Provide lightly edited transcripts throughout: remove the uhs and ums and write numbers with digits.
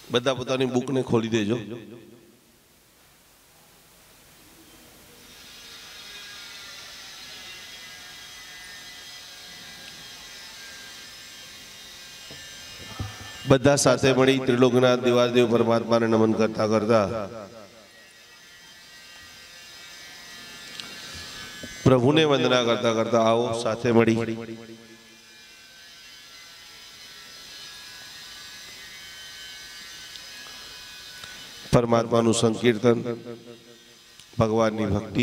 બધા પોતાની બુકને ખોલી દેજો। બધા સાથે મળી ત્રિલોકનાથ દેવાદેવ પરમાત્માને નમન કરતા કરતા પ્રભુને વંદના કરતા કરતા आओ સાથે મળી परमात्मा संकीर्तन भगवान की भक्ति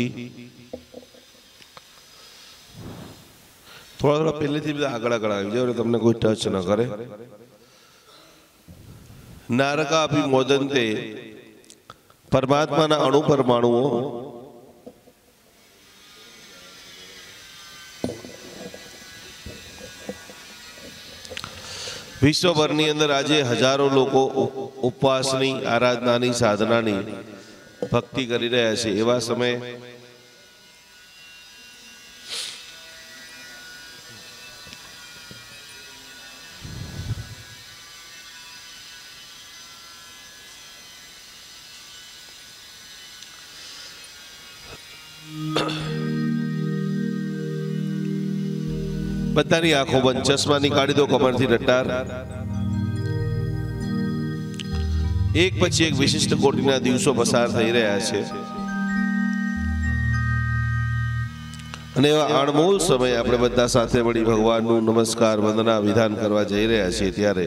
थोड़ा थोड़ा पहले थी आगळ आगळ आई जाए तमने कोई टच न करे। नारका अभी मोदंते परमात्मा ना अणु परमाणुओ विश्वभरनी अंदर आज हजारों लोगों उपवासनी आराधनानी साधनानी भक्ति करी रह्या छे। एवा समय बधानी आंखों बंद, चश्मा निकाली दो कमर थी रट्टार। एक पछी एक विशिष्ट कोटिना दिवसों पसार थई रह्या छे अने एवा अणमोल समय आपणे बधा साथे मळी भगवाननुं नमस्कार वंदना विधान करवा जई रह्या छीए त्यारे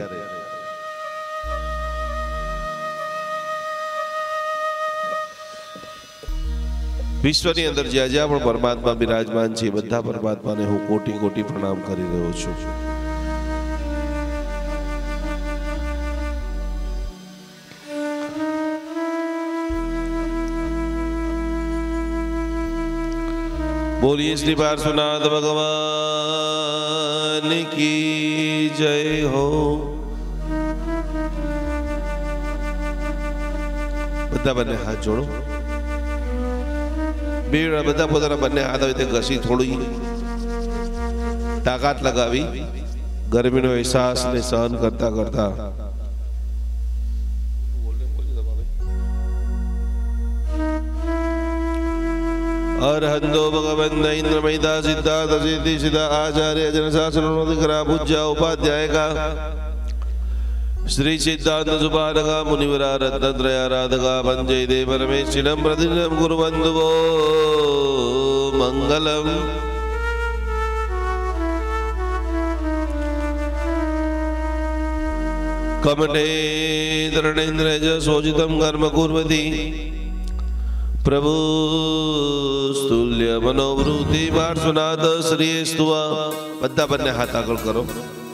विश्वनी अंदर ज्यां ज्यां पण परमात्मा विराजमान छे बधा परमात्माने हूँ कोटि कोटि प्रणाम करी रह्यो छुं। बोलिए श्री पार्श्वनाथ भगवान की जय हो। बधा बने हाथ जोड़ो। बधा पोताना बने हाथ आवी घसी थोड़ी ताकत लगावी गर्मीनो एहसास ने सहन करता करता अरहंतो भगवंत इंद्र महिता सिद्धार्थ सिद्धि सिद्धा आचार्य जन शासन पूज्य उपाध्याय का श्री सिद्धांत सुपादका मुनिवरा रत्नत्रया राधका पंचै देव परमेश्वरं प्रतिदिनं कुर्वन्तु वो मंगलम्। कमटे तरणेन्द्रज शोचितं कर्म कुर्वति प्रभु स्तुल्य मनोवृत्ति पार्श्वनाथ श्रीस्तुवा। बधा बने हाथ आगळ करो।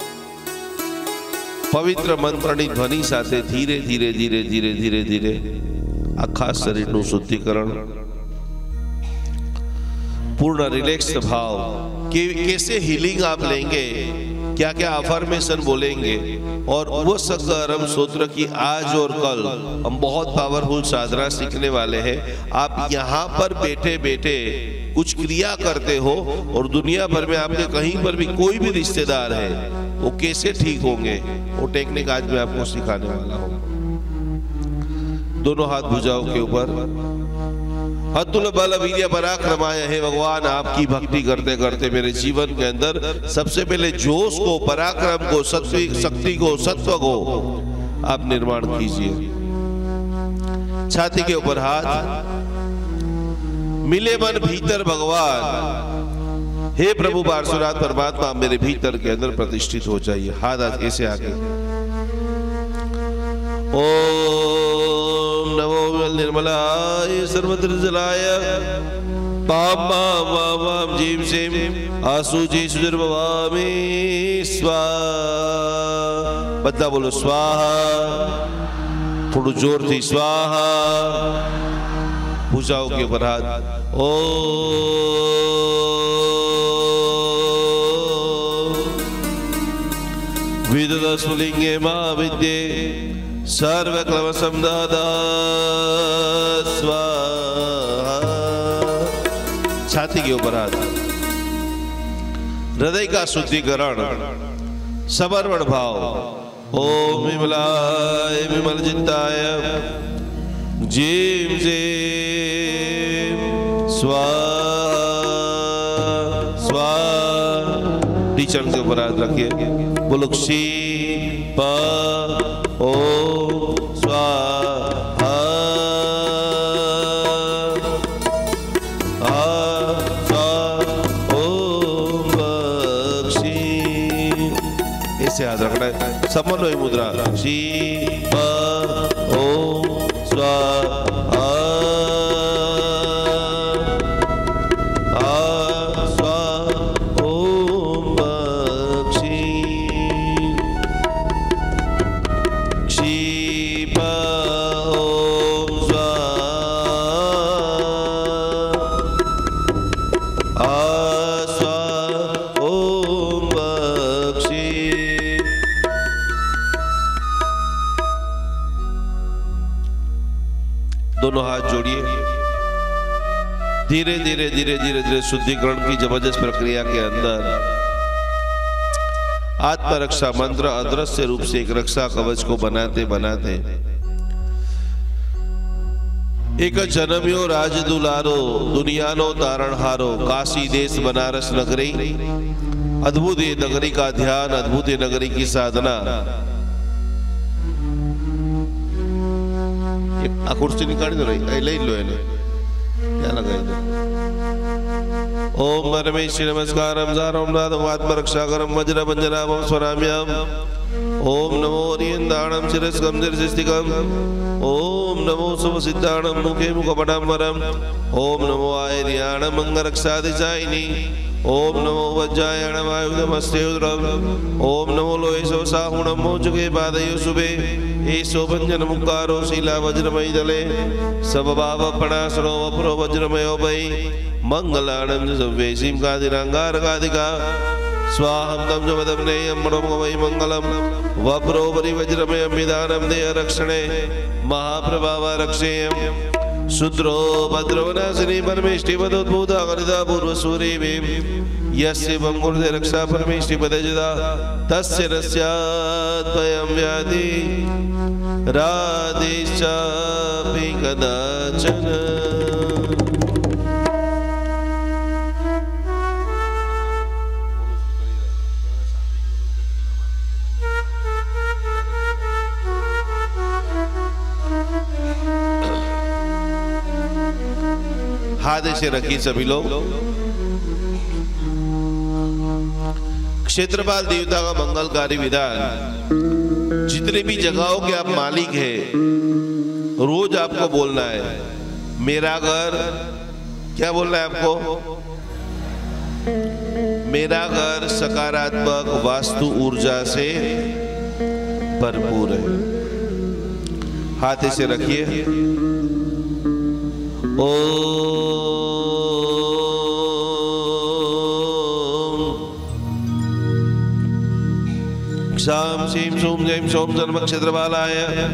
पवित्र मंत्रनी ध्वनि साथे धीरे धीरे धीरे धीरे धीरे धीरे आखा शरीरનું શુદ્ધિકરણ पूर्ण रिलैक्स भाव कैसे हीलिंग आप लेंगे, क्या क्या अफर्मेशन बोलेंगे और वो सकरम सूत्र की आज और कल हम बहुत पावरफुल साधना सीखने वाले हैं। आप यहाँ पर बैठे बैठे कुछ क्रिया करते हो और दुनिया भर में आपके कहीं पर भी कोई भी रिश्तेदार है वो कैसे ठीक होंगे, वो टेक्निक आज मैं आपको सिखाने वाला हूँ। दोनों हाथ भुजाओं के ऊपर। अतुल बल वीर्य पराक्रमाय हे भगवान, आपकी भक्ति करते करते मेरे जीवन के अंदर सबसे पहले जोश को, पराक्रम को, शक्ति को, सत्व को आप निर्माण कीजिए। छाती के ऊपर हाथ, मिले मन भीतर भगवान। हे प्रभु पार्श्वनाथ परमात्मा मेरे भीतर के अंदर प्रतिष्ठित हो जाइए। हाथ हाथ ऐसे आगे। ओम नमो निर्मलाय सर्वत्र जलाय पाम वाम जीव सेम आसुजी सुजर्भवामि स्वाहा। बधा बोलो स्वाहा। थोड़ू जोर थी स्वाहा। भुजाओं के ऊपर हाथ। ओ विदुदस्फुलिंगे मा विद्ये सर्वक्लमसं दादा स्वाहा। छाती के ऊपर हाथ। हृदय का शुद्धिकरण, समर्पण भाव, ओम विमलाय विमलचित्ताय जीव से स्वाहा टीचर के ऊपर हाथ रखिए। बोलो क्षी प ओम स्वाहा ओम बक्षी। ऐसे हाथ रखना है, समन्वय मुद्रा। क्षी प ओम स्वाहा दोनों हाथ जोड़िए। धीरे धीरे धीरे धीरे धीरे शुद्धिकरण की जबरदस्त प्रक्रिया के अंदर आत्मरक्षा मंत्र अदृश्य रूप से एक रक्षा कवच को बनाते बनाते एक जन्म्यो राज दुलारो दुनियानो तारणहारो काशी देश बनारस नगरी अद्भुत नगरी का ध्यान, अद्भुत नगरी की साधना। आ कुर्सी निकाल दो रही ले लो है क्या लगाई दो। ओम परमेश्वर नमस्कारम सारम नादम आत्मरक्षाकरम वज्र वंजनामं स्वराम्याम। ओम नमो नियंदाणम शिरस्कम शिरस्तिकम। ओम नमो सुवसिद्धाणम मुखे मुखपटाम्बरम। ओम नमो आयर्याणम अंगरक्षादिशायिनी। ओम नमो वज्रायणम आयुधमस्ते उद्रम। ओम नमो लोहेशो साहुणम मोचुके पादयो शुभे। एषो भंजन मुक्कारो शीला वज्रमयी दले सबभाव पणासनो वप्रो वज्रमयो वै मंगलाणं सव्येशीं कादिरांगारकादिका स्वाहं तम च वदम्नेयं मणों वै मंगलम वप्रो वरि वज्रमयं विधानं देह रक्षणे महाप्रभाव रक्षेयं शूद्रो भद्रो नासिनी परमेष्टि पदोद्भूता गरिता पूर्वसूरिभिः यस्य बंगुर्दे रक्षा परमेष्टि पदजदा तस्य नस्याद्भयं व्याधि राधेश्चापि कदाचन। हाथ ऐसे रखिए सभी लोग। क्षेत्रपाल देवता का मंगलकारी विधान, जितने भी जगहों के आप मालिक हैं, रोज आपको बोलना है मेरा घर, क्या बोलना है आपको? मेरा घर सकारात्मक वास्तु ऊर्जा से भरपूर है। हाथ ऐसे रखिए। शाम सीम सोम जैम सोम जन्म क्षेत्रपालाय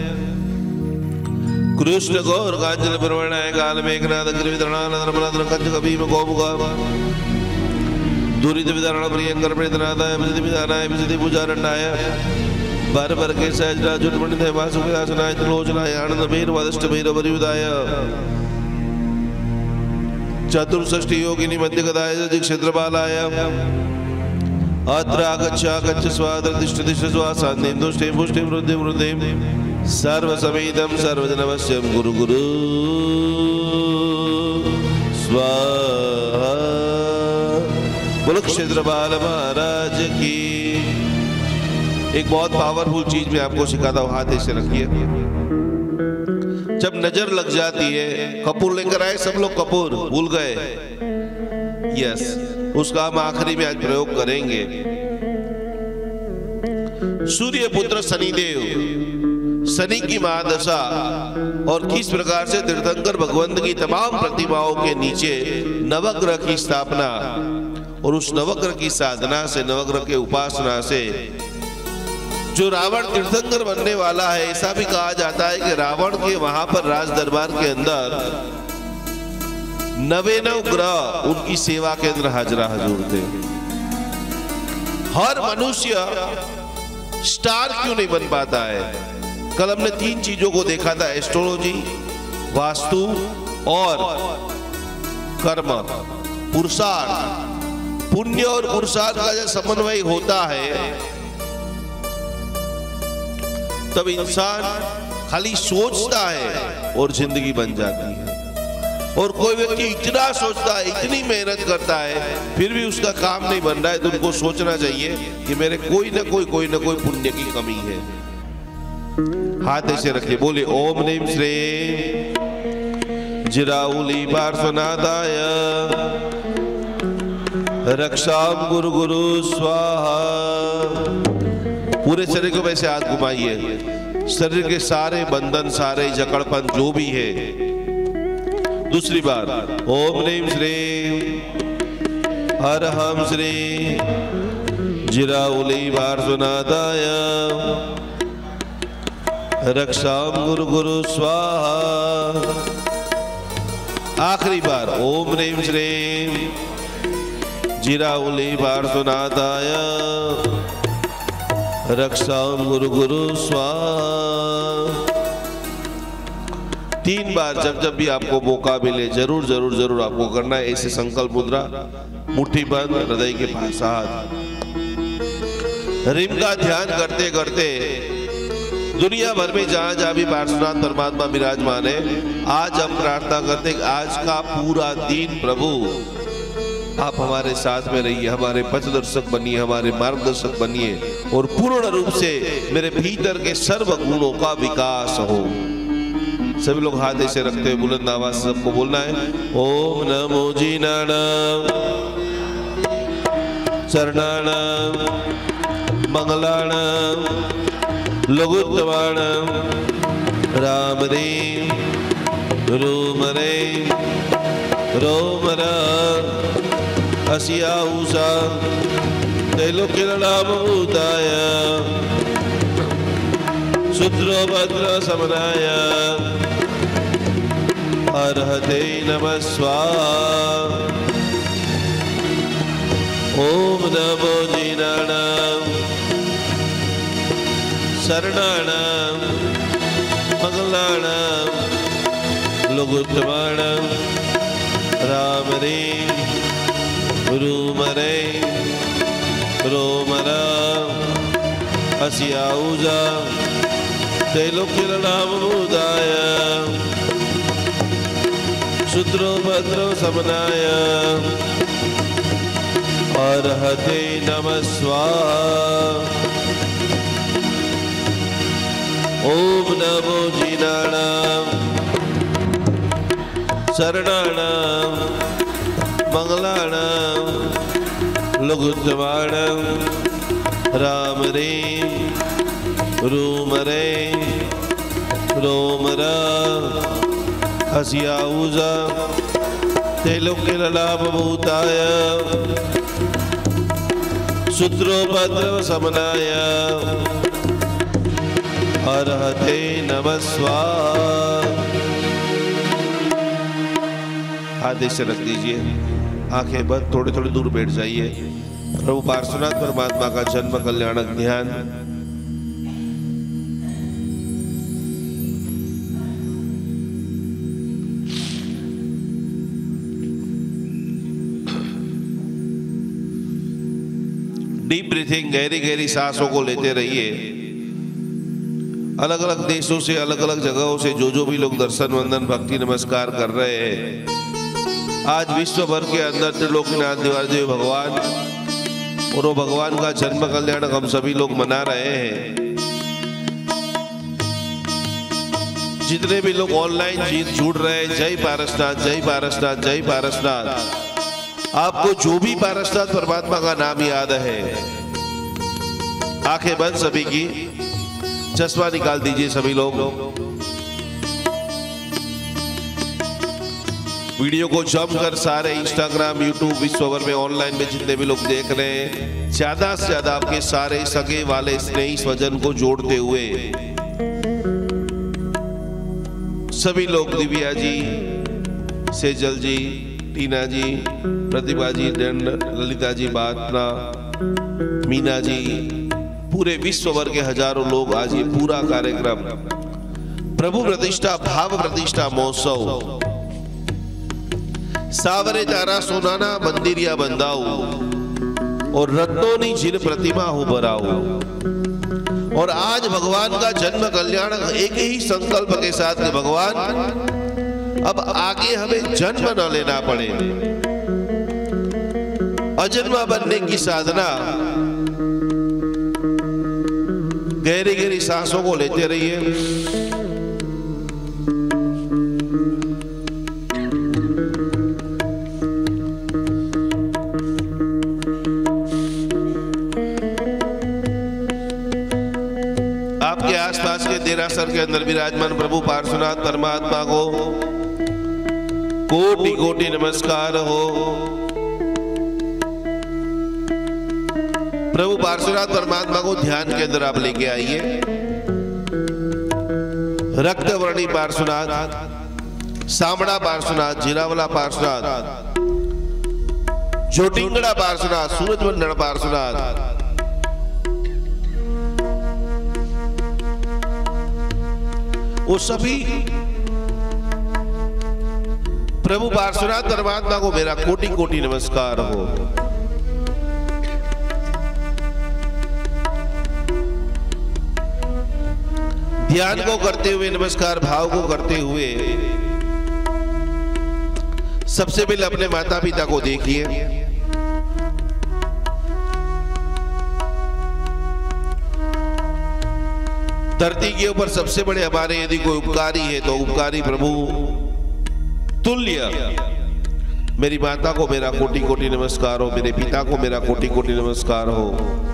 कृष्ण गौर कांचन प्रवणाय काल मेघनाथ गिरिधरणानंद कंच कबीम गोमुगा दुरित विधारण प्रियंकर प्रेतनाथाय विजति विधानाय विजति पूजारण्डाय बर बर के सहज राजुन पंडित वासुविलासनाय त्रिलोचनाय आनंद भैर वदिष्ठ भैर वरियुदाय चतुर्षष्टि योगिनी मध्य गदाय क्षेत्रपालाय अत्र आगच्छ आगच्छ स्वादर्दिष्ट दिष्ट स्वासान्देन्दुष्टे पुष्टे वृद्धि वृद्धि सर्व समेतम सर्वजनवश्यम गुरु गुरु स्वाहा। बोलो क्षेत्रपाल महाराज की। एक बहुत पावरफुल चीज मैं आपको सिखाता हूँ, हाथ ऐसे रखिए। जब नजर लग जाती है, कपूर लेकर आए सब लोग, कपूर भूल गए, यस, उसका हम आखिरी में आज प्रयोग करेंगे। सूर्य पुत्र शनिदेव, शनि की महादशा और किस प्रकार से तीर्थंकर भगवंत की तमाम प्रतिमाओं के नीचे नवग्रह की स्थापना और उस नवग्रह की साधना से, नवग्रह के उपासना से जो रावण तीर्थंकर बनने वाला है, ऐसा भी कहा जाता है कि रावण के वहां पर राज दरबार के अंदर 99 ग्रह उनकी सेवा के अंदर हाजरा हजूर थे। हर मनुष्य स्टार क्यों नहीं बन पाता है? कल हमने 3 चीजों को देखा था, एस्ट्रोलॉजी, वास्तु और कर्म, पुरुषार्थ। पुण्य और पुरुषार्थ का जब समन्वय होता है तब इंसान खाली सोचता है और जिंदगी बन जाती है। और कोई व्यक्ति इतना सोचता है, इतनी मेहनत करता है, फिर भी उसका काम नहीं बन रहा है, तो उनको सोचना चाहिए कि मेरे कोई ना कोई पुण्य की कमी है। हाथ ऐसे रखिए, बोले ओम नीम श्री जिराउली पार्श्वनाथाय रक्षाम गुरु गुरु स्वाहा। पूरे शरीर को वैसे हाथ घुमाइए, शरीर के सारे बंधन, सारे जकड़पन जो भी है। दूसरी बार ओम नीम श्री हरहम श्री जिराउली पार्श्वनाथाय रक्षाम गुरु गुरु स्वाहा। आखिरी बार ओम नीम श्री जिराउली पार्श्वनाथाय रक्षाम गुरु गुरु स्वाहा। 3 बार जब भी आपको मौका मिले जरूर जरूर जरूर आपको करना है। ऐसे संकल्प मुद्रा, मुट्ठी बंद, हृदय के पास हाथ, रिम का ध्यान करते करते दुनिया भर में जहां जहां भी पार्श्वनाथ परमात्मा विराजमान है, आज हम प्रार्थना करते हैं आज का पूरा दिन प्रभु आप हमारे साथ में रहिए, हमारे पथदर्शक बनिए, हमारे मार्गदर्शक बनिए और पूर्ण रूप से मेरे भीतर के सर्व गुणों का विकास हो। सभी लोग हाथ ऐसे रखते हुए बुलंद आवाज से सबको बोलना है, ओम नमो जीनाणाम शरणाणाम मंगलाणाम लघुत्तमाणाम रामदेव रोमरे रोमरा अस्याऊषा त्रैलोक्यनामभूताय शूद्रोभद्र समनाय अर्हते नमः स्वाहा। ओम नमो जीनाणाम शरणाणाम मंगलाणाम लघुत्तमाणाम रामरे रूमरे रोमरा अस्याऊषा त्रैलोक्यनामभूताय शूद्रोभद्र समनाय अर्हते नमः स्वाहा। ओम नमो जीनाणाम शरणाणाम मंगलाणाम लघुत्तमाणाम रामरे रूमरे रोमरा अस्याऊषा त्रैलोक्यनामभूताय शूद्रोभद्र समनाय अर्हते नमः स्वाहा। हाथ ऐसे रख दीजिए, आंखें बंद, थोड़े थोड़े दूर बैठ जाइए। प्रभु पार्श्वनाथ परमात्मा का जन्म कल्याणक ध्यान। डीप ब्रीथिंग, गहरी गहरी सांसों को लेते रहिए। अलग अलग देशों से, अलग अलग जगहों से जो भी लोग दर्शन वंदन भक्ति नमस्कार कर रहे हैं, आज विश्व भर के अंदर त्रिलोकीनाथ देवादिदेव भगवान और वो भगवान का जन्म कल्याण हम सभी लोग मना रहे हैं। जितने भी लोग ऑनलाइन जुड़ रहे हैं, जय पारसनाथ जय पारसनाथ जय पारसनाथ। आपको जो भी पारसनाथ परमात्मा का नाम याद है, आंखें बंद सभी की, चश्मा निकाल दीजिए सभी लोग। वीडियो को जमकर सारे इंस्टाग्राम, यूट्यूब, विश्व भर में ऑनलाइन में जितने भी लोग देख रहे हैं, ज्यादा से ज्यादा आपके सारे सगे वाले स्नेही स्वजन को जोड़ते हुए सभी लोग, दिव्या जी, सेजल जी, टीना जी, प्रतिभा जी, ललिता जी, बातना, मीना जी, पूरे विश्व भर के हजारों लोग आज ये पूरा कार्यक्रम प्रभु प्रतिष्ठा भाव प्रतिष्ठा महोत्सव सावरे तारा सोनाना मंदिरिया बंदाऊ और रत्नों नी जिन प्रतिमा हो बराऊ। और आज भगवान का जन्म कल्याण एक ही संकल्प के साथ कि भगवान अब आगे हमें जन्म न लेना पड़े, अजन्मा बनने की साधना। गहरी गहरी सांसों को लेते रहिए। आपके आसपास के देरासर के अंदर विराजमान प्रभु पार्श्वनाथ परमात्मा को कोटि कोटि नमस्कार हो। प्रभु पार्श्वनाथ परमात्मा को ध्यान के अंदर आप लेके आइए। रक्तवर्णी पार्श्वनाथ, सामड़ा पार्श्वनाथ, जीरावला पार्श्वनाथ, जोटिंगड़ा पार्श्वनाथ, सूरजमंडल पार्श्वनाथ, वो सभी प्रभु पार्श्वनाथ परमात्मा को मेरा कोटि कोटि नमस्कार हो। ध्यान को करते हुए, नमस्कार भाव को करते हुए सबसे पहले अपने माता पिता को देखिए। धरती के ऊपर सबसे बड़े हमारे यदि कोई उपकारी है तो उपकारी प्रभु तुल्य मेरी माता को मेरा कोटि कोटि नमस्कार हो, मेरे पिता को मेरा कोटि कोटि नमस्कार हो।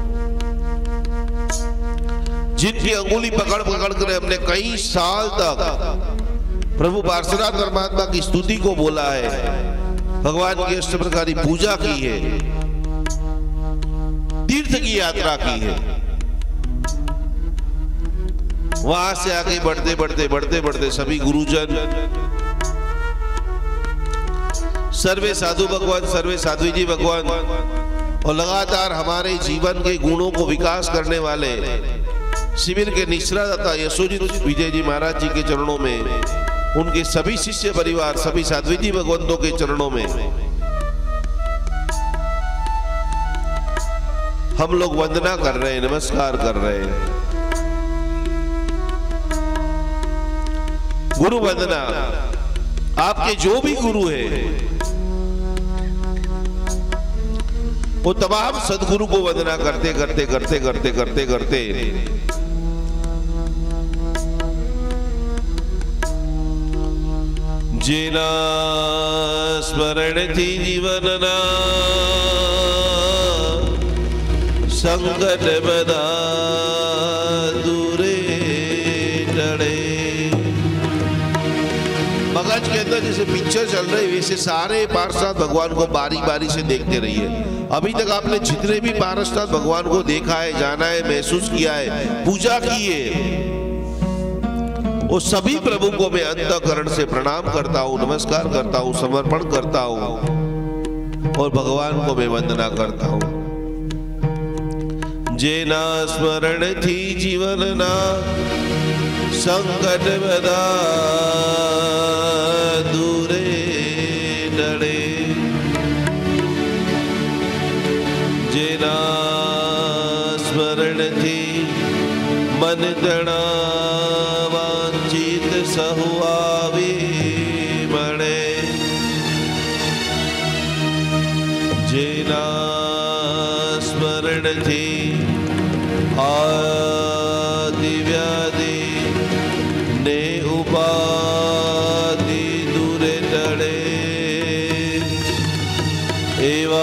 जिनकी अंगुली पकड़ पकड़ कर हमने कई साल तक प्रभु पार्श्वनाथ परमात्मा की स्तुति को बोला है, भगवान की अष्ट प्रकारी पूजा की है, तीर्थ की यात्रा की है, वहां से आगे बढ़ते बढ़ते बढ़ते बढ़ते सभी गुरुजन, सर्वे साधु भगवान, सर्वे साध्वी जी भगवान और लगातार हमारे जीवन के गुणों को विकास करने वाले शिविर के निश्रादाता यशोजित विजय जी महाराज जी के चरणों में, उनके सभी शिष्य परिवार, सभी साध्वी जी भगवंतों के चरणों में हम लोग वंदना कर रहे हैं, नमस्कार कर रहे हैं। गुरु वंदना, आपके जो भी गुरु है वो तमाम सदगुरु को वंदना करते करते करते करते करते करते जेना स्मरण थी जीवनना संकट बदा दूरे टड़े। मगज के अंदर जैसे पिक्चर चल रही वैसे सारे पार्षद भगवान को बारी बारी से देखते रहिए। अभी तक आपने जितने भी पार्षद भगवान को देखा है, जाना है, महसूस किया है, पूजा की है, वो सभी प्रभु को मैं अंतःकरण से प्रणाम करता हूँ, नमस्कार करता हूँ, समर्पण करता हूँ और भगवान को मैं वंदना करता हूँ। जेना स्मरण थी जीवन ना संकट बदा दूरे डरे। जेना स्मरण थी मन तना वांछित सहुआवी मणे। जेना स्मरण थी आदि व्याधि ने उपाधि दूरे टड़े। एवा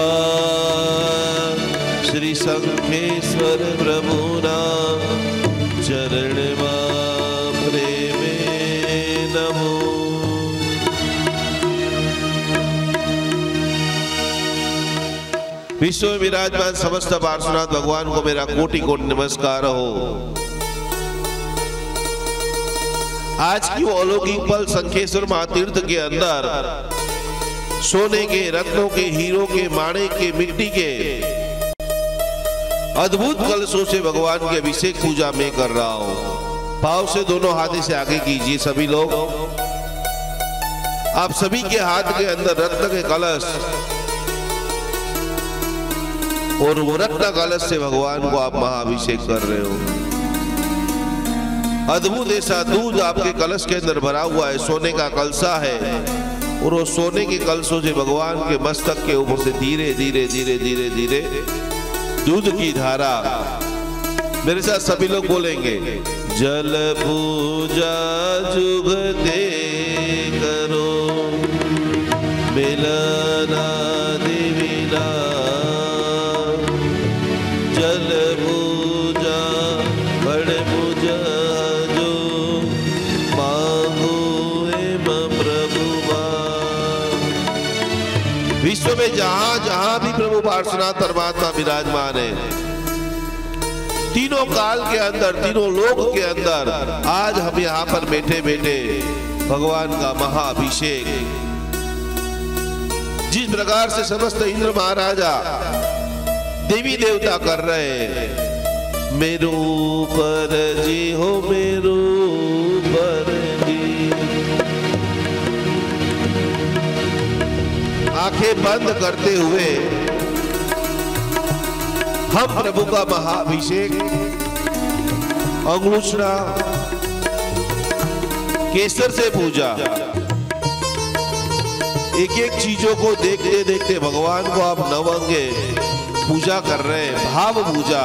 श्री संखेश्वर प्रभुना चरण प्रेमे नमो। विश्व में विराजमान समस्त पार्श्वनाथ भगवान को मेरा कोटि कोटि नमस्कार हो। आज की वो अलौकिक पल संखेश्वर महातीर्थ के अंदर सोने के, रत्नों के, हीरों के, माणिक के, मिट्टी के अद्भुत कलशों से भगवान की अभिषेक पूजा मैं कर रहा हूं। पांव से दोनों हाथ से आगे कीजिए सभी लोग। आप सभी के हाथ के अंदर रत्न के कलश, और वो रत्न कलश से भगवान को आप महाअभिषेक कर रहे हो। अद्भुत ऐसा दूध आपके कलश के अंदर भरा हुआ है, सोने का कलशा है, और वो सोने के कलशों से भगवान के मस्तक के ऊपर से धीरे धीरे धीरे धीरे धीरे दूध की धारा। मेरे साथ सभी लोग बोलेंगे, जल पूजा जुगते करो मिलना दिविना, जल पूजा बड़ पूजा जो मांगो एवं प्रभु। विश्व में जहां जहां भी प्रभु पार्श्वनाथ परमात्मा विराजमान है, तीनों काल के अंदर, तीनों लोक के अंदर, आज हम यहाँ पर बैठे बैठे भगवान का महाअभिषेक जिस प्रकार से समस्त इंद्र महाराजा देवी देवता कर रहे हैं, मेरो पर जी हो मेरो पर जी। आंखें बंद करते हुए हम प्रभु का महाअभिषेक अंगुष्ठा केसर से पूजा, एक एक चीजों को देखते देखते भगवान को आप नवंगे पूजा कर रहे हैं, भाव पूजा।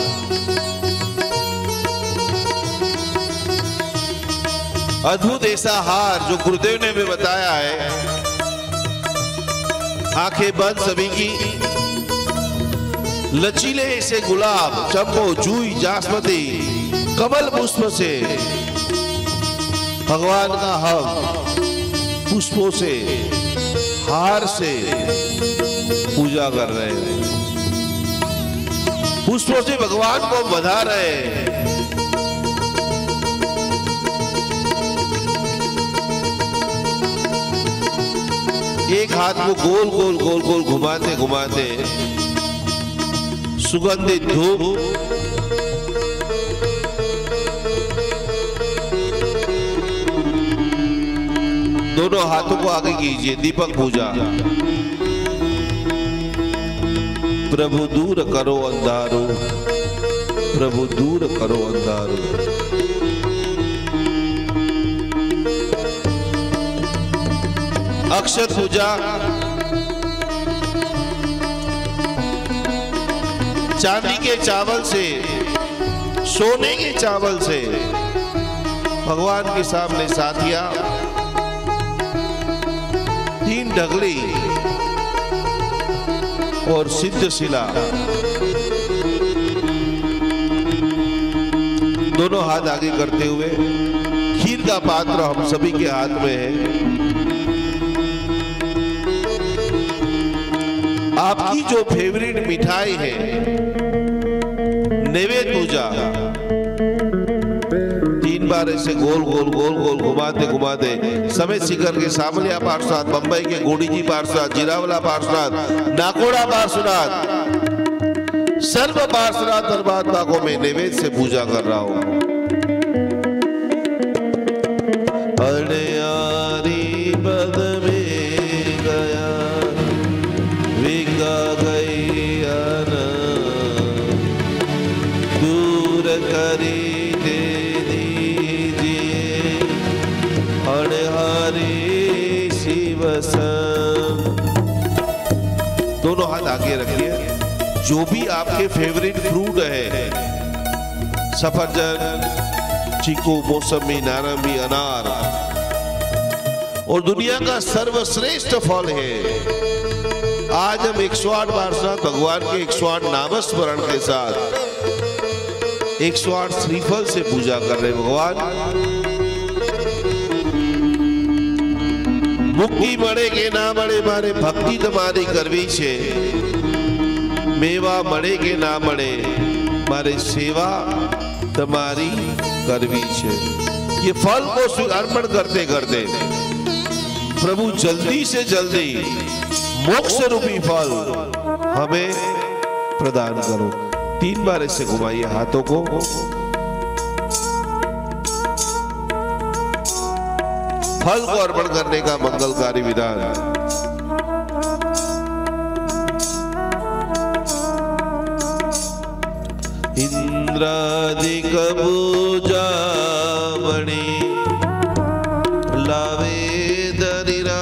अद्भुत ऐसा हार जो गुरुदेव ने हमें बताया है। आंखें बंद सभी की। लचीले ऐसे गुलाब, चंपो, जूई, जासमती, कमल पुष्प से भगवान का हम पुष्पों से, हार से पूजा कर रहे हैं। पुष्पों से भगवान को बधा रहे हैं। एक हाथ को गोल गोल गोल गोल घुमाते घुमाते सुगंधित धूप, दोनों हाथों को आगे कीजिए, दीपक पूजा। प्रभु दूर करो अंधारो, प्रभु दूर करो अंधारो। अक्षत पूजा। चांदी के चावल से, सोने के चावल से भगवान के सामने साथिया, 3 ढगली और सिद्ध शिला, दोनों हाथ आगे करते हुए खीर का पात्र हम सभी के हाथ में है। आपकी जो फेवरेट मिठाई है, नैवेद्य पूजा। 3 बार ऐसे गोल गोल गोल गोल घुमाते घुमाते समेत शिखर के सामलिया पार्षद, बंबई के गोड़ी जी पार्षद, जीरावला पार्षद, नाकोड़ा पार्षद, सर्व पार्षद परमात्मा को मैं नैवेद्य से पूजा कर रहा हूं। अड़यारी बद में गया विगा गई अन, दूर करी दे दीजिए अड़हारी शिव सम। दोनों हाथ आगे रखिए। जो भी आपके फेवरेट फ्रूट है, सफरजन, चीकू, मौसमी, नारंगी, अनार, और दुनिया का सर्वश्रेष्ठ फल है, आज हम 108 बार साथ भगवान के 108 नामस्मरण के साथ 108 श्रीफल से पूजा कर रहे। भगवान मुक्ति મળે કે ના મળે, મારે ભક્તિ તમારી કરવી છે। મેવા મળે કે ના મળે, મારે સેવા તમારી करवी छे। ये फल को अर्पण करते करते प्रभु जल्दी से जल्दी मोक्ष रूपी फल हमें प्रदान करो। 3 बार ऐसे घुमाइए हाथों को। फल को अर्पण करने का मंगलकारी विधान। इंद्रादिक पूजा मणि लावे दरिरा,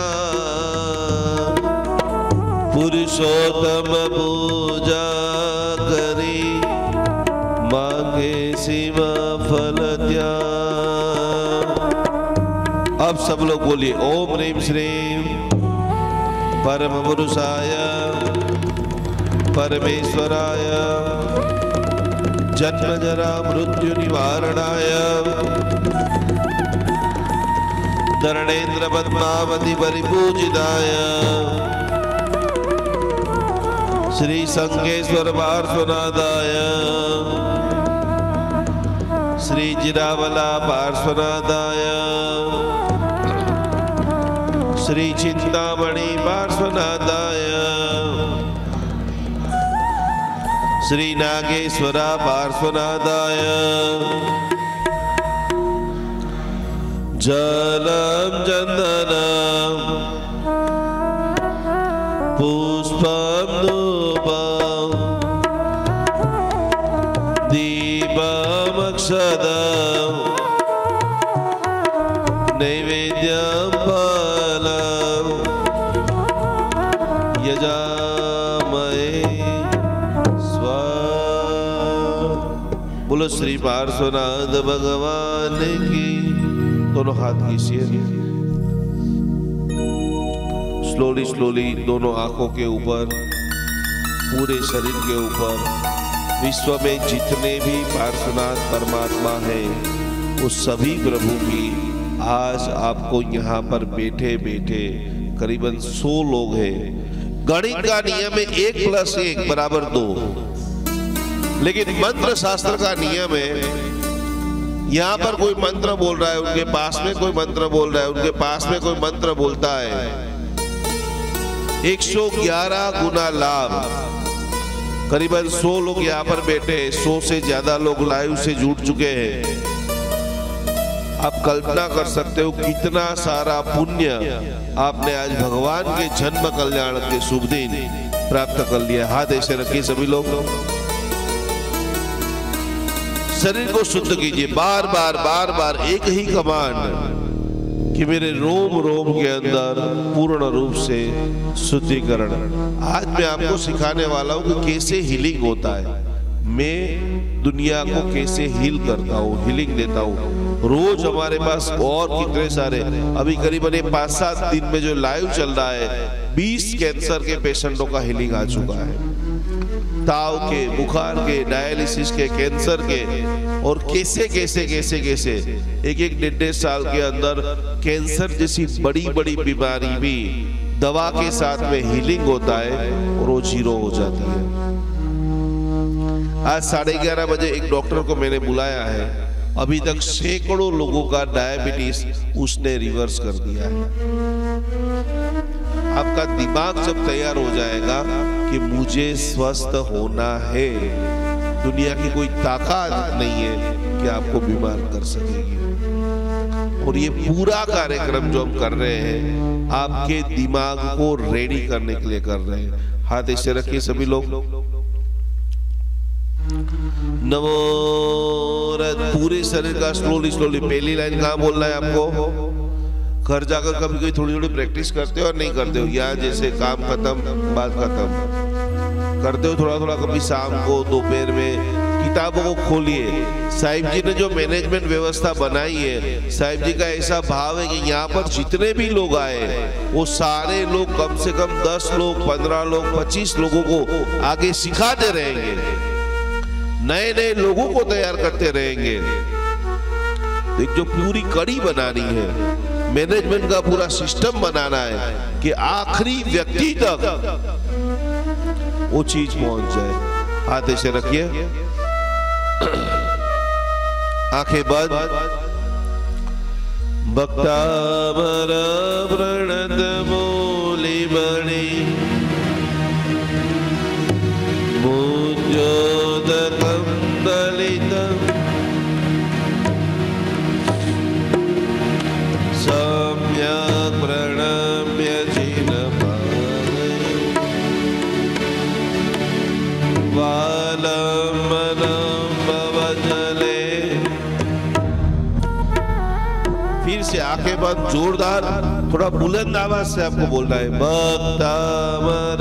पुरुषोत्तम पूजा करी मांगे सीमा फल त्याग। अब सब लोग बोलिए ओम ह्रीं श्रीं परम पुरुषाय परमेश्वराय जन्म जरा मृत्यु निवारणाय धरणेन्द्र पद्मावती परिपूजिताय श्री संकेश्वर पार्श्वनाथाय श्री जिरावला पार्श्वनाथाय श्री चिंतामणि पार्श्वनाथाय श्री नागेश्वरा पार्श्वनाथाय जलम चंदनम पुष्पम धूपम दीपम अक्षतम नैवेद्यम फलम यजामहे बोलो श्री पार्श्वनाथ भगवान की। दोनों हाथ खींचिए, स्लोली स्लोली दोनों आंखों के ऊपर, पूरे शरीर के ऊपर। विश्व में जितने भी पार्श्वनाथ परमात्मा हैं वो सभी प्रभु की आज आपको यहाँ पर बैठे बैठे करीबन 100 लोग हैं। गणित का नियम है 1 + 1 = 2, लेकिन मंत्र शास्त्र का नियम है यहाँ पर कोई मंत्र बोल रहा है, उनके पास में कोई मंत्र बोल रहा है, उनके पास में कोई मंत्र बोलता है, 111 गुना लाभ। करीबन 100 लोग यहाँ पर बैठे, 100 से ज्यादा लोग लाइव से जुड़ चुके हैं। आप कल्पना कर सकते हो कितना सारा पुण्य आपने आज भगवान के जन्म कल्याण के शुभ दिन प्राप्त कर लिया। हाथ ऐसे रखिए सभी लोग, शरीर को शुद्ध कीजिए। बार बार एक ही कमांड कि मेरे रोम रोम के अंदर पूर्ण रूप से शुद्धिकरण। आज मैं आपको सिखाने वाला हूं कि कैसे हीलिंग होता है, मैं दुनिया को कैसे हील करता हूँ, हीलिंग देता हूँ। रोज हमारे पास और कितने सारे, अभी करीबन 5-7 दिन में जो लाइव चल रहा है 20 कैंसर के पेशेंटों का हीलिंग आ चुका है। ताव के, बुखार के, डायलिसिस के, कैंसर के, और कैसे 1-1.5 साल के अंदर कैंसर जैसी बड़ी बीमारी भी दवा के साथ में हीलिंग होता है और वो 0 हो जाती है। आज 11:30 बजे एक डॉक्टर को मैंने बुलाया है, अभी तक सैकड़ों लोगों का डायबिटीज उसने रिवर्स कर दिया है। आपका दिमाग जब तैयार हो जाएगा कि मुझे स्वस्थ होना है, दुनिया की कोई ताकत नहीं है कि आपको बीमार कर सकेगी। और ये पूरा कार्यक्रम जो हम कर रहे हैं आपके दिमाग को रेडी करने के लिए कर रहे हैं। हाथ ऐसे रखिए सभी लोग। नमो, पूरे शरीर का स्लोली पहली लाइन कहाँ बोलना है आपको? घर जाकर कभी कोई थोड़ी प्रैक्टिस करते हो और नहीं करते हो? यहाँ जैसे काम खत्म बात खत्म करते हो, थोड़ा कभी शाम को दोपहर में किताबों को खोलिए। साहिब जी ने जो मैनेजमेंट व्यवस्था बनाई है, साहिब जी का ऐसा भाव है कि यहाँ पर जितने भी लोग आए वो सारे लोग कम से कम 10 लोग, 15 लोग, 25 लोगों को आगे सिखाते रहेंगे, नए लोगों को तैयार करते रहेंगे। तो एक जो पूरी कड़ी बनानी है, मैनेजमेंट का पूरा सिस्टम बनाना है कि आखिरी व्यक्ति तक वो चीज पहुंच जाए। हाथ ऐसे रखिए, आंखें बंद। भक्तामर प्रणत मूली बणी मुझोदर सम्यक् प्रणम्य जिनपादयोः वालम्बनं भवजले। फिर से आंखें बंद, जोरदार, थोड़ा बुलंद आवाज से आपको बोलना है, भक्तामर।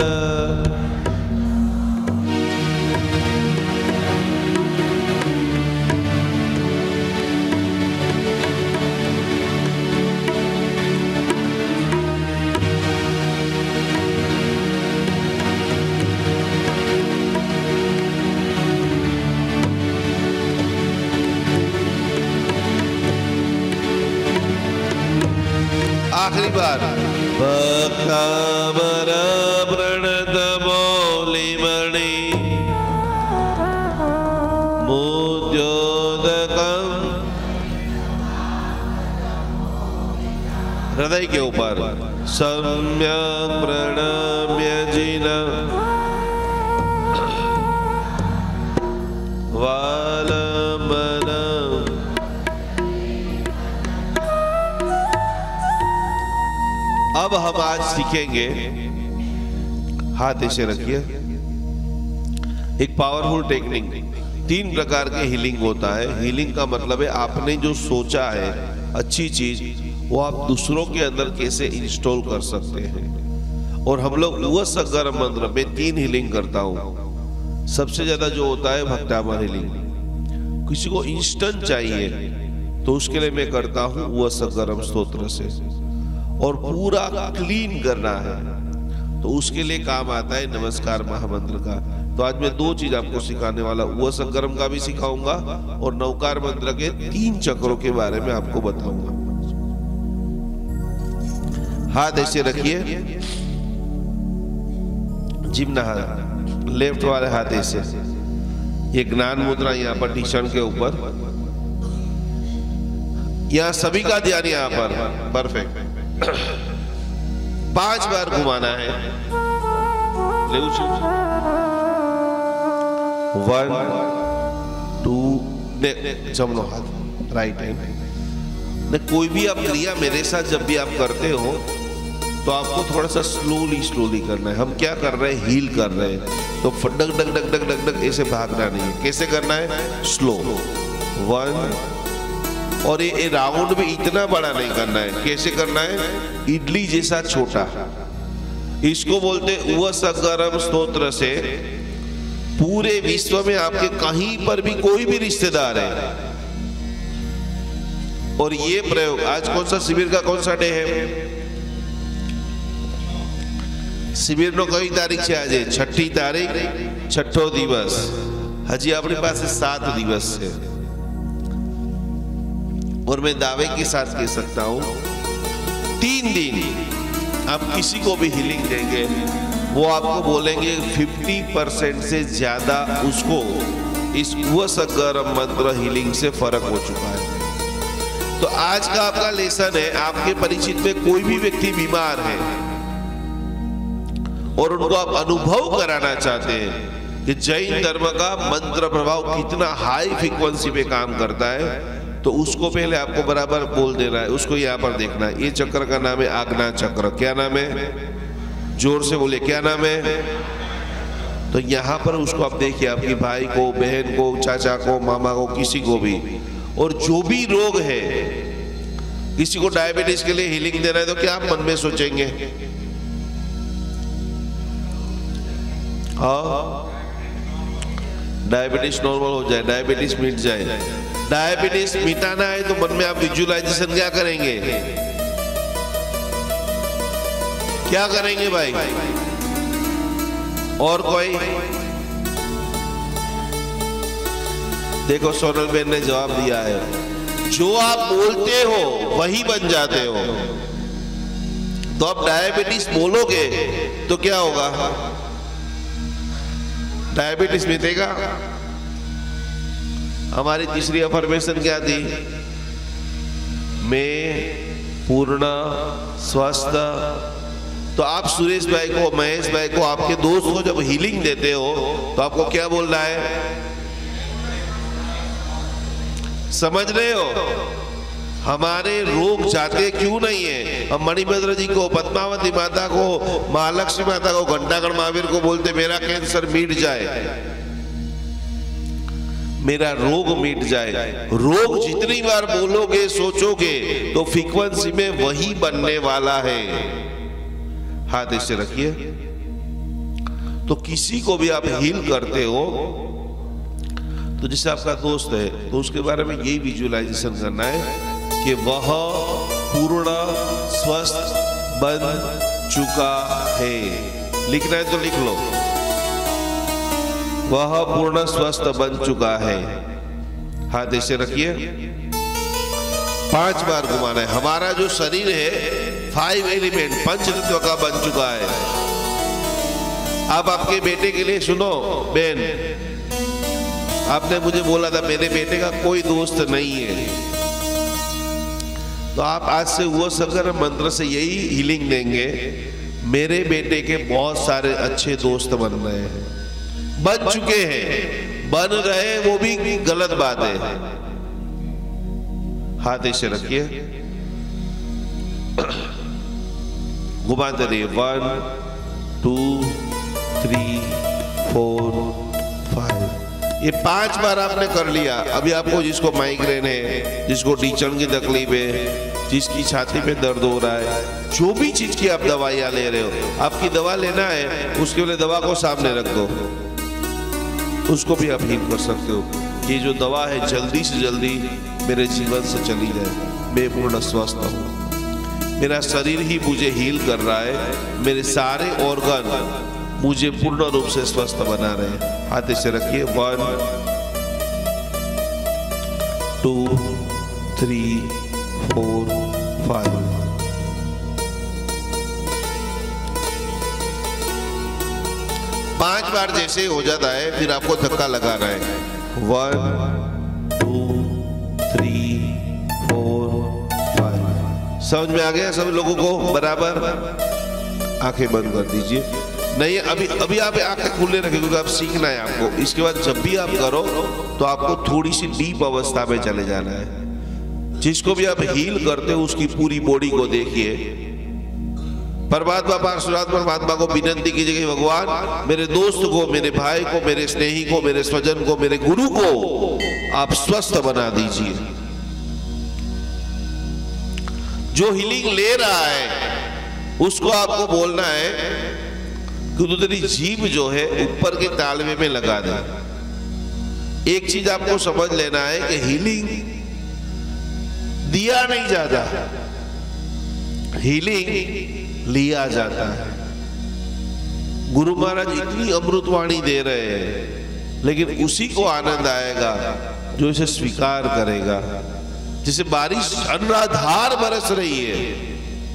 आखिरी बार, भक्तामर प्रणत मौलिमणि मुद्योदकम्। हृदय के ऊपर सम्यक् प्रणम्य जिना वालम्बनम्। अब हम आज सीखेंगे, हाथ ऐसे रखिए, एक पावरफुल टेक्निक। 3 प्रकार के हीलिंग होता है। हीलिंग का मतलब है आपने जो सोचा है अच्छी चीज, वो आप दूसरों के अंदर कैसे इंस्टॉल कर सकते हैं। और हम लोग वह सगर्म मंत्र में 3 हीलिंग करता हूं। सबसे ज्यादा जो होता है भक्तामर हीलिंग। किसी को इंस्टेंट चाहिए तो उसके लिए मैं करता हूं वह सगर्म स्तोत्र से, और पूरा क्लीन करना है तो उसके लिए काम आता है नमस्कार महामंत्र का। तो आज मैं 2 चीज आपको सिखाने वाला, वो संगरम का भी सिखाऊंगा और नवकार मंत्र के 3 चक्रों के बारे में आपको बताऊंगा। हाथ ऐसे रखिए, जिम्ना हाथ, लेफ्ट वाले हाथ ऐसे, ये ज्ञान मुद्रा यहाँ पर टीशन के ऊपर, यहाँ सभी का ध्यान यहाँ पर, परफेक्ट। 5 बार घुमाना है। 1 2 जमनो हाथ, राइट हैंड। कोई भी आप क्रिया मेरे साथ जब भी आप करते हो तो आपको थोड़ा सा स्लोली करना है। हम क्या कर रहे हैं, हील कर रहे हैं, तो डग डग डग डग डग डग ऐसे भागना नहीं है। कैसे करना है, स्लो। 1, और ये राउंड भी इतना बड़ा नहीं करना है। कैसे करना है, इडली जैसा छोटा। इसको बोलते वह सगर्म स्तोत्र से पूरे विश्व में आपके कहीं पर भी कोई भी रिश्तेदार है, और ये प्रयोग, आज कौन सा शिविर का कौन सा डे है, शिविर नो कई तारीख से आज है, 6ठी तारीख, 6ठो दिवस। हजी अपने पास 7 दिवस है, और मैं दावे के साथ कह सकता हूं 3 दिन आप किसी को भी हीलिंग देंगे, वो आपको बोलेंगे 50% से ज्यादा उसको इस वसगर्म मंत्र हीलिंग से फर्क हो चुका है। तो आज का आपका लेसन है, आपके परिचित में कोई भी व्यक्ति बीमार है और उनको आप अनुभव कराना चाहते हैं कि जैन धर्म का मंत्र प्रभाव कितना हाई फ्रीक्वेंसी पे काम करता है, तो उसको पहले आपको बराबर बोल देना है। उसको यहाँ पर देखना है। ये चक्र का नाम है आज्ञा चक्र। क्या नाम है, जोर से बोले, क्या नाम है। तो यहाँ पर उसको आप देखिए, आपकी भाई को, बहन को, चाचा को, मामा को, किसी को भी, और जो भी रोग है, किसी को डायबिटीज के लिए हीलिंग देना है तो क्या आप मन में सोचेंगे, हाँ डायबिटीज नॉर्मल हो जाए, डायबिटीज मिट जाए। डायबिटीज मिटाना है तो मन में आप विजुअलाइजेशन क्या करेंगे, क्या करेंगे भाई, और कोई। देखो सोनल बहन ने जवाब दिया है, जो आप बोलते हो वही बन जाते हो। तो आप डायबिटीज बोलोगे तो क्या होगा, डायबिटीज मिटेगा। हमारी तीसरी अफर्मेशन क्या थी, मैं पूर्ण स्वस्थ। तो आप सुरेश भाई को, महेश भाई को, आपके दोस्त को जब हीलिंग देते हो तो आपको क्या बोलना है, समझ रहे हो? हमारे रोग जाते क्यों नहीं है? हम मणिभद्र जी को, पद्मावती माता को, महालक्ष्मी माता को, घंटागढ़ महावीर को बोलते मेरा कैंसर मिट जाए, मेरा रोग मिट जाए। रोग जितनी बार बोलोगे सोचोगे तो फ्रीक्वेंसी में वही बनने वाला है। हाथ ऐसे रखिए। तो किसी को भी आप हील करते हो तो जैसे आपका दोस्त है तो उसके बारे में यही विजुअलाइजेशन करना है कि वह पूर्ण स्वस्थ बन चुका है। लिखना है तो लिख लो, वह पूर्ण स्वस्थ बन चुका है। हाथ ऐसे रखिए। 5 बार घुमाना है। हमारा जो शरीर है 5 एलिमेंट पंच तत्व का बन चुका है। अब आपके बेटे के लिए सुनो बहन, आपने मुझे बोला था मेरे बेटे का कोई दोस्त नहीं है, तो आप आज से वो सगर मंत्र से यही हीलिंग देंगे, मेरे बेटे के बहुत सारे अच्छे दोस्त बन रहे हैं, बन चुके हैं, बन रहे वो भी गलत बात है। हाथ ऐसे रखिए, घुमाते रहिए। 1 2 3 4 5। ये 5 बार आपने कर लिया। अभी आपको जिसको माइग्रेन है, जिसको ढींचन की तकलीफ है, जिसकी छाती पे दर्द हो रहा है, जो भी चीज की आप दवाइयां ले रहे हो, आपकी दवा लेना है, उसके लिए दवा को सामने रख दो, उसको भी आप हील कर सकते हो। ये जो दवा है जल्दी से जल्दी मेरे जीवन से चली जाए, मैं पूर्ण स्वस्थ हूँ, मेरा शरीर ही मुझे हील कर रहा है, मेरे सारे ऑर्गन मुझे पूर्ण रूप से स्वस्थ बना रहे हैं। हाथ से रखिए। 1 2 3 4 5। पांच बार जैसे हो जाता है फिर आपको धक्का लगाना है। 1 2 3 4 5। समझ में आ गया सब लोगों को? बराबर। आंखें बंद कर दीजिए। नहीं, अभी आप आंखें खुले रखें क्योंकि आप सीखना है आपको। इसके बाद जब भी आप करो तो आपको थोड़ी सी डीप अवस्था में चले जाना है। जिसको भी आप हील करते हो उसकी पूरी बॉडी को देखिए। परमात्मा परमात्मा को विनती कीजिए कि भगवान मेरे दोस्त को, मेरे भाई को, मेरे स्नेही को, मेरे स्वजन को, मेरे गुरु को आप स्वस्थ बना दीजिए। जो हीलिंग ले रहा है उसको आपको बोलना है कि तू तेरी जीभ जो है ऊपर के तालवे में लगा दे। एक चीज आपको समझ लेना है कि हीलिंग दिया नहीं जाता, हीलिंग लिया जाता है। गुरु महाराज इतनी अमृतवाणी दे रहे हैं, लेकिन उसी को आनंद आएगा जो इसे स्वीकार करेगा। जैसे बारिश अनराधार बरस रही है,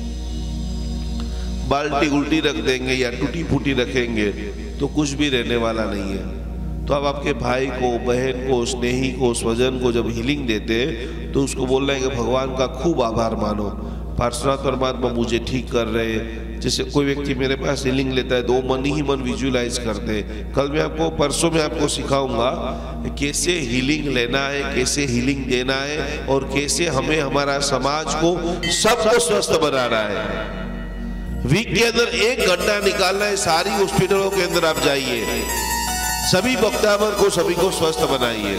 बाल्टी उल्टी रख देंगे या टूटी फूटी रखेंगे तो कुछ भी रहने वाला नहीं है। तो अब आपके भाई को, बहन को, स्नेही को, स्वजन को जब हीलिंग देते हैं तो उसको बोलना है कि भगवान का खूब आभार मानो, पार्श्वनाथ परमात्मा मुझे ठीक कर रहे हैं। जैसे कोई व्यक्ति मेरे पास हीलिंग लेता है तो मन ही मन विजुअलाइज करते हैं। कल मैं आपको, परसों में आपको सिखाऊंगा कैसे हीलिंग लेना है, कैसे हीलिंग देना है और कैसे हमें हमारा समाज को सबको स्वस्थ बनाना है। वीक के अंदर 1 घंटा निकालना है। सारी हॉस्पिटलों के अंदर आप जाइए, सभी भक्तावर को, सभी को स्वस्थ बनाइए।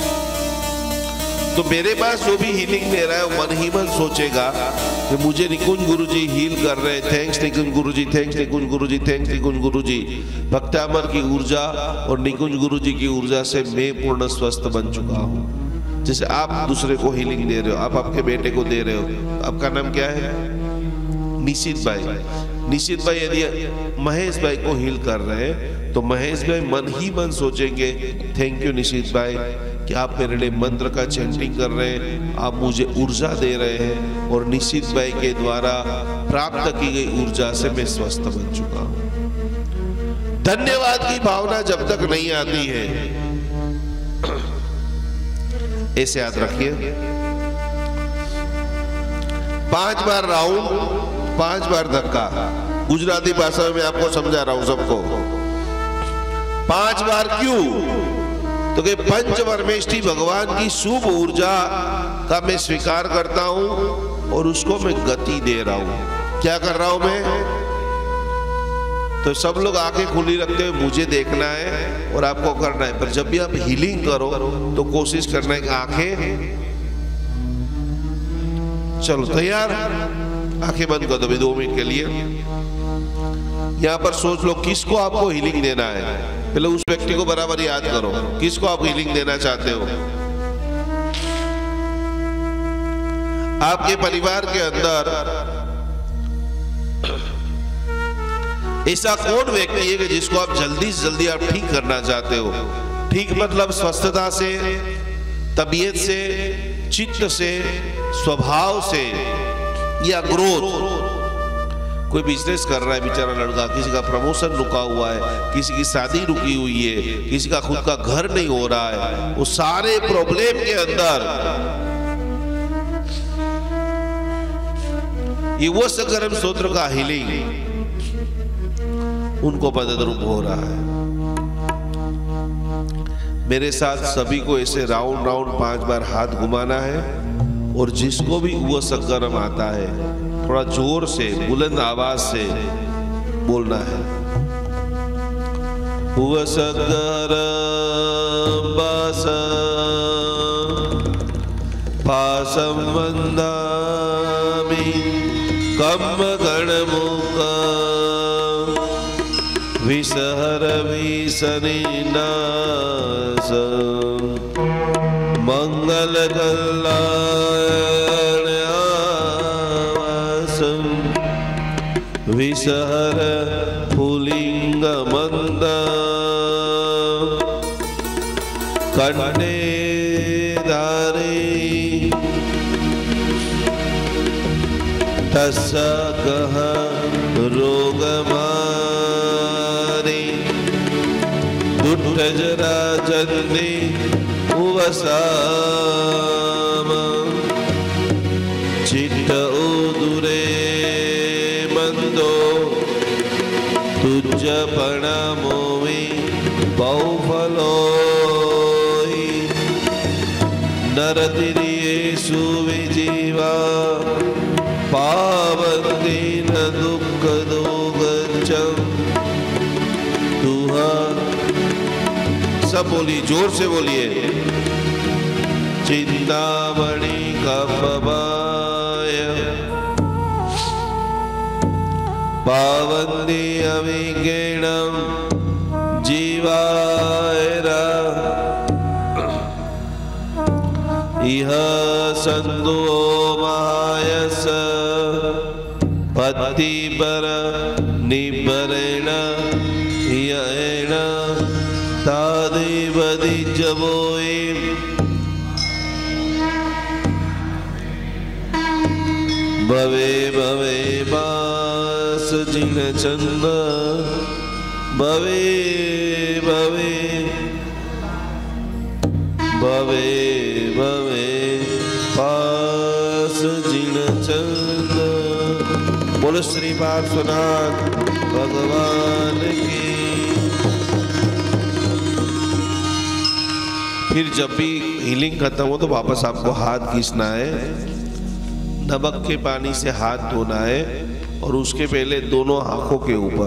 तो मेरे पास जो भी हीलिंग ले रहा है वो मन ही मन सोचेगा कि मुझे निकुंज गुरुजी हील कर रहे हैं, thanks Nikunj Guruji, thanks Nikunj Guruji, thanks Nikunj Guruji. Bhaktamar की ऊर्जा और निकुंज गुरुजी की ऊर्जा से मैं पूर्ण स्वस्थ बन चुका हूँ। जैसे आप दूसरे को हीलिंग दे रहे हो, आप आपके बेटे को दे रहे हो। आपका नाम क्या है? निशित भाई। निशित भाई यदि महेश भाई को हील कर रहे हैं तो महेश भाई मन ही मन सोचेंगे थैंक यू निशित भाई कि आप मेरे लिए मंत्र का चैंटिंग कर रहे हैं, आप मुझे ऊर्जा दे रहे हैं और निशित भाई के द्वारा प्राप्त की गई ऊर्जा से मैं स्वस्थ बन चुका हूं। धन्यवाद की भावना जब तक नहीं आती है, ऐसे याद रखिए। 5 बार राउंड, 5 बार धक्का। गुजराती भाषा में आपको समझा रहा हूं सबको। 5 बार क्यों? तो कि पंच परमेष्ठी भगवान की शुभ ऊर्जा का मैं स्वीकार करता हूं और उसको मैं गति दे रहा हूं। क्या कर रहा हूं मैं? तो सब लोग आंखें खुली रखते हुए मुझे देखना है और आपको करना है। पर जब भी आप हीलिंग करो तो कोशिश करना है कि आंखें, चलो तैयार, आंखें बंद कर दो भी 2 मिनट के लिए। यहां पर सोच लो किसको आपको हीलिंग देना है। पहले उस व्यक्ति को बराबर याद करो, किसको आप हीलिंग देना चाहते हो। आपके परिवार के अंदर ऐसा कौन व्यक्ति है कि जिसको आप जल्दी से जल्दी आप ठीक करना चाहते हो? ठीक मतलब स्वस्थता से, तबीयत से, चित्त से, स्वभाव से या ग्रोथ। कोई बिजनेस कर रहा है बेचारा लड़का, किसी का प्रमोशन रुका हुआ है, किसी की शादी रुकी हुई है, किसी का खुद का घर नहीं हो रहा है, वो सारे प्रॉब्लम के अंदर ये वो सकरम स्तोत्र का हीलिंग उनको मदद रूप हो रहा है। मेरे साथ सभी को ऐसे राउंड 5 बार हाथ घुमाना है और जिसको भी वो सकरम आता है थोड़ा जोर से बुलंद आवाज से बोलना है। वो सकरम बास पासम वंदामि कम्म गणमुख विसहर विसनिनास मंगल कल्याणवासं विसहर पुलिंग मंद कंठे धारे तस्य गह रोगमारे दुष्टजरा जन्ने उवसाम चित्त उदुरे मंदो तुझ प्रणामो में बहुफलोई नरतिरिये सुविजीवा पावन्ति न दुःख दोगच्छं तुहा। सब बोलिए, जोर से बोलिए। चिंतामणि कपवाय पावन्ति अविज्ञेयं जीवायरा इह सन्दो मायस पतिपर निबरेण येन तादेवदि जबोए भवे भवे बास जिन चंद भवे भवे भवे भवे पास जिन चंद। बोलो श्री पार्श्वनाथ भगवान की। फिर जब भी हीलिंग खत्म हो तो वापस आपको हाथ घिसना है, नमक के पानी से हाथ धोना है और उसके पहले दोनों आंखों के ऊपर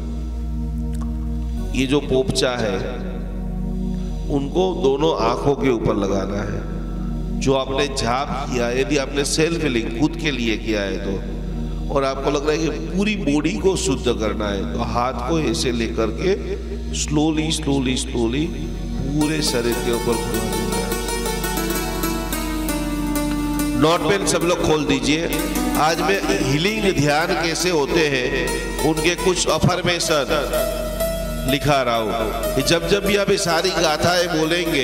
ये जो पोपचा है उनको दोनों आंखों के ऊपर लगाना है। जो आपने जाप किया, यदि आपने सेल्फ हीलिंग खुद के लिए किया है तो, और आपको लग रहा है कि पूरी बॉडी को शुद्ध करना है, तो हाथ को ऐसे लेकर के स्लोली स्लोली स्लोली पूरे शरीर के ऊपर घुमा देना है। नॉट पेन सब लोग खोल दीजिए। आज मैं हीलिंग ध्यान कैसे होते हैं उनके कुछ अफर्मेशन लिखा रहा हूं कि जब जब भी आप ये सारी गाथाएं बोलेंगे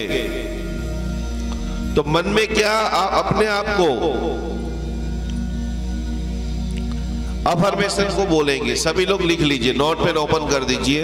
तो मन में क्या अपने आप को अफर्मेशन को बोलेंगे। सभी लोग लिख लीजिए, नोट पेन ओपन कर दीजिए।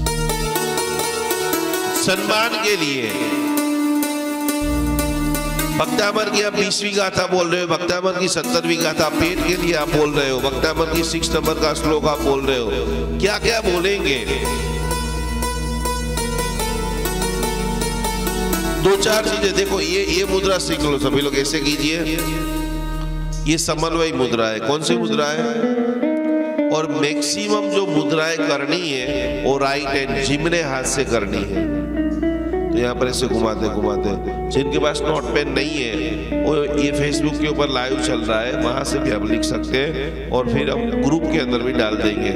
सम्मान के लिए भक्तामर की आप 20वीं गाथा बोल रहे हो, भक्तामर की 70वीं गाथा पेट के लिए आप बोल रहे हो, भक्तामर की 6 नंबर का श्लोक आप बोल रहे हो, क्या क्या बोलेंगे? 2-4 चीजें देखो। ये मुद्रा सीख लो सभी लोग, ऐसे कीजिए। ये समन्वय मुद्रा है। कौन सी मुद्रा है? और मैक्सिमम जो मुद्राएं करनी है वो राइट हैंड जिम्ने हाथ से करनी है। तो यहाँ पर ऐसे घुमाते घुमाते, जिनके पास नोट पेन नहीं है वो ये फेसबुक के ऊपर लाइव चल रहा है, वहां से भी आप लिख सकते हैं और फिर हम ग्रुप के अंदर भी डाल देंगे।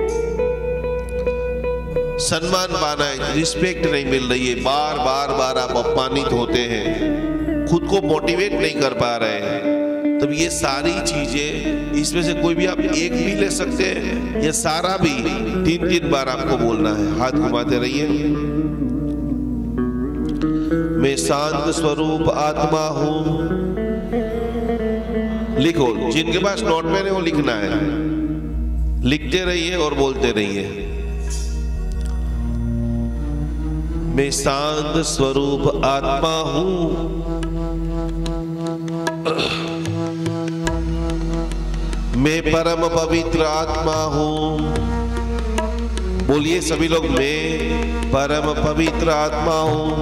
सम्मान पाना है, रिस्पेक्ट नहीं मिल रही है, बार बार बार आप अपमानित होते हैं, खुद को मोटिवेट नहीं कर पा रहे हैं, तब ये सारी चीजें, इसमें से कोई भी आप एक भी ले सकते हैं, ये सारा भी 3-3 बार आपको बोलना है। हाथ घुमाते रहिए। मैं शांत स्वरूप आत्मा हूं। लिखो, जिनके पास नोट पेन है वो लिखना है, लिखते रहिए और बोलते रहिए। मैं शांत स्वरूप आत्मा हूं। मैं परम पवित्र आत्मा हूं। बोलिए सभी लोग, मैं परम पवित्र आत्मा हूं।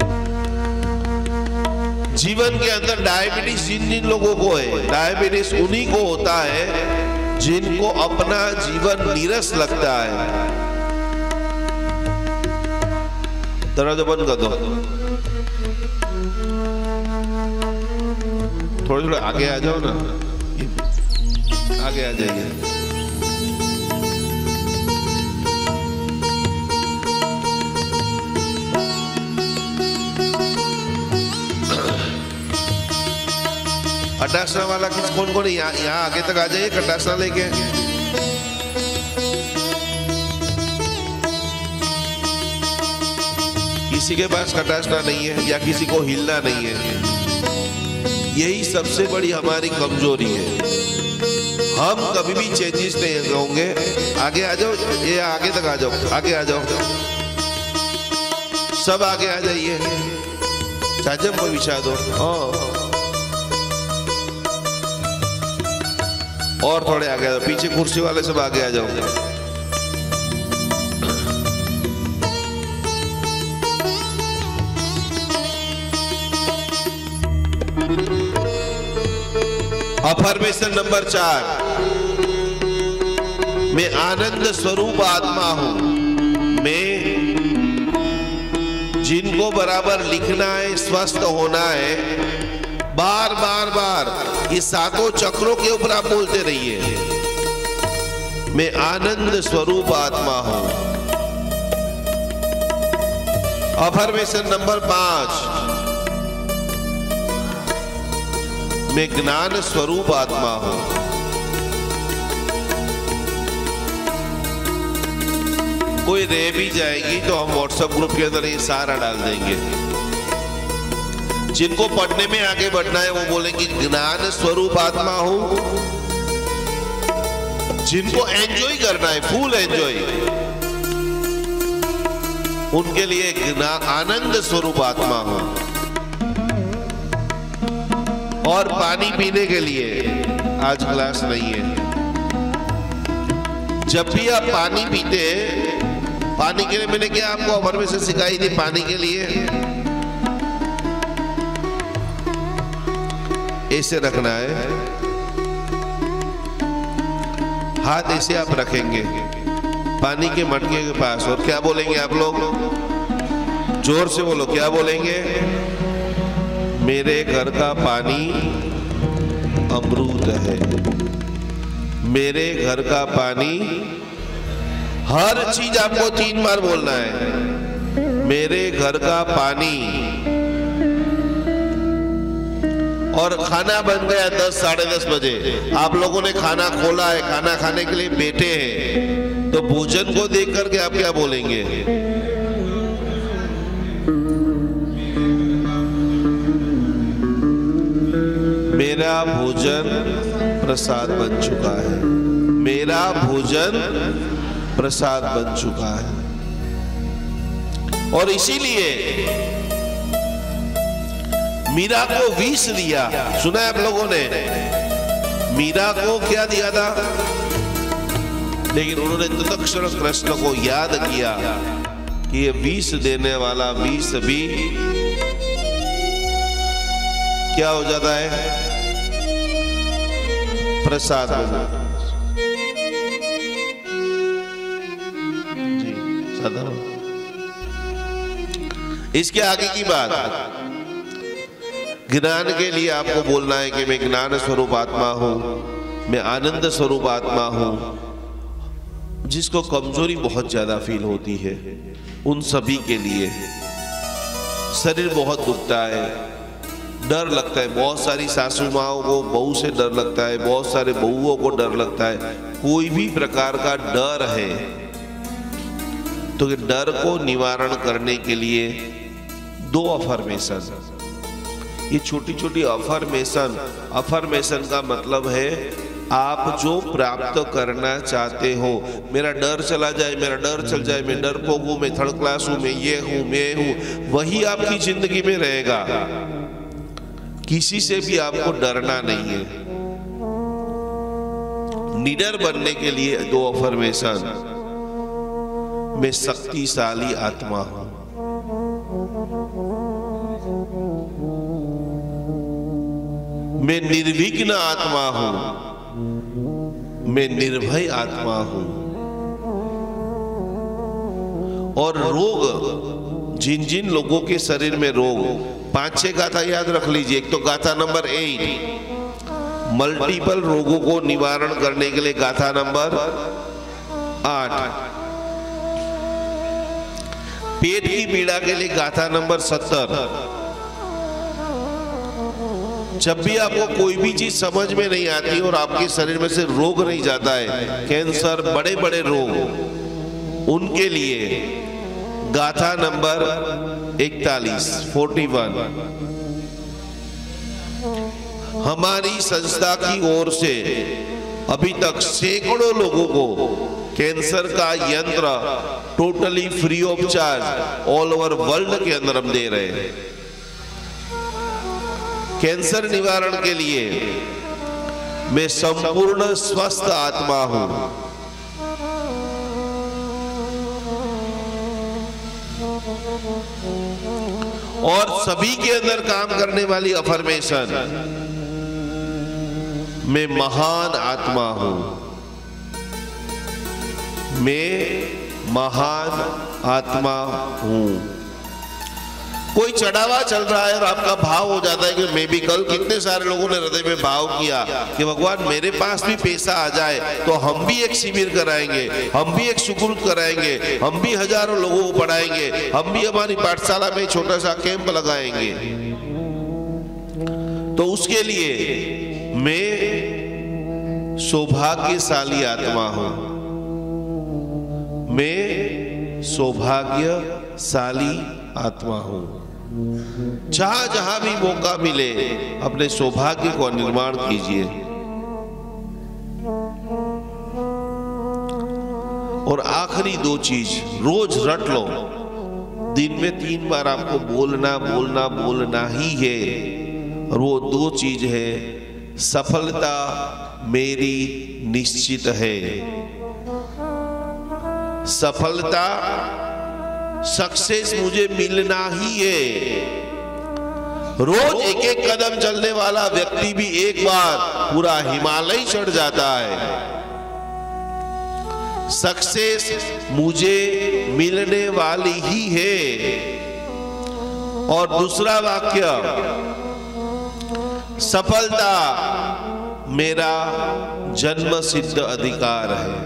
जीवन के अंदर डायबिटीज जिन जिन लोगों को है, डायबिटीज उन्हीं को होता है जिनको अपना जीवन नीरस लगता है। दरवाजा बंद कर दो। थोड़े थोड़े आगे आ जाओ ना, आगे आ जाइए। कटासना वाला कौन कौन है? यहाँ आगे तक आ जाइए कटासना लेके। किसी के पास कटासना नहीं है या किसी को हिलना नहीं है, यही सबसे बड़ी हमारी कमजोरी है। हम कभी भी चेंजेस नहीं होंगे। आगे आ जाओ, ये आगे तक आ जाओ, आगे आ जाओ, सब आगे आ जाइए। चाचा को बिछा दो। और थोड़े आगे आ जाओ, पीछे कुर्सी वाले सब आगे आ जाओ। अफर्मेशन नंबर 4, मैं आनंद स्वरूप आत्मा हूं। मैं, जिनको बराबर लिखना है, स्वस्थ होना है, बार बार बार ये 7 चक्रों के ऊपर आप बोलते रहिए, मैं आनंद स्वरूप आत्मा हूं। अफर्मेशन नंबर 5, मैं ज्ञान स्वरूप आत्मा हूं। कोई रह भी जाएगी तो हम व्हाट्सएप ग्रुप के अंदर ये सारा डाल देंगे। जिनको पढ़ने में आगे बढ़ना है वो बोलेंगे ज्ञान स्वरूप आत्मा हूं। जिनको एंजॉय करना है, फुल एंजॉय, उनके लिए आनंद स्वरूप आत्मा हूं। और पानी पीने के लिए आज ग्लास नहीं है। जब भी आप पानी पीते हैं, पानी के लिए मैंने क्या आपको अफर्मेशन सिखाई थी? पानी के लिए ऐसे रखना है, हाथ ऐसे आप रखेंगे पानी के मटके के पास, और क्या बोलेंगे आप लोग? जोर से बोलो, क्या बोलेंगे? मेरे घर का पानी अमृत है। मेरे घर का पानी, हर चीज आपको 3 बार बोलना है। मेरे घर का पानी। और खाना बन गया 10 साढ़े 10 बजे, आप लोगों ने खाना खोला है, खाना खाने के लिए बैठे हैं, तो भोजन को देख करके आप क्या बोलेंगे? मेरा भोजन प्रसाद बन चुका है। मेरा भोजन प्रसाद बन चुका है। और इसीलिए मीरा को विष दिया। सुना है आप लोगों ने? मीरा को क्या दिया था? लेकिन उन्होंने तत्क्षण कृष्ण को याद किया कि ये विष देने वाला विष भी क्या हो जाता है? प्रसाद हो जाता है। जी सदा। इसके आगे की बात, ज्ञान के लिए आपको बोलना है कि मैं ज्ञान स्वरूप आत्मा हूं, मैं आनंद स्वरूप आत्मा हूं। जिसको कमजोरी बहुत ज्यादा फील होती है उन सभी के लिए, शरीर बहुत दुखता है, डर लगता है। बहुत सारी सासू माओं को बहू से डर लगता है, बहुत सारे बहुओं को डर लगता है। कोई भी प्रकार का डर है तो डर को निवारण करने के लिए 2 अफर्मेशन, ये छोटी छोटी अफर्मेशन का मतलब है आप जो प्राप्त करना चाहते हो। मेरा डर चला जाए, मेरा डर चल जाए, मैं डरपोक हूं, मैं थर्ड क्लास हूं, मैं ये हूं, मैं हूं, वही आपकी जिंदगी में रहेगा। किसी से भी आपको डरना नहीं है। निडर बनने के लिए 2 अफर्मेशन, मैं शक्तिशाली आत्मा हूं, मैं निर्विघ्न आत्मा हूं, मैं निर्भय आत्मा हूं। और रोग, जिन जिन लोगों के शरीर में रोग, 5-6 गाथा याद रख लीजिए। एक तो गाथा नंबर 8 मल्टीपल रोगों को निवारण करने के लिए, गाथा नंबर 8 पेट की पीड़ा के लिए, गाथा नंबर 70। जब भी आपको कोई भी चीज समझ में नहीं आती और आपके शरीर में से रोग नहीं जाता है, कैंसर, बड़े बड़े रोग, उनके लिए गाथा नंबर 41 हमारी संस्था की ओर से अभी तक सैकड़ों लोगों को कैंसर का यंत्र totally free of charge all over world के अंदर हम दे रहे हैं। कैंसर निवारण के लिए मैं संपूर्ण स्वस्थ आत्मा हूं। और सभी के अंदर काम करने वाली अफर्मेशन, मैं महान आत्मा हूं, मैं महान आत्मा हूं। कोई चढ़ावा चल रहा है और आपका भाव हो जाता है कि मैं भी, कल कितने सारे लोगों ने हृदय में भाव किया कि भगवान मेरे पास भी पैसा आ जाए तो हम भी एक शिविर कराएंगे, हम भी एक सुकुल कराएंगे, हम भी हजारों लोगों को पढ़ाएंगे, हम भी हमारी पाठशाला में छोटा सा कैंप लगाएंगे। तो उसके लिए मैं सौभाग्यशाली आत्मा हूं, मैं सौभाग्यशाली आत्मा हूं। जहां जहां भी मौका मिले अपने सौभाग्य को निर्माण कीजिए। और आखिरी 2 चीज रोज रट लो, दिन में 3 बार आपको बोलना बोलना बोलना ही है। और वो 2 चीज है, सफलता मेरी निश्चित है। सफलता, सक्सेस मुझे मिलना ही है। रोज एक एक कदम चलने वाला व्यक्ति भी एक बार पूरा हिमालय चढ़ जाता है। सक्सेस मुझे मिलने वाली ही है। और दूसरा वाक्य, सफलता मेरा जन्म सिद्ध अधिकार है।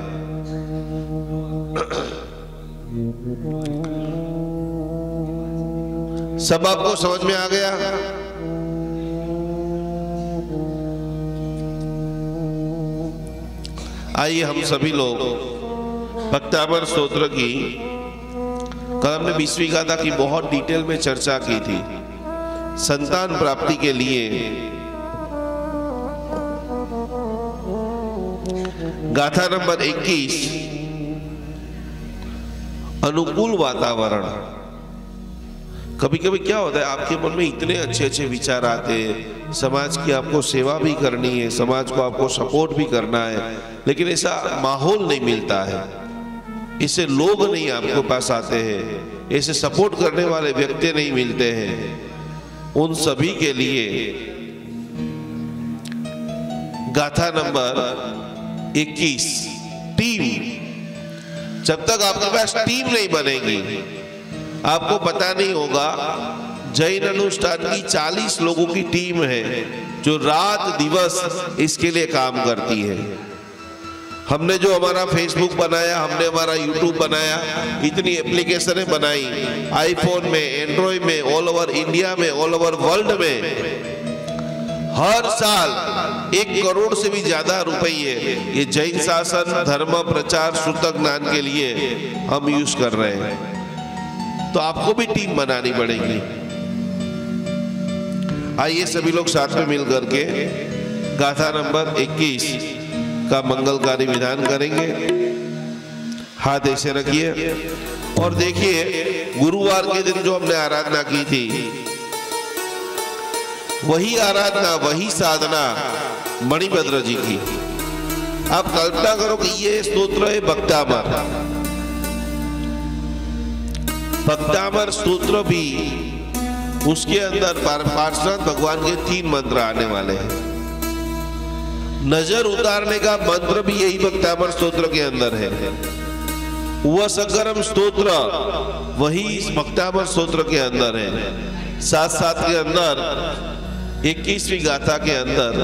सब आपको समझ में आ गया? आइए हम सभी लोग भक्तामृत स्तोत्र की, कल हमने 20वीं गाथा की बहुत डिटेल में चर्चा की थी। संतान प्राप्ति के लिए गाथा नंबर 21, अनुकूल वातावरण। कभी कभी क्या होता है, आपके मन में इतने अच्छे अच्छे विचार आते हैं, समाज की आपको सेवा भी करनी है, समाज को आपको सपोर्ट भी करना है, लेकिन ऐसा माहौल नहीं मिलता है, इससे लोग नहीं आपके पास आते हैं, ऐसे सपोर्ट करने वाले व्यक्ति नहीं मिलते हैं। उन सभी के लिए गाथा नंबर 21, टीम। जब तक आपके पास टीम नहीं बनेगी, आपको पता नहीं होगा। जैन अनुष्ठान की 40 लोगों की टीम है जो रात दिवस इसके लिए काम करती है। हमने जो हमारा फेसबुक बनाया, हमने हमारा यूट्यूब बनाया, इतनी एप्लीकेशनें बनाई, आईफोन में, एंड्रॉइड में, ऑल ओवर इंडिया में, ऑल ओवर वर्ल्ड में हर साल 1 करोड़ से भी ज्यादा रुपये ये जैन शासन, धर्म प्रचार, शुद्ध ज्ञान के लिए हम यूज कर रहे हैं। तो आपको भी टीम बनानी पड़ेगी। आइए सभी लोग साथ में मिल करके गाथा नंबर 21 का मंगलकारी विधान करेंगे। हाथ ऐसे रखिए और देखिए, गुरुवार के दिन जो हमने आराधना की थी, वही आराधना, वही साधना मणिभद्र जी की। आप कल्पना करो कि ये स्तोत्र है भक्तामर। भक्तामर स्तोत्र भी, उसके अंदर पार्श्वनाथ भगवान के 3 मंत्र आने वाले हैं। नजर उतारने का मंत्र भी यही भक्तामर स्तोत्र के अंदर है। वसकरम स्तोत्र वही इस भक्तामर स्तोत्र के अंदर है। साथ साथ के अंदर 21वीं गाथा के अंदर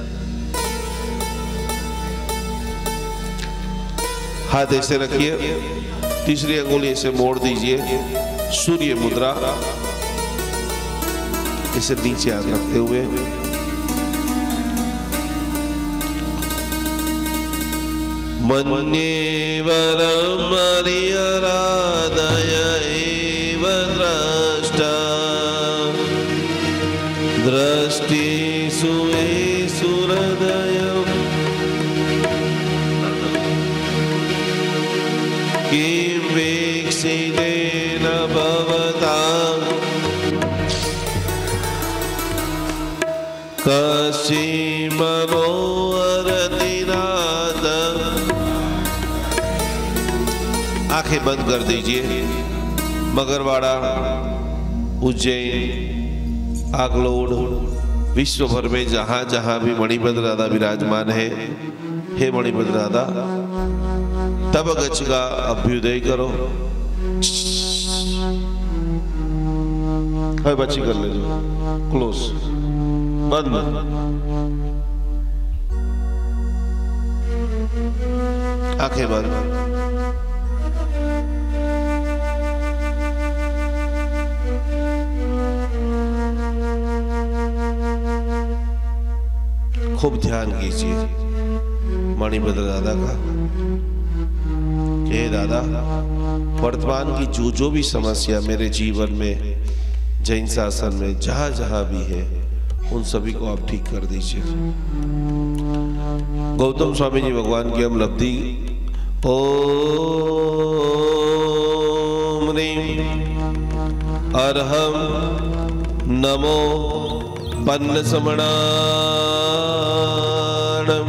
हाथ ऐसे रखिए, तीसरी अंगुली ऐसे मोड़ दीजिए, सूर्य मुद्रा, इसे नीचे हाथ रखते हुए मन्येवरम हरिहरादय एव द्रष्टा दृष्टिषु सुहृदयम् किं वीक्षितेन भवताम् कश्चिन्मनोहरति नाथ। आंखें बंद कर दीजिए। मगरवाड़ा, उज्जैन, आगलोड, विश्व भर में जहां जहां भी मणिभद्र दादा विराजमान है, हे मणिभद्र दादा तब गच्छ का अभ्युदय करो। है बच्ची कर ले जो क्लोज बंद। आंखें बंद। खूब ध्यान कीजिए मणिभद्र दादा का। हे दादा, वर्तमान की जो भी समस्या मेरे जीवन में, जैन शासन में जहां जहां भी है, उन सभी को आप ठीक कर दीजिए। गौतम स्वामी जी भगवान की हम लब्धि ओम ह्रीं अरहम नमो पन्न समणाणम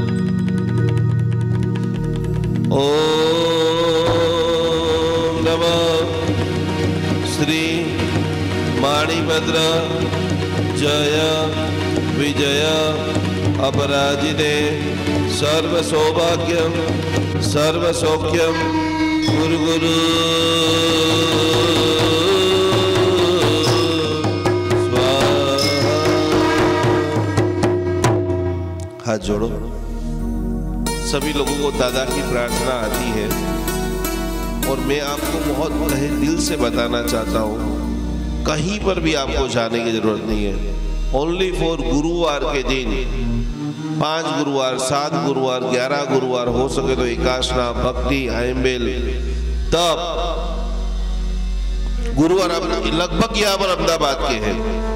ओम नमः श्री मणिभद्र जय विजय अपराजिते सर्व सौभाग्यम सर्व सौख्यम गुरु गुरु स्वाहा। हाथ जोड़ो। सभी लोगों को दादा की प्रार्थना आती है और मैं आपको बहुत तहे दिल से बताना चाहता हूँ, कहीं पर भी आपको जाने की जरूरत नहीं है। ओनली फॉर गुरुवार के दिन, 5 गुरुवार, 7 गुरुवार, 11 गुरुवार, हो सके तो एकाशना, भक्ति, आयम्बेल, तब गुरुवार लगभग यहाँ पर अहमदाबाद के हैं।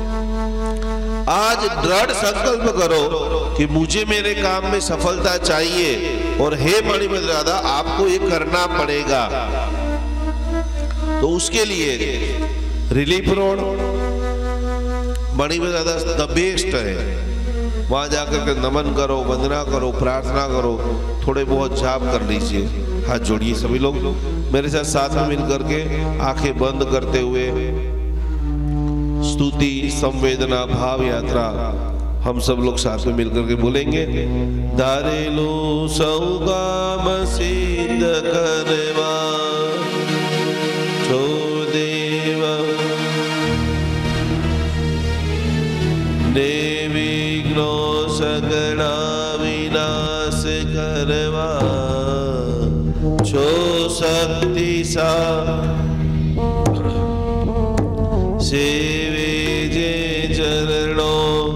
आज दृढ़ संकल्प करो कि मुझे मेरे काम में सफलता चाहिए और हे मणिभद्र दादा आपको ये करना पड़ेगा। तो उसके लिए रिलीफ रोड मणि में ज्यादा द बेस्ट है। वहां जाकर के नमन करो, वंदना करो, प्रार्थना करो, थोड़े बहुत जाप कर लीजिए। हाथ जोड़िए सभी लोग मेरे साथ में मिल करके आंखें बंद करते हुए स्तुति संवेदना भाव यात्रा हम सब लोग साथ में मिलकर के बोलेंगे। धारेलो सौगाम सिद्ध करवा छो देव निर्विघ्नो सगुणा विनाश करवा छो शक्ति सा सेवे जे चरणों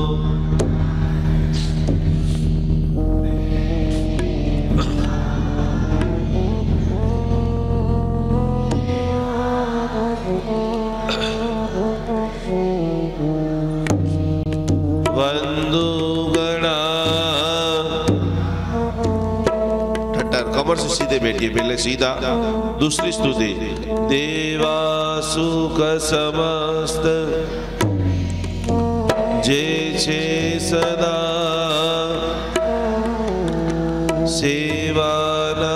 कमर से सीधे बैठिए, पहले सीधा। दूसरी स्तुति। देवा सुख समस्त जे छे सदा सेवाना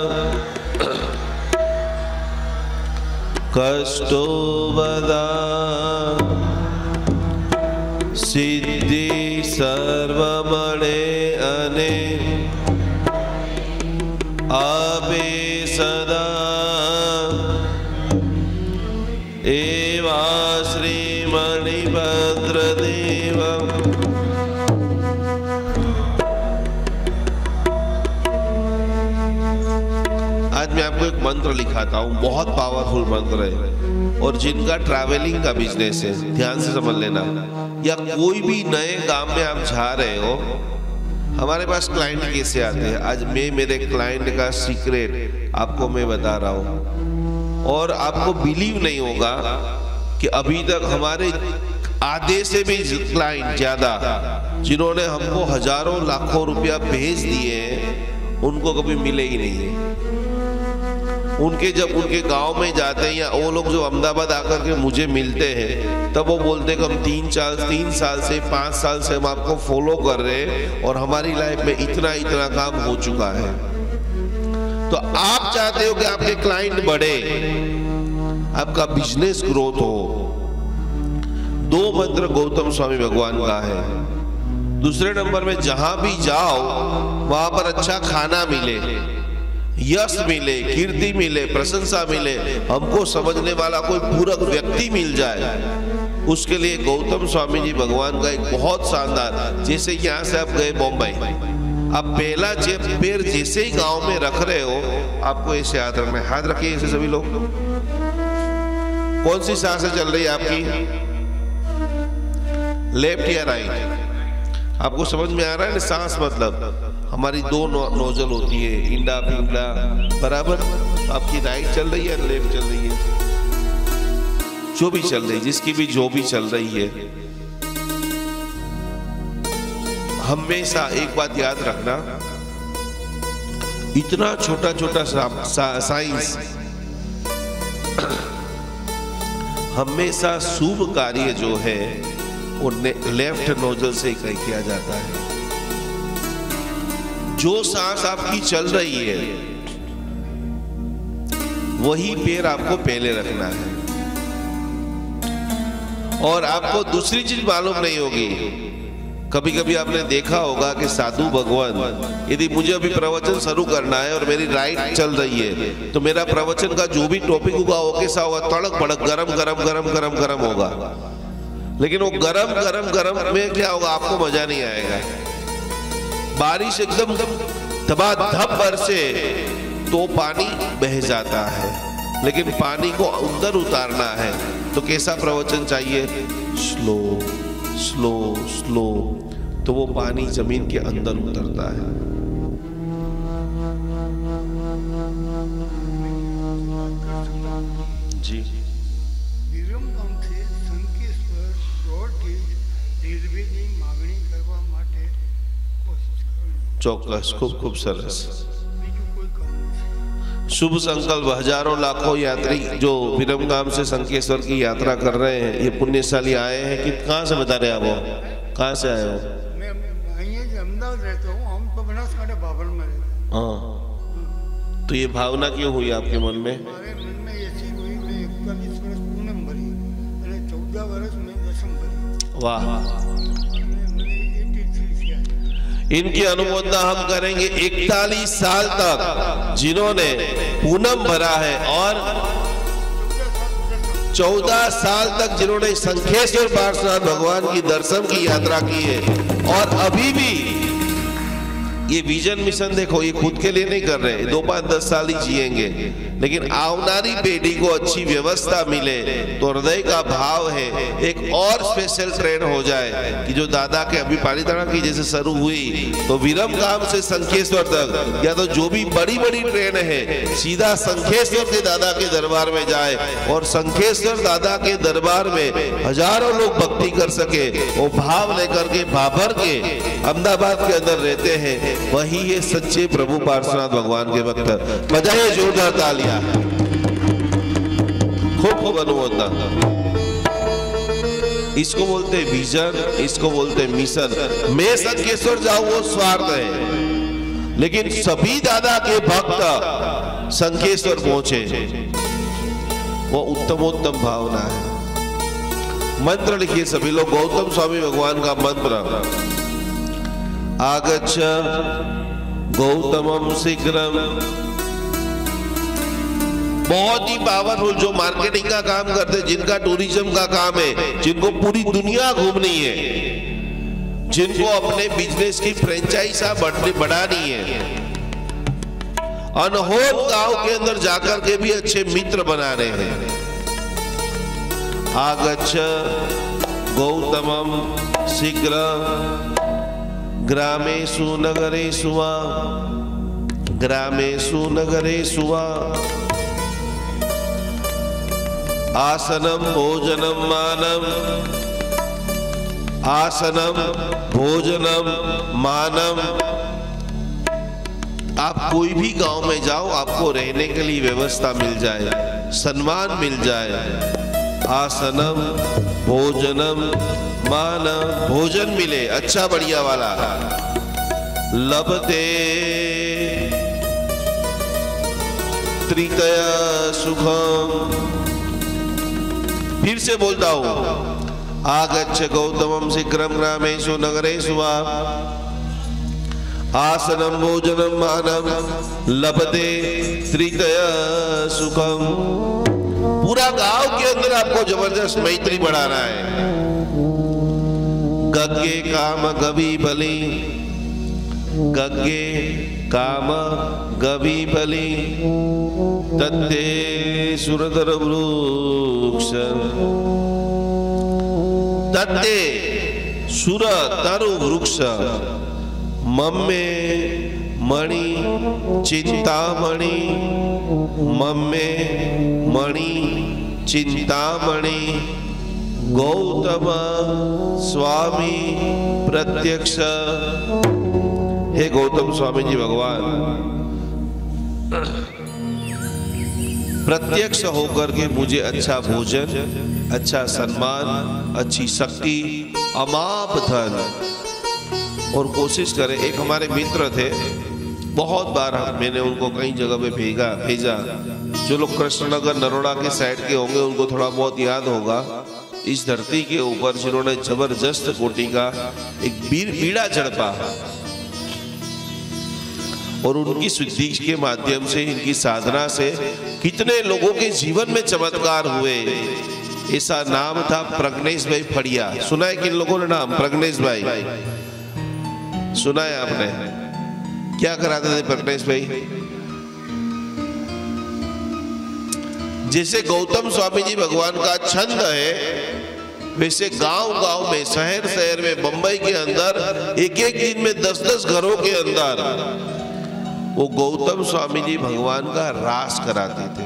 कष्टो बदा सिद्धि सर्व मणे अने आपे सदा एवा श्री मणिभद्र देव। आज मैं आपको एक मंत्र लिखाता हूँ, बहुत पावरफुल मंत्र है। और जिनका ट्रैवलिंग का बिजनेस है ध्यान से समझ लेना, या कोई भी नए काम में आप जा रहे हो। हमारे पास क्लाइंट कैसे आते हैं, आज मैं मेरे क्लाइंट का सीक्रेट आपको मैं बता रहा हूं। और आपको बिलीव नहीं होगा कि अभी तक हमारे आधे से भी क्लाइंट ज्यादा जिन्होंने हमको हजारों लाखों रुपया भेज दिए हैं, उनको कभी मिले ही नहीं है। उनके जब उनके गांव में जाते हैं या वो लोग जो अहमदाबाद आकर के मुझे मिलते हैं, तब वो बोलते हैं कि हम 3 साल से 5 साल से हम आपको फॉलो कर रहे हैं और हमारी लाइफ में इतना इतना काम हो चुका है। तो आप चाहते हो कि आपके क्लाइंट बढ़े, आपका बिजनेस ग्रोथ हो। 2 मंत्र गौतम स्वामी भगवान का है। दूसरे नंबर में जहां भी जाओ वहां पर अच्छा खाना मिले, यश मिले, कीर्ति मिले, प्रशंसा मिले, हमको समझने वाला कोई पूरक व्यक्ति मिल जाए, उसके लिए गौतम स्वामी जी भगवान का एक बहुत शानदार। जैसे यहाँ से आप गए बॉम्बे, आप पहला पैर जैसे ही गांव में रख रहे हो, आपको ऐसे हाथ रखना है। हाथ रखिए ऐसे सभी लोग। कौन सी सांसें चल रही है आपकी, लेफ्ट या राइट? आपको समझ में आ रहा है ना? सांस मतलब हमारी 2 नोजल होती है, इंडा पिंगला बराबर। आपकी राइट चल रही है, लेफ्ट चल रही है, जो भी चल रही है, जिसकी भी जो भी चल रही है। हमेशा एक बात याद रखना, इतना छोटा छोटा साइंस हमेशा शुभ कार्य जो है वो लेफ्ट नोजल से ही किया जाता है। जो सांस आपकी चल रही है वही पैर आपको पहले रखना है। और आपको दूसरी चीज मालूम नहीं होगी, कभी कभी आपने देखा होगा कि साधु भगवान, यदि मुझे अभी प्रवचन शुरू करना है और मेरी राइट चल रही है, तो मेरा प्रवचन का जो भी टॉपिक होगा वो कैसा होगा, तड़क भड़क गरम गरम गरम गरम गरम होगा। लेकिन वो गरम गरम गरम में क्या होगा, आपको मजा नहीं आएगा। बारिश एकदम धबाधब बरसे तो पानी बह जाता है, लेकिन पानी को अंदर उतारना है तो कैसा प्रवचन चाहिए, स्लो स्लो स्लो, तो वो पानी जमीन के अंदर उतरता है। जी ચોક્કસ, ખૂબ ખૂબ સરસ। शुभ संकल्प हजारों लाखों यात्री जो विरमगाम से संकेश्वर की यात्रा कर रहे हैं, ये पुण्यशाली आए हैं कि कहाँ से बता रहे हैं आप? कहाँ से आए हो? मैं अहमदाबाद रहता हूँ, हम तो बनासकांठा बाबर में रहते हैं। हाँ, तो ये भावना क्यों हुई आपके मन में? हमारे मन में ऐसी हुई, मैं 41 वर्ष पूनम भरी, मैंने 14 वर्ष में दशम भरी। वाह, इनकी अनुमोदना हम करेंगे 41 साल तक जिन्होंने पूनम भरा है और 14 साल तक जिन्होंने संकेश्वर पार्श्वनाथ भगवान की दर्शन की यात्रा की है। और अभी भी ये विजन मिशन देखो, ये खुद के लिए नहीं कर रहे, 2, 5, 10 साल ही जिएंगे, लेकिन आवनारी पीढ़ी को अच्छी व्यवस्था मिले तो हृदय का भाव है एक और स्पेशल ट्रेन हो जाए कि जो दादा के अभी पालीताना की जैसे शुरू हुई तो विरमगाम से संकेश्वर तक, या तो जो भी बड़ी बड़ी ट्रेन है सीधा संकेश्वर के दादा के दरबार में जाए और संकेश्वर दादा के दरबार में हजारों लोग भक्ति कर सके। वो भाव लेकर के भाभर के अहमदाबाद के अंदर रहते हैं, वही ये सच्चे प्रभु पार्श्वनाथ भगवान के भक्त। बजाइए जोरदार तालियां, खूब खूब अनुमोदना। इसको बोलते विजन, इसको बोलते मिशन। मैं संकेश्वर जाऊं वो स्वार्थ है, लेकिन सभी दादा के भक्त संकेश्वर पहुंचे वो उत्तमोत्तम भावना है। मंत्र लिखिए सभी लोग, गौतम स्वामी भगवान का मंत्र, आगच्छ गौतमम शीघ्रम। बहुत ही पावरफुल, जो मार्केटिंग का काम करते, जिनका टूरिज्म का काम है, जिनको पूरी दुनिया घूमनी है, जिनको अपने बिजनेस की फ्रेंचाइज बढ़ानी है, अनहोल गांव के अंदर जाकर के भी अच्छे मित्र बनाने हैं। आगच्छ गौतमम शीघ्रम ग्रामेषु नगरेषु वा, ग्रामेषु नगरेषु वा, आसनम भोजनम मानम, आसनम भोजनम मानम। आप कोई भी गांव में जाओ, आपको रहने के लिए व्यवस्था मिल जाए, सम्मान मिल जाए। आसनम भोजनम मान, भोजन मिले अच्छा बढ़िया वाला। लभते त्रितय सुखम। फिर से बोलता हूं, आगच्छ गौतमम शीघ्रम ग्रामेषु नगरेषु वा, आसनम भोजनम मानम, लभते त्रितय सुखम। पूरा गांव के अंदर आपको जबरदस्त मैत्री बढ़ाना है। गग्गे काम गवी बली, गग्गे काम गवी बली, तत्ते सुरधर वृक्ष, तत्ते सुर तरु वृक्ष, मम्मे मणि चिंतामणि, मम्मे मणि चिंतामणि, गौतम स्वामी प्रत्यक्ष। हे गौतम स्वामी जी भगवान, प्रत्यक्ष होकर के मुझे अच्छा भोजन, अच्छा सम्मान, अच्छी शक्ति, अमाप धन, और कोशिश करें। एक हमारे मित्र थे, बहुत बार मैंने उनको कई जगह पे भेजा। जो लोग कृष्णनगर नरोड़ा के साइड के होंगे उनको थोड़ा बहुत याद होगा, इस धरती के ऊपर जिन्होंने जबरदस्त कोटि का एक बीड़ा झड़पा, और उनकी सिद्धि के माध्यम से, इनकी साधना से कितने लोगों के जीवन में चमत्कार हुए। ऐसा नाम था प्रज्ञेश भाई फड़िया। सुना है किन लोगों ने नाम? प्रज्ञेश भाई सुना है आपने? क्या कराते थे प्रज्ञेश भाई? जैसे गौतम स्वामी जी भगवान का छंद है, वैसे गांव गांव में, शहर शहर में, बंबई के अंदर एक एक दिन में 10-10 घरों के अंदर वो गौतम स्वामी जी भगवान का रास कराते थे।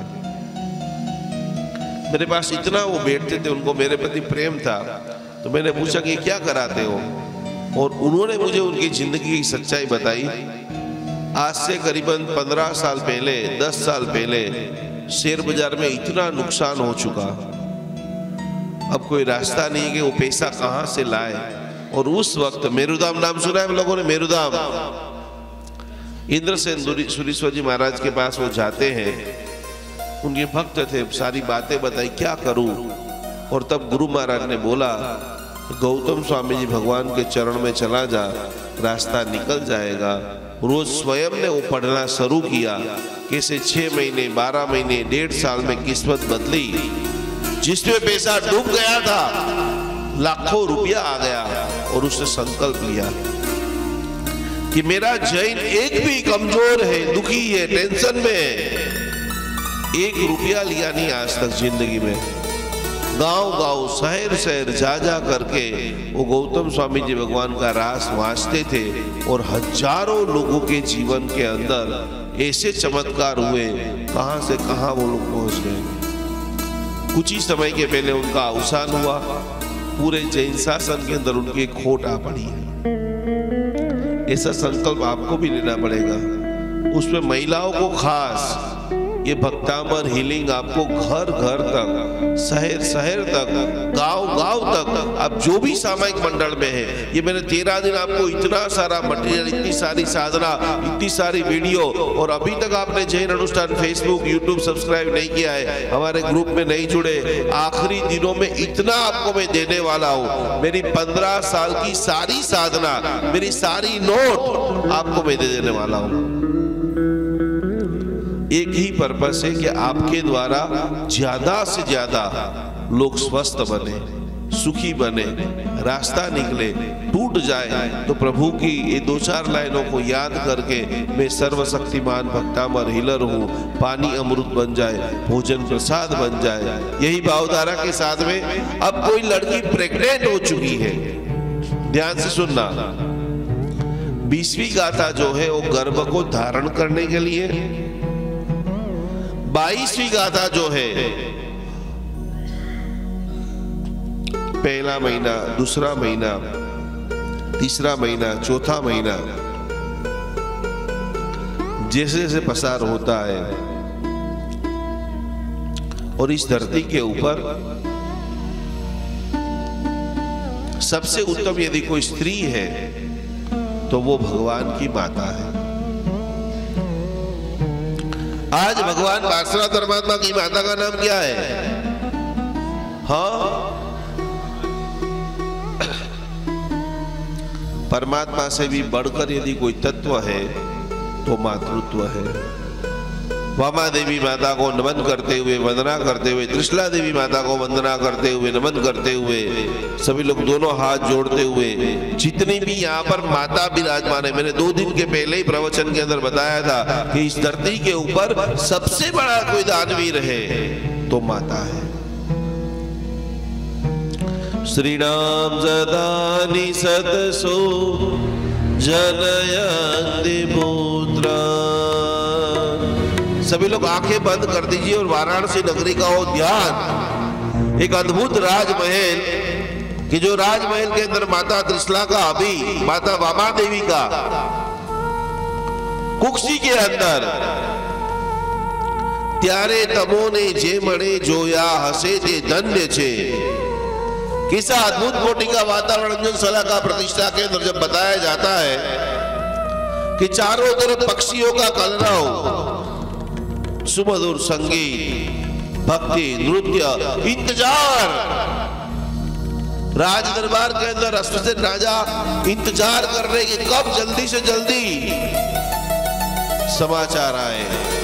मेरे पास इतना वो बैठते थे, उनको मेरे प्रति प्रेम था, तो मैंने पूछा कि क्या कराते हो, और उन्होंने मुझे उनकी जिंदगी की सच्चाई बताई। आज से करीबन 15 साल पहले, 10 साल पहले शेयर बाजार में इतना नुकसान हो चुका, अब कोई रास्ता नहीं है कि वो पैसा कहां से लाए। और उस वक्त मेरुधाम नाम सुना है हम लोगों ने? मेरुधाम, इंद्रसेन सूरीश्वर जी महाराज के पास वो जाते हैं, उनके भक्त थे, सारी बातें बताई क्या करूं। और तब गुरु महाराज ने बोला, गौतम स्वामी जी भगवान के चरण में चला जा, रास्ता निकल जाएगा। रोज स्वयं ने वो पढ़ना शुरू किया, कैसे 6 महीने, 12 महीने, 1.5 साल में किस्मत बदली। जिसमें पैसा डूब गया था, लाखों रुपया आ गया। और उसने संकल्प लिया कि मेरा जैन एक भी कमजोर है, दुखी है, टेंशन में है, 1 रुपया लिया नहीं आज तक जिंदगी में। गांव-गांव, शहर-शहर जा करके वो गौतम स्वामी जी भगवान का रास वाँचते थे। और हजारों लोगों के जीवन के अंदर ऐसे चमत्कार हुए, कहां से कहां वो लोग पहुंच गए। कुछ ही समय के पहले उनका अवसान हुआ, पूरे जैन शासन के अंदर उनकी खोट आ पड़ी है। ऐसा संकल्प आपको भी लेना पड़ेगा। उसमें महिलाओं को खास ये भक्तामर हीलिंग आपको घर घर तक, शहर शहर तक, गांव गांव तक, आप जो भी सामायिक मंडल में है, ये मैंने 13 दिन आपको इतना सारा मटेरियल, इतनी सारी साधना, इतनी सारी वीडियो। और अभी तक आपने जैन अनुष्ठान फेसबुक, यूट्यूब सब्सक्राइब नहीं किया है, हमारे ग्रुप में नहीं जुड़े, आखिरी दिनों में इतना आपको मैं देने वाला हूँ। मेरी 15 साल की सारी साधना, मेरी सारी नोट आपको मैं दे देने वाला हूँ। एक ही पर्पस है कि आपके द्वारा ज्यादा से ज्यादा लोग स्वस्थ बने, सुखी बने, रास्ता निकले। टूट जाए तो प्रभु की ये 2-4 लाइनों को याद करके मैं सर्वशक्तिमान भक्तामर हीलर हूँ, पानी अमृत बन जाए, भोजन प्रसाद बन जाए। यही भावधारा के साथ में अब कोई लड़की प्रेग्नेंट हो चुकी है, ध्यान से सुनना, 20वीं गाथा जो है वो गर्भ को धारण करने के लिए, 22वीं गाथा जो है पहला महीना, दूसरा महीना, तीसरा महीना, चौथा महीना, जैसे जैसे पसार होता है। और इस धरती के ऊपर सबसे उत्तम यदि कोई स्त्री है तो वो भगवान की माता है। आज भगवान पार्श्वनाथ परमात्मा की माता का नाम क्या है? हाँ, परमात्मा से भी बढ़कर यदि कोई तत्व है तो मातृत्व है। वामा देवी माता को नमन करते हुए, वंदना करते हुए, त्रिशला देवी माता को वंदना करते हुए, नमन करते हुए, सभी लोग दोनों हाथ जोड़ते हुए, जितनी भी यहाँ पर माता विराजमान है, मैंने 2 दिन के पहले ही प्रवचन के अंदर बताया था कि इस धरती के ऊपर सबसे बड़ा कोई दानवीर है तो माता है। श्रीराम जदानि सतसो जनयन्ति पुत्रा। सभी लोग आंखें बंद कर दीजिए और वाराणसी नगरी का हो ध्यान। एक अद्भुत राजमहल, कि जो राजमहल के अंदर माता त्रिशला का अभी, माता वामा देवी का कुक्षी के अंदर त्यारे तमोने जे मणे जोया हसे जे धन्य छे। किसा अद्भुत कोटि का वातावरण अंजनसला का प्रतिष्ठा के अंदर जब बताया जाता है कि चारों तरफ पक्षियों का कलरव, सुमधुर संगीत, भक्ति, नृत्य, इंतजार, राज दरबार के अंदर अश्वसेन राजा इंतजार कर रहे कि कब जल्दी से जल्दी समाचार आए।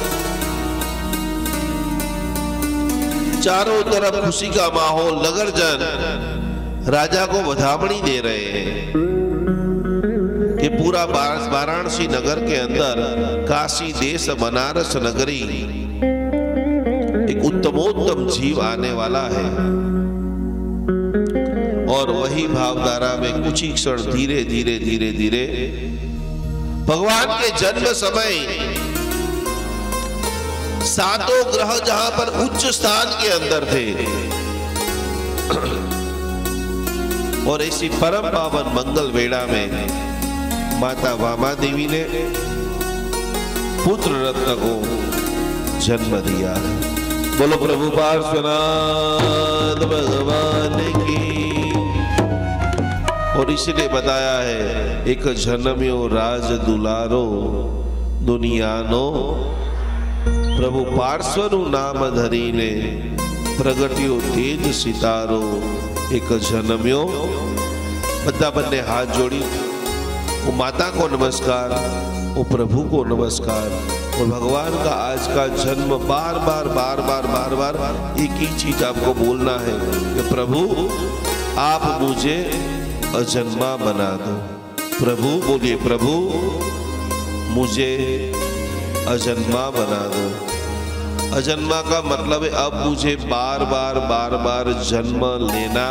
चारों तरफ खुशी का माहौल, नगर जन राजा को बधामणी दे रहे हैं कि पूरा वाराणसी नगर के अंदर काशी देश बनारस नगरी एक उत्तमोत्तम जीव आने वाला है। और वही भावधारा में कुछ ही क्षण धीरे धीरे धीरे धीरे भगवान के जन्म समय सातों ग्रह जहां पर उच्च स्थान के अंदर थे, और ऐसी परम पावन मंगल वेड़ा में माता वामा देवी ने पुत्र रत्न को जन्म दिया है। बोलो प्रभु पार्श्वनाथ भगवान की। और इसलिए बताया है एक जन्म्यो राज दुलारो दुनियानो प्रभु पार्श्वनु नाम धरीने प्रगट्यो तेज सितारो। एक जन्म्यो, बद्दा बन्ने हाथ जोड़ी, वो माता को नमस्कार, वो प्रभु को नमस्कार। और भगवान का आज का जन्म बार बार बार बार बार बार एक ही चीज आपको बोलना है कि प्रभु आप मुझे अजन्मा बना दो। प्रभु बोलिए, प्रभु मुझे अजन्मा बना दो। अजन्मा का मतलब है अब मुझे बार बार जन्म लेना।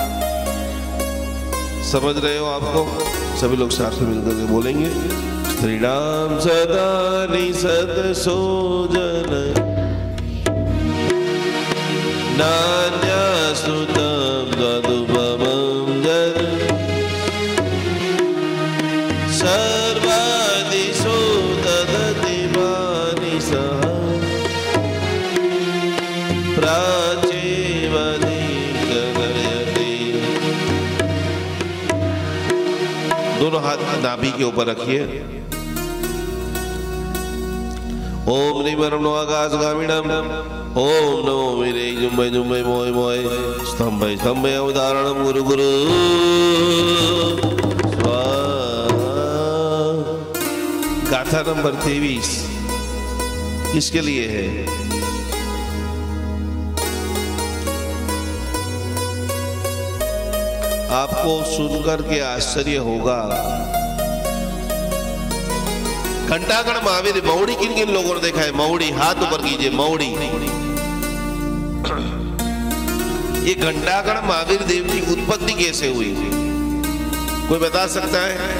समझ रहे हो आपको? सभी लोग साथ में मिलकर के बोलेंगे, श्री राम सदा निसद सोजन नान्या सुतम तदुपमं जन सर्वादिशो ददति मानिसः दोनों हाथ नाभि के ऊपर रखिए। ओम निमरणो आकाशगामिणम ओम नमो वीरे जुम्बे जुम्बे मोय मोय स्तंभे स्तंभे अवधारणम गुरु गुरु स्वाहा। गाथा नंबर 23 किसके लिए है? आपको सुनकर के आश्चर्य होगा। घंटागण महावीर मौड़ी किन किन लोगों ने देखा है? मौड़ी, हाथ ऊपर कीजिए। मौड़ी, ये घंटागण महावीर देव की उत्पत्ति कैसे हुई? कोई बता सकता है?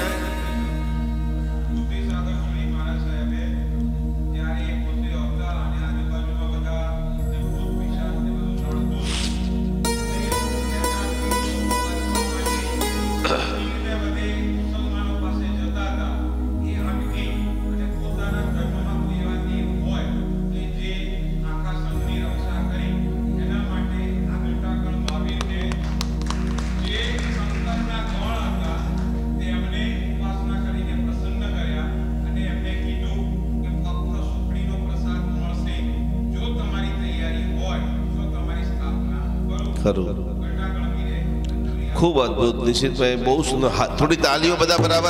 खूब अद्भुत, निश्चित में बहुत सुंदर। थोड़ी तालियों बता बराबर।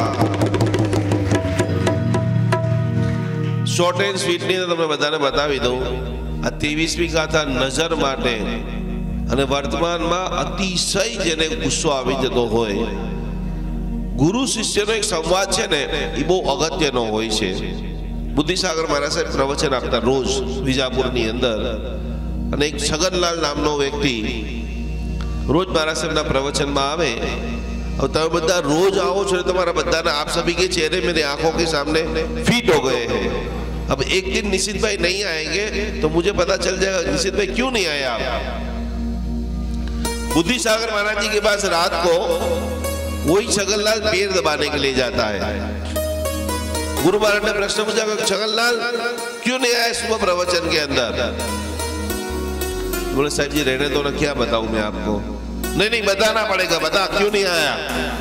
शॉर्ट एंड स्वीट नहीं तो मैं बताने बतावी दो। 23મી ગાથા નજર માટે અને વર્તમાનમાં અતિશય જેને ગુસ્સો આવી જતો હોય, ગુરુ શિષ્યનો એક સંવાદ છે ને એ બહુ અગત્યનો હોય છે। બુદ્ધિસાગર મહારાજ સાહેબ પ્રવચન આપતા રોજ વિજાપુરની અંદર, અને એક છગનલાલ નામનો વ્યક્તિ रोज महाराज साहब ना प्रवचन में आवे। और तब बदा रोज आओ छो, तुम्हारा बदा ना आप सभी के चेहरे मेरी आंखों के सामने फिट हो गए हैं। अब एक दिन निशित भाई नहीं आएंगे तो मुझे पता चल जाएगा निशित भाई क्यों नहीं आए आप। बुद्धिसागर महाराज जी के पास रात को वही छगनलाल पैर दबाने के लिए जाता है। गुरु महाराज ने प्रश्न पूछा, छगनलाल क्यों नहीं आए सुबह प्रवचन के अंदर? बोले साहब जी रहने दो ना, क्या बताऊं मैं आपको? नहीं बताना पड़ेगा, बता क्यों नहीं आया।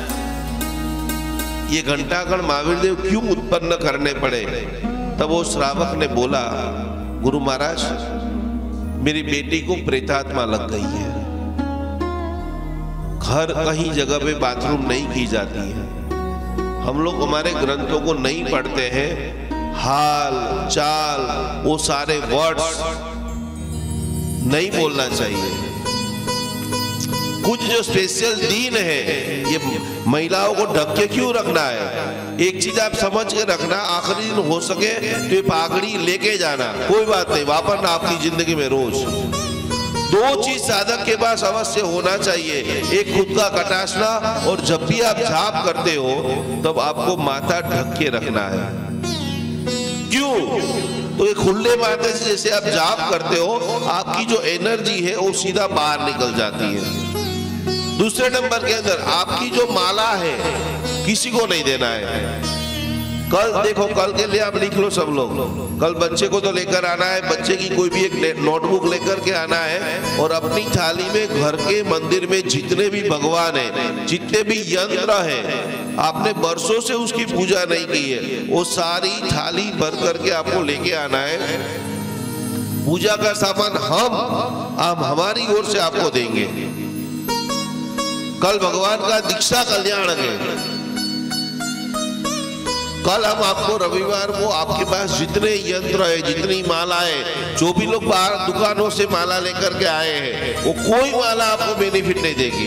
ये घंटागण महावीर देव क्यों उत्पन्न करने पड़े? तब वो श्रावक ने बोला, गुरु महाराज मेरी बेटी को प्रेतात्मा लग गई है, घर कहीं जगह पे बाथरूम नहीं की जाती है, हम लोग हमारे ग्रंथों को नहीं पढ़ते हैं, हाल चाल वो सारे वर्ड्स नहीं बोलना चाहिए। कुछ जो स्पेशल दिन है ये महिलाओं को ढक के क्यों रखना है? एक चीज आप समझ के रखना, आखिरी दिन हो सके तो ये पागड़ी लेके जाना, कोई बात नहीं, वापरना आपकी जिंदगी में रोज। दो चीज साधक के पास अवश्य होना चाहिए, एक खुद का कटासना, और जब भी आप जाप करते हो तब आपको माथा ढक के रखना है। क्यों? तो ये खुले माथे से जैसे आप जाप करते हो, आपकी जो एनर्जी है वो सीधा बाहर निकल जाती है। दूसरे नंबर के अंदर आपकी जो माला है किसी को नहीं देना है। कल देखो, कल के लिए आप लिख लो सब लोग। कल बच्चे को तो लेकर आना है, बच्चे की कोई भी एक नोटबुक लेकर के आना है और अपनी थाली में घर के मंदिर में जितने भी भगवान हैं, जितने भी यंत्र हैं, आपने बरसों से उसकी पूजा नहीं की है, वो सारी थाली भर करके आपको लेके आना है। पूजा का सामान हम हमारी ओर से आपको देंगे। कल भगवान का दीक्षा कल्याण है। कल हम आपको रविवार को आपके पास जितने यंत्र है, जितनी मालाएं, जो भी लोग बाहर दुकानों से माला लेकर के आए हैं, वो कोई माला आपको बेनिफिट नहीं देगी।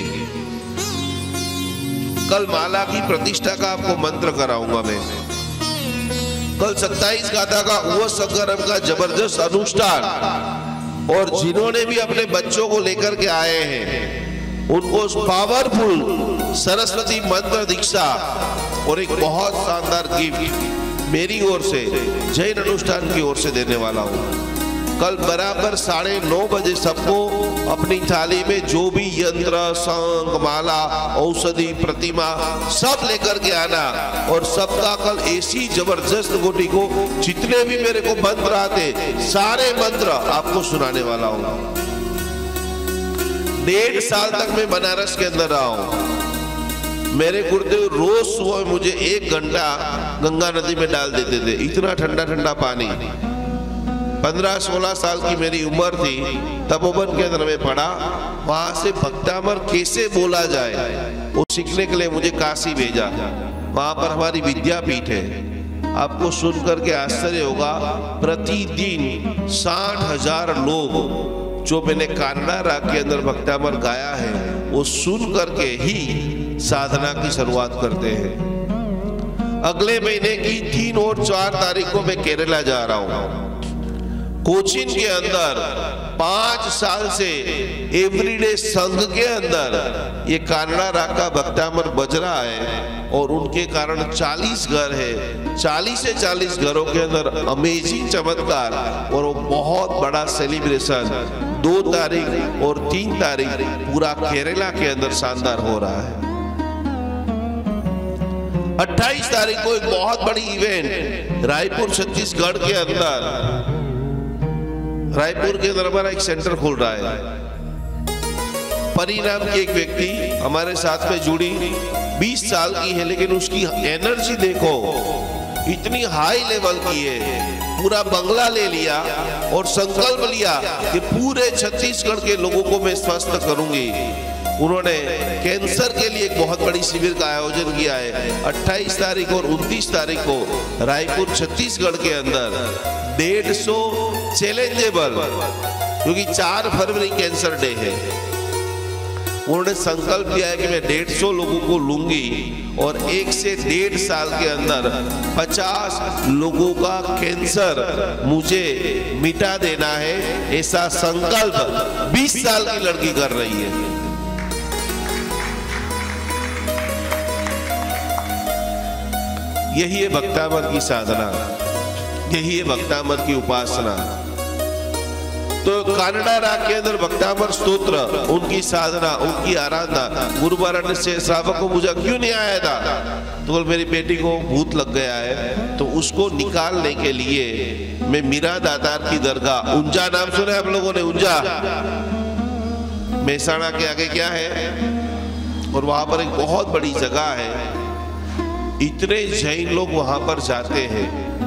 कल माला की प्रतिष्ठा का आपको मंत्र कराऊंगा मैं। कल 27 गाथा का वो संगरम का जबरदस्त अनुष्ठान, और जिन्होंने भी अपने बच्चों को लेकर के आए हैं उनको पावरफुल सरस्वती मंत्र दीक्षा और एक बहुत शानदार गिफ्ट मेरी ओर से, जैन अनुष्ठान की ओर से देने वाला हूँ। कल बराबर 9:30 बजे सबको अपनी थाली में जो भी यंत्र, शंख, माला, औषधि, प्रतिमा सब लेकर के आना, और सबका कल ऐसी जबरदस्त गोटी को जितने भी मेरे को मंत्र आते सारे मंत्र आपको सुनाने वाला हूँ। 1.5 साल तक मैं बनारस के अंदर रहा हूँ। मेरे गुरुदेव रोज सुबह मुझे 1 घंटा गंगा नदी में डाल देते थे, इतना ठंडा ठंडा पानी। 15-16 साल की मेरी उम्र थी, तपोवन के अंदर मैं पढ़ा। वहां से भक्तामर कैसे बोला जाए वो सीखने के लिए मुझे काशी भेजा। वहां पर हमारी विद्यापीठ है। आपको सुनकर के आश्चर्य होगा, प्रतिदिन 60,000 लोग जो मैंने कान्ना राग के अंदर भक्तामर गाया है वो सुन करके ही साधना की शुरुआत करते हैं। अगले महीने की 3 और 4 तारीख को मैं केरला जा रहा हूं। कोचीन के अंदर 5 साल से एवरीडे संघ के अंदर ये कान्ना राग का भक्तामर बज रहा है, और उनके कारण 40 घर है। 40 से 40 घरों के अंदर अमेजिंग चमत्कार, और वो बहुत बड़ा सेलिब्रेशन 2 तारीख और 3 तारीख पूरा केरला के अंदर शानदार हो रहा है। 28 तारीख को एक बहुत बड़ी इवेंट रायपुर छत्तीसगढ़ के अंदर, रायपुर के अंदर हमारा एक सेंटर खोल रहा है। परिणाम की एक व्यक्ति हमारे साथ में जुड़ी, 20 साल की है, लेकिन उसकी एनर्जी देखो इतनी हाई लेवल की है। पूरा बंगला ले लिया और संकल्प लिया कि पूरे छत्तीसगढ़ के लोगों को मैं स्वस्थ करूंगी। उन्होंने कैंसर के लिए एक बहुत बड़ी शिविर का आयोजन किया है। 28 तारीख और 29 तारीख को रायपुर छत्तीसगढ़ के अंदर 150 चैलेंजेबल, क्योंकि 4 फरवरी कैंसर डे है। उन्होंने संकल्प लिया है कि मैं 150 लोगों को लूंगी और 1 से 1.5 साल के अंदर 50 लोगों का कैंसर मुझे मिटा देना है। ऐसा संकल्प 20 साल की लड़की कर रही है। यही है भक्तामर की साधना, यही है भक्तामर की उपासना। तो कान्ना राग के अंदर भक्तामर स्तोत्र, उनकी साधना, उनकी आराधना। गुरुवाराणसी से श्रावक को पूछा क्यों नहीं आया था, तो बोल मेरी बेटी को भूत लग गया है, तो उसको निकालने के लिए मैं मीरा दातार की दरगाह, ऊंजा नाम सुना आप लोगों ने? ऊंजा मेहसाणा के आगे क्या है, और वहां पर एक बहुत बड़ी जगह है। इतने जैन लोग वहां पर जाते हैं।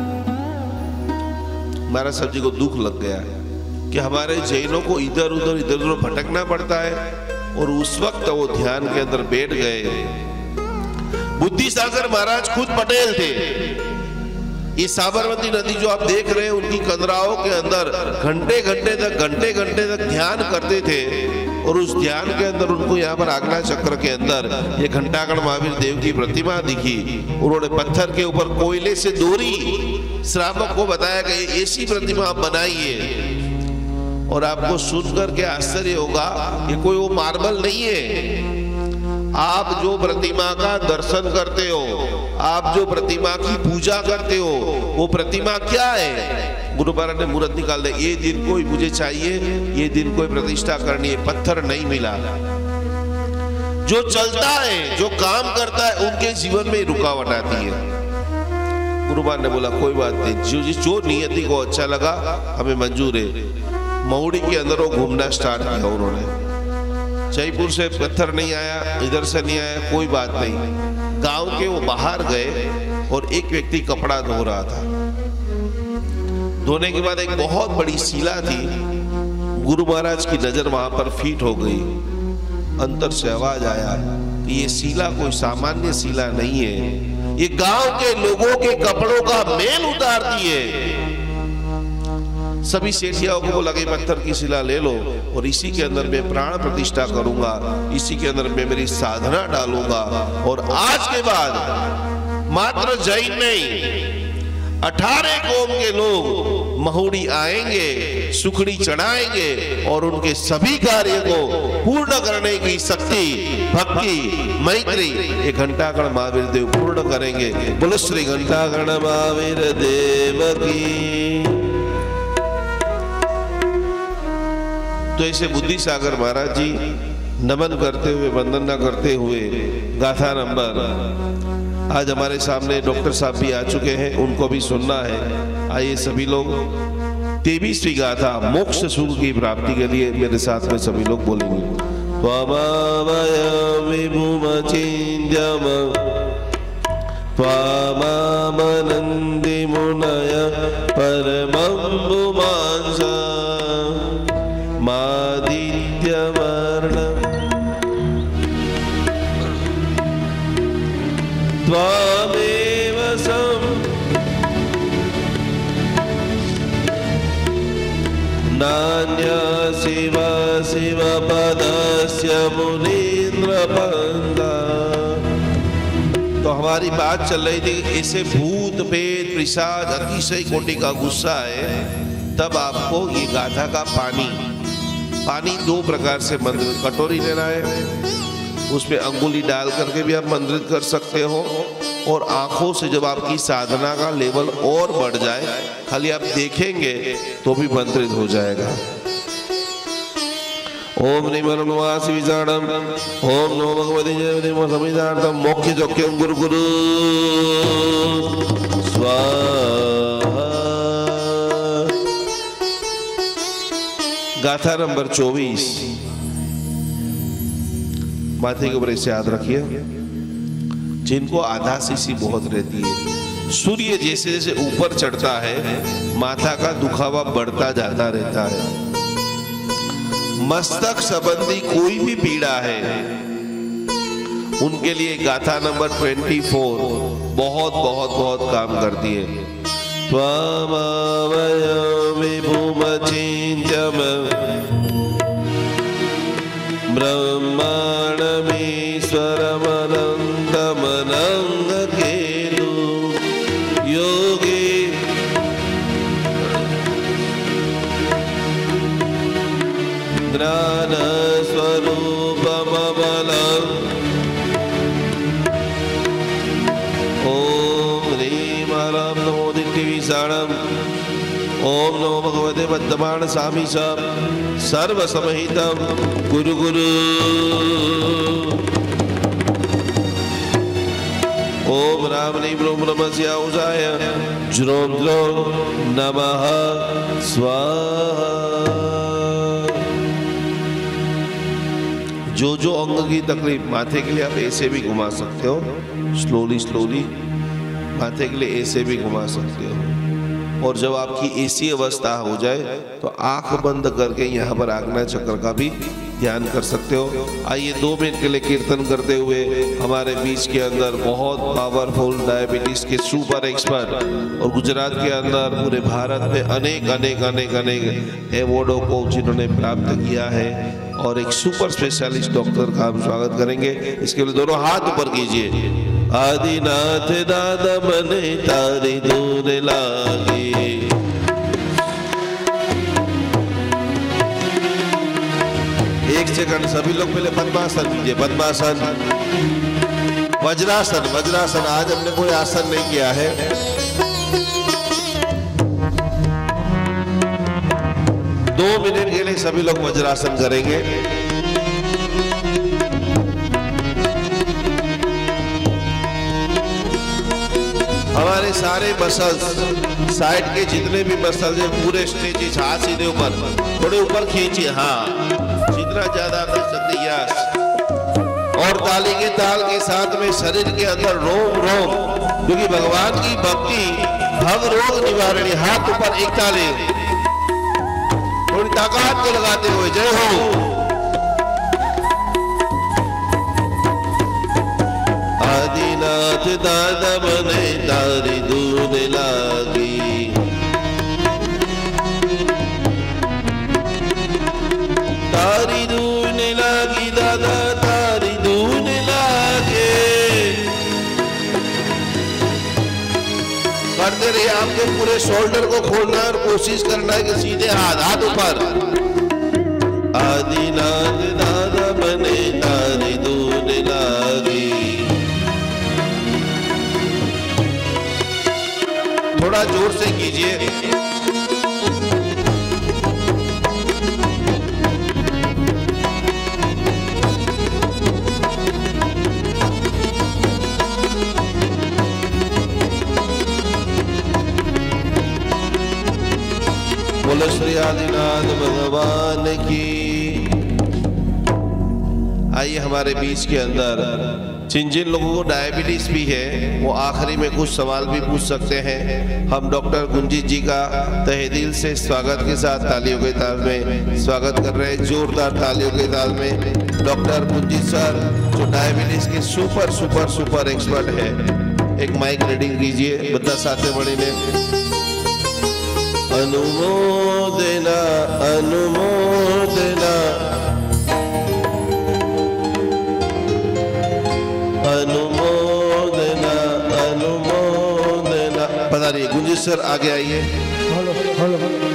महाराज साहब जी को दुख लग गया कि हमारे जैनों को इधर उधर भटकना पड़ता है, और उस वक्त वो ध्यान के अंदर बैठ गए। बुद्धि सागर महाराज खुद पटेल थे। ये साबरमती नदी जो आप देख रहे हैं, उनकी कंदराओं के अंदर घंटे घंटे तक ध्यान करते थे, और उस ध्यान के अंदर उनको यहाँ पर आज्ञा चक्र के अंदर ये घंटागढ़ महावीर देव की प्रतिमा दिखी। उन्होंने पत्थर के ऊपर कोयले से डोरी श्रावक को बताया कि ऐसी प्रतिमा आप बनाइए। और आपको सुनकर के आश्चर्य होगा, ये कोई वो मार्बल नहीं है। आप जो प्रतिमा का दर्शन करते हो, आप जो प्रतिमा की पूजा करते हो, वो प्रतिमा क्या है? गुरु महाराज ने मुहूर्त निकाल दिया, ये दिन कोई मुझे चाहिए, ये दिन कोई प्रतिष्ठा करनी है। पत्थर नहीं मिला। जो चलता है, जो काम करता है, उनके जीवन में रुकावट आती है। गुरुमान ने बोला कोई बात नहीं, जो नियति को अच्छा लगा हमें मंजूर है। महुड़ी के अंदर वो घूमना स्टार्ट किया उन्होंने। जयपुर से पत्थर नहीं आया, इधर से नहीं आया, कोई बात नहीं। गांव के वो बाहर गए और एक व्यक्ति कपड़ा धो रहा था। धोने के बाद एक बहुत बड़ी शिला थी, गुरु महाराज की नजर वहां पर फिट हो गई। अंदर से आवाज आया कि ये शिला कोई सामान्य शिला नहीं है, ये गांव के लोगों के कपड़ों का मेल उतारती है। सभी सेठियाओं को बोला कि पत्थर की शिला ले लो और इसी के अंदर मैं प्राण प्रतिष्ठा करूंगा, इसी के अंदर मैं मेरी साधना डालूंगा। और आज के बाद मात्र जैन नहीं, 18 कौम के लोग महुड़ी आएंगे, सुखड़ी चढ़ाएंगे और उनके सभी कार्य को पूर्ण करने की शक्ति, भक्ति, मैत्री ये घंटागण महावीर देव पूर्ण करेंगे। बोलो श्री घंटागण महावीर देव की। तो ऐसे बुद्धि सागर महाराज जी नमन करते हुए, वंदना करते हुए गाथा नंबर, आज हमारे सामने डॉक्टर साहब भी आ चुके हैं, उनको भी सुनना है। आइए सभी लोग 23वीं गाथा मोक्ष सुख की प्राप्ति के लिए मेरे साथ में सभी लोग बोलेंगे। त्वामेव नान्या शिव शिव पदस्य मुनीन्द्र बंदा। तो हमारी बात चल रही थी, ऐसे भूत प्रेत पिशाच अतिशय कोटि का गुस्सा है, तब आपको ये गाथा का पानी 2 प्रकार से मंत्रित, कटोरी लेना है, उसमें अंगुली डाल करके भी आप मंत्रित कर सकते हो, और आंखों से जब आपकी साधना का लेवल और बढ़ जाए, खाली आप देखेंगे तो भी मंत्रित हो जाएगा। ओम निमर्मवासी विजाणम, ओम नमो भगवते जयदेव समिदार्थम, मोक्ष जोक्यम गुरु गुरु स्वाहा। गाथा नंबर 24 माथे के ऊपर ऐसे याद रखिए। जिनको आधा सीसी बहुत रहती है, सूर्य जैसे जैसे ऊपर चढ़ता है माथा का दुखावा बढ़ता जाता रहता है। मस्तक संबंधी कोई भी पीड़ा है उनके लिए गाथा नंबर 24 बहुत बहुत बहुत काम करती है। ब्रह्माण्डमीश्वरमनन्तमनङ्गकेतु योगे ज्ञानस्वरूपमबलम्। ॐ ह्रीं हरं नमो दिट्टिविषाणम्, ओम नमो भगवते वर्तमान स्वामी सब सर्वसमहितं गुरु गुरु। ओम रामनी ब्रोम नमस्या उजाय ज्रोम ज्रोम नमः स्वाहा। जो अंग की तकलीफ, माथे के लिए आप ऐसे भी घुमा सकते हो, स्लोली स्लोली माथे के लिए ऐसे भी घुमा सकते हो। और जब आपकी ऐसी अवस्था हो जाए तो आंख बंद करके यहाँ पर आज्ञा चक्र का भी ध्यान कर सकते हो। आइए 2 मिनट के लिए कीर्तन करते हुए हमारे बीच के अंदर बहुत पावरफुल डायबिटीज के सुपर एक्सपर्ट और गुजरात के अंदर पूरे भारत में अनेक अनेक अनेक अनेक अवार्डों को जिन्होंने प्राप्त किया है और एक सुपर स्पेशलिस्ट डॉक्टर का हम स्वागत करेंगे। इसके लिए दोनों हाथ ऊपर कीजिए। आदिनाथ दादा मने तारी दूर लागे, एक सेकंड सभी लोग पहले पद्मासन कीजिए। पद्मासन, वज्रासन, वज्रासन आज हमने कोई आसन नहीं किया है। दो मिनट के लिए सभी लोग वज्रासन करेंगे। हमारे सारे मसल्स, साइड के जितने भी मसल्स हैं पूरे स्ट्रेचेज, हाथ सीधे ऊपर, थोड़े ऊपर खींचिए, हाँ जितना ज्यादा कर सकते, यस। और ताली के ताल के साथ में शरीर के अंदर रोम रोम, क्योंकि भगवान की भक्ति भव रोग निवारणी। हाथ ऊपर, एक ताली थोड़ी ताकत को लगाते हुए, जय हो। आदिनाथ दादा बने तारी दूध लागी, तारी दूध लागी दादा, तारी दूध लागे। करते रहिए, आपके पूरे शोल्डर को खोलना और कोशिश करना है कि सीधे हाथ, हाथ ऊपर। आदिनाथ दादा बने तारी दूध लागी। थोड़ा जोर से कीजिए। बोलो श्री आदिनाथ भगवान की। आइए, हमारे बीच के अंदर जिन जिन लोगों को डायबिटीज भी है वो आखिरी में कुछ सवाल भी पूछ सकते हैं। हम डॉक्टर गुंजीत जी का तहे दिल से स्वागत के साथ तालियों के ताल में स्वागत कर रहे हैं, जोरदार तालियों के ताल में। डॉक्टर गुंजीत सर जो डायबिटीज के सुपर सुपर सुपर एक्सपर्ट है, एक माइक रीडिंग कीजिए बद्दा साथे बड़ी ने। अनुमोदना अनुमोदना अनुमोदना अनुमोदना। पता नहीं, गुंजीत सर आगे आइए। Hello hello hello.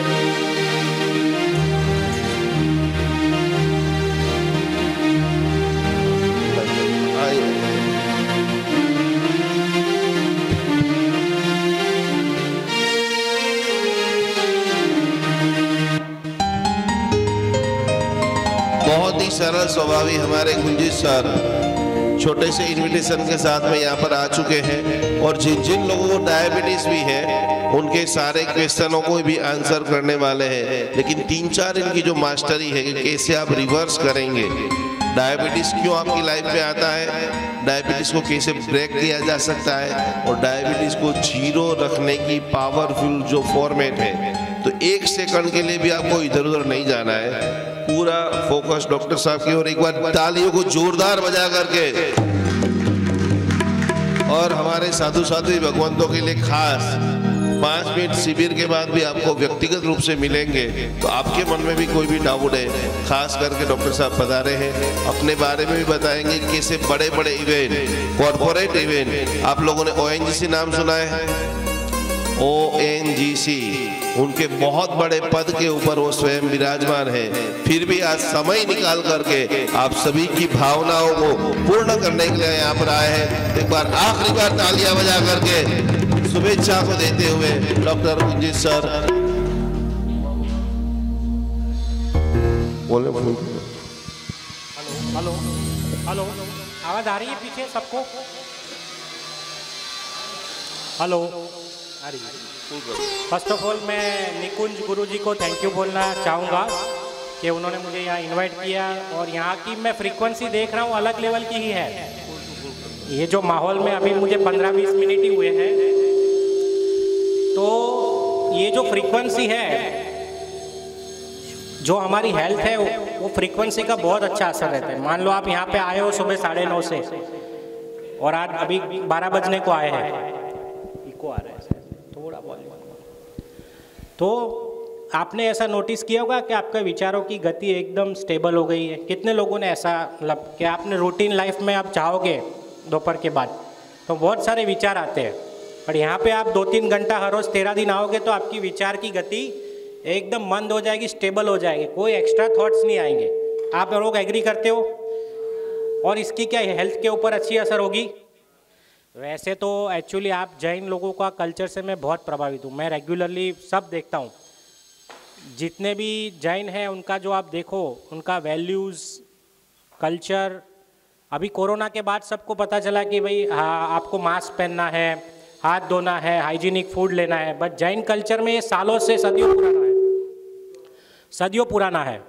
बहुत ही सरल स्वभावी हमारे गुंजीत सर छोटे से इनविटेशन के साथ में यहाँ पर आ चुके हैं, और जिन जिन लोगों को डायबिटीज भी है उनके सारे क्वेश्चनों को भी आंसर करने वाले हैं। लेकिन 3-4 इनकी जो मास्टरी है कि कैसे आप रिवर्स करेंगे, डायबिटीज क्यों आपकी लाइफ में आता है, डायबिटीज को कैसे ब्रेक किया जा सकता है, और डायबिटीज को जीरो रखने की पावरफुल जो फॉर्मेट है। तो 1 सेकंड के लिए भी आपको इधर उधर नहीं जाना है, पूरा फोकस डॉक्टर साहब की ओर। एक बार तालियों को जोरदार बजा करके। और हमारे साधु साधु भगवंतों के लिए खास 5 मिनट शिविर के बाद भी आपको व्यक्तिगत रूप से मिलेंगे, तो आपके मन में भी कोई भी डाउट है, खास करके डॉक्टर साहब बता रहे हैं, अपने बारे में भी बताएंगे कैसे बड़े बड़े इवेंट, कॉर्पोरेट इवेंट। आप लोगों ने ONGC नाम सुना है? ONGC, उनके बहुत बड़े पद के ऊपर वो स्वयं विराजमान है, फिर भी आज समय निकाल करके आप सभी की भावनाओं को पूर्ण करने के लिए यहाँ पर आए हैं। एक बार आखिरी बार तालियां बजा करके शुभेच्छा को देते हुए डॉक्टर गुंजीत सर बोले। हेलो हेलो, आवाज आ रही है पीछे सबको? हेलो, आ रही है? फर्स्ट ऑफ ऑल मैं निकुंज गुरुजी को थैंक यू बोलना चाहूँगा कि उन्होंने मुझे यहाँ इनवाइट किया, और यहाँ की मैं फ्रीक्वेंसी देख रहा हूँ अलग लेवल की ही है। ये जो माहौल में अभी मुझे 15-20 मिनट ही हुए हैं, तो ये जो फ्रीक्वेंसी है, जो हमारी हेल्थ है, वो फ्रीक्वेंसी का बहुत अच्छा असर रहता है। मान लो आप यहाँ पे आए हो सुबह 9:30 से, और आज अभी 12 बजने को आए हैं, इको आ रहा है थोड़ा वॉल्यूम। तो आपने ऐसा नोटिस किया होगा कि आपका विचारों की गति एकदम स्टेबल हो गई है। कितने लोगों ने ऐसा, मतलब कि आपने रूटीन लाइफ में आप चाहोगे दोपहर के बाद तो बहुत सारे विचार आते हैं, और यहाँ पे आप 2-3 घंटा हर रोज़ 13 दिन आओगे तो आपकी विचार की गति एकदम मंद हो जाएगी, स्टेबल हो जाएगी, कोई एक्स्ट्रा थॉट्स नहीं आएंगे। आप लोग एग्री करते हो? और इसकी क्या हेल्थ के ऊपर अच्छी असर होगी? वैसे तो एक्चुअली आप जैन लोगों का कल्चर से मैं बहुत प्रभावित हूँ। मैं रेगुलरली सब देखता हूँ, जितने भी जैन हैं उनका जो आप देखो, उनका वैल्यूज़, कल्चर। अभी कोरोना के बाद सबको पता चला कि भाई हाँ, आपको मास्क पहनना है, हाथ धोना है, हाइजीनिक फूड लेना है। बट जैन कल्चर में ये सालों से सदियों पुराना है, सदियों पुराना है।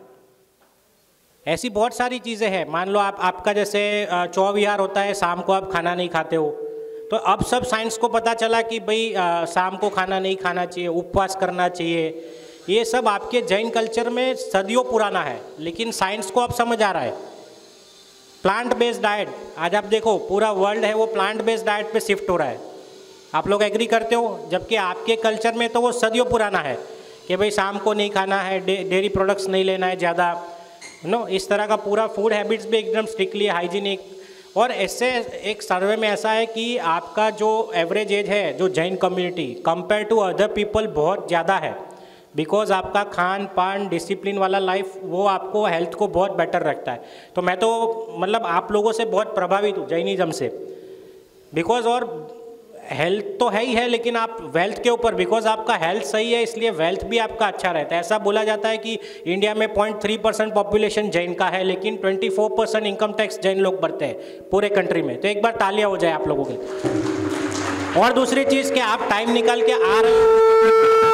ऐसी बहुत सारी चीज़ें हैं। मान लो आपका जैसे चौविहार होता है, शाम को आप खाना नहीं खाते हो, तो अब सब साइंस को पता चला कि भाई शाम को खाना नहीं खाना चाहिए, उपवास करना चाहिए। ये सब आपके जैन कल्चर में सदियों पुराना है, लेकिन साइंस को अब समझ आ रहा है। प्लांट बेस्ड डाइट, आज आप देखो पूरा वर्ल्ड है वो प्लांट बेस्ड डाइट पे शिफ्ट हो रहा है। आप लोग एग्री करते हो? जबकि आपके कल्चर में तो वो सदियों पुराना है कि भाई शाम को नहीं खाना है, डेयरी प्रोडक्ट्स नहीं लेना है ज़्यादा, नो इस तरह का पूरा फूड हैबिट्स भी एकदम स्ट्रिक्टली हाइजीनिक। और ऐसे एक सर्वे में ऐसा है कि आपका जो एवरेज एज है जो Jain community compare to other people बहुत ज़्यादा है, बिकॉज आपका खान पान डिसिप्लिन वाला लाइफ वो आपको हेल्थ को बहुत बेटर रखता है। तो मैं तो मतलब आप लोगों से बहुत प्रभावित हूँ जैनिज़्म से, बिकॉज और हेल्थ तो है ही है, लेकिन आप वेल्थ के ऊपर, बिकॉज आपका हेल्थ सही है इसलिए वेल्थ भी आपका अच्छा रहता है। ऐसा बोला जाता है कि इंडिया में 0.3% पॉपुलेशन जैन का है, लेकिन 24% इनकम टैक्स जैन लोग भरते हैं पूरे कंट्री में। तो एक बार तालियां हो जाए आप लोगों के लिए। और दूसरी चीज़ कि आप टाइम निकाल के आ रहे हो,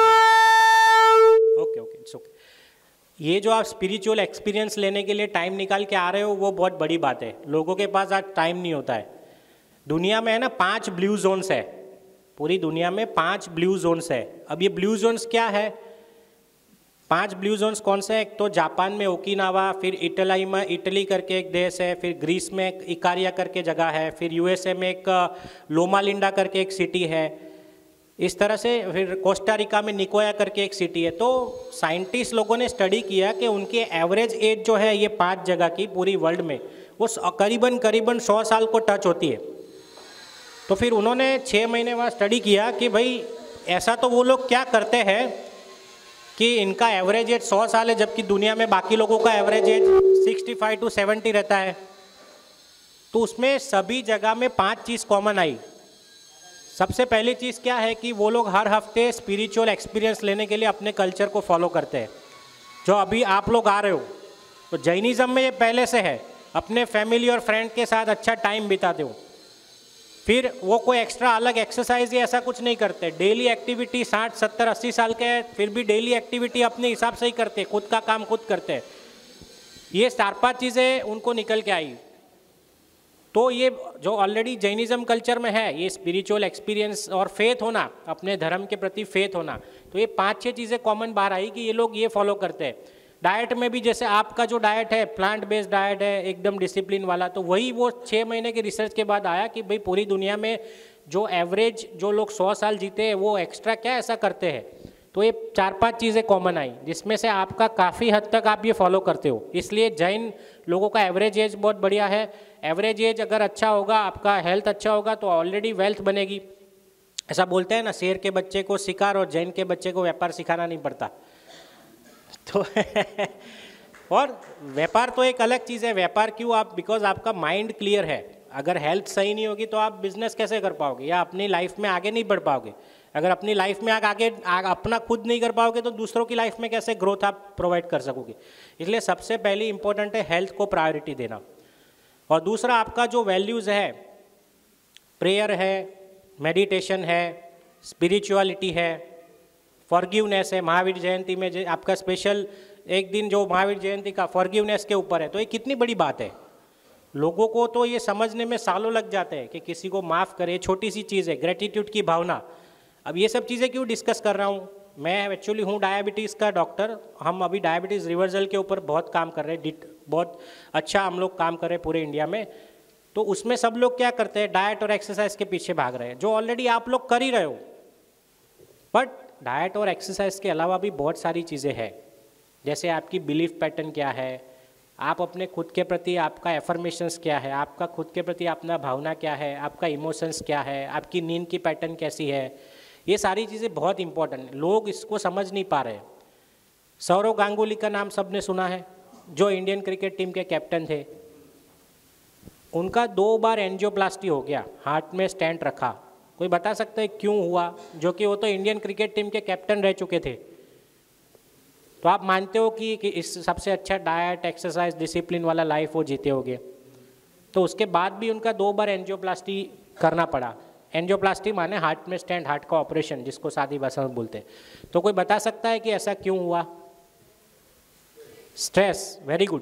ओके इट्स ओके, ये जो आप स्पिरिचुअल एक्सपीरियंस लेने के लिए टाइम निकाल के आ रहे हो वो बहुत बड़ी बात है। लोगों के पास आज टाइम नहीं होता है। दुनिया में है ना 5 ब्लू जोन्स है, पूरी दुनिया में 5 ब्लू जोन्स है। अब ये ब्लू जोन्स क्या है? 5 ब्लू जोन्स कौन से हैं? एक तो जापान में ओकिनावा, फिर इटली में इटली करके एक देश है, फिर ग्रीस में एक इकारिया करके जगह है, फिर यूएसए में एक लोमा लिंडा करके एक सिटी है, इस तरह से फिर कोस्टा रिका में निकोया करके एक सिटी है। तो साइंटिस्ट लोगों ने स्टडी किया कि उनके एवरेज एज जो है ये 5 जगह की पूरी वर्ल्ड में वो करीबन 100 साल को टच होती है। तो फिर उन्होंने 6 महीने बाद स्टडी किया कि भाई ऐसा तो वो लोग क्या करते हैं कि इनका एवरेज एज 100 साल है, जबकि दुनिया में बाकी लोगों का एवरेज एज 65 to 70 रहता है। तो उसमें सभी जगह में 5 चीज़ कॉमन आई। सबसे पहली चीज़ क्या है कि वो लोग हर हफ्ते स्पिरिचुअल एक्सपीरियंस लेने के लिए अपने कल्चर को फॉलो करते हैं। जो अभी आप लोग आ रहे हो तो जैनिज़्म में ये पहले से है, अपने फैमिली और फ्रेंड के साथ अच्छा टाइम बिताते हो। फिर वो कोई एक्स्ट्रा अलग एक्सरसाइज या ऐसा कुछ नहीं करते। डेली एक्टिविटी 60, 70, 80 साल के हैं फिर भी डेली एक्टिविटी अपने हिसाब से ही करते, खुद का काम खुद करते हैं। ये 4-5 चीज़ें उनको निकल के आई। तो ये जो ऑलरेडी जैनिज़्म कल्चर में है, ये स्पिरिचुअल एक्सपीरियंस और फेथ होना, अपने धर्म के प्रति फेथ होना, तो ये 5-6 चीज़ें कॉमन बाहर आई कि ये लोग ये फॉलो करते हैं। डाइट में भी जैसे आपका जो डाइट है प्लांट बेस्ड डाइट है, एकदम डिसिप्लिन वाला, तो वही वो 6 महीने की रिसर्च के बाद आया कि भाई पूरी दुनिया में जो एवरेज जो लोग 100 साल जीते हैं वो एक्स्ट्रा क्या ऐसा करते हैं। तो ये 4-5 चीज़ें कॉमन आई, जिसमें से आपका काफ़ी हद तक आप ये फॉलो करते हो। इसलिए जैन लोगों का एवरेज एज बहुत बढ़िया है। एवरेज एज अगर अच्छा होगा, आपका हेल्थ अच्छा होगा, तो ऑलरेडी वेल्थ बनेगी। ऐसा बोलते हैं ना, शेर के बच्चे को शिकार और जैन के बच्चे को व्यापार सिखाना नहीं पड़ता। तो और व्यापार तो एक अलग चीज़ है। व्यापार क्यों? आप बिकॉज आपका माइंड क्लियर है। अगर हेल्थ सही नहीं होगी तो आप बिजनेस कैसे कर पाओगे या अपनी लाइफ में आगे नहीं बढ़ पाओगे। अगर अपनी लाइफ में आगे अपना खुद नहीं कर पाओगे तो दूसरों की लाइफ में कैसे ग्रोथ आप प्रोवाइड कर सकोगे। इसलिए सबसे पहली इंपॉर्टेंट है हेल्थ को प्रायोरिटी देना। और दूसरा आपका जो वैल्यूज़ है, प्रेयर है, मेडिटेशन है, स्पिरिचुअलिटी है, फॉरगिवनेस है। महावीर जयंती में आपका स्पेशल एक दिन जो महावीर जयंती का फॉरगिवनेस के ऊपर है, तो ये कितनी बड़ी बात है। लोगों को तो ये समझने में सालों लग जाते हैं कि किसी को माफ़ करे, छोटी सी चीज़ है, ग्रेटिट्यूड की भावना। अब ये सब चीज़ें क्यों डिस्कस कर रहा हूँ? मैं एक्चुअली हूँ डायबिटीज़ का डॉक्टर। हम अभी डायबिटीज़ रिवर्सल के ऊपर बहुत काम कर रहे हैं, बहुत अच्छा हम लोग काम कर रहे हैं पूरे इंडिया में। तो उसमें सब लोग क्या करते हैं, डाइट और एक्सरसाइज के पीछे भाग रहे हैं, जो ऑलरेडी आप लोग कर ही रहे हो। बट डाइट और एक्सरसाइज के अलावा भी बहुत सारी चीज़ें हैं, जैसे आपकी बिलीफ पैटर्न क्या है, आप अपने खुद के प्रति आपका एफर्मेशंस क्या है, आपका खुद के प्रति अपना भावना क्या है, आपका इमोशंस क्या है, आपकी नींद की पैटर्न कैसी है। ये सारी चीज़ें बहुत इंपॉर्टेंट, लोग इसको समझ नहीं पा रहे। सौरव गांगुली का नाम सबने सुना है, जो इंडियन क्रिकेट टीम के कैप्टन थे। उनका 2 बार एंजियोप्लास्टी हो गया, हार्ट में स्टेंट रखा। कोई बता सकता है क्यों हुआ? जो कि वो तो इंडियन क्रिकेट टीम के कैप्टन रह चुके थे। तो आप मानते हो कि इस सबसे अच्छा डाइट, एक्सरसाइज, डिसिप्लिन वाला लाइफ वो जीते होंगे। तो उसके बाद भी उनका 2 बार एंजियोप्लास्टी करना पड़ा। एंजियोप्लास्टी माने हार्ट में स्टेंट, हार्ट का ऑपरेशन, जिसको सादी भाषा में बोलते हैं। तो कोई बता सकता है कि ऐसा क्यों हुआ? Stress, very good.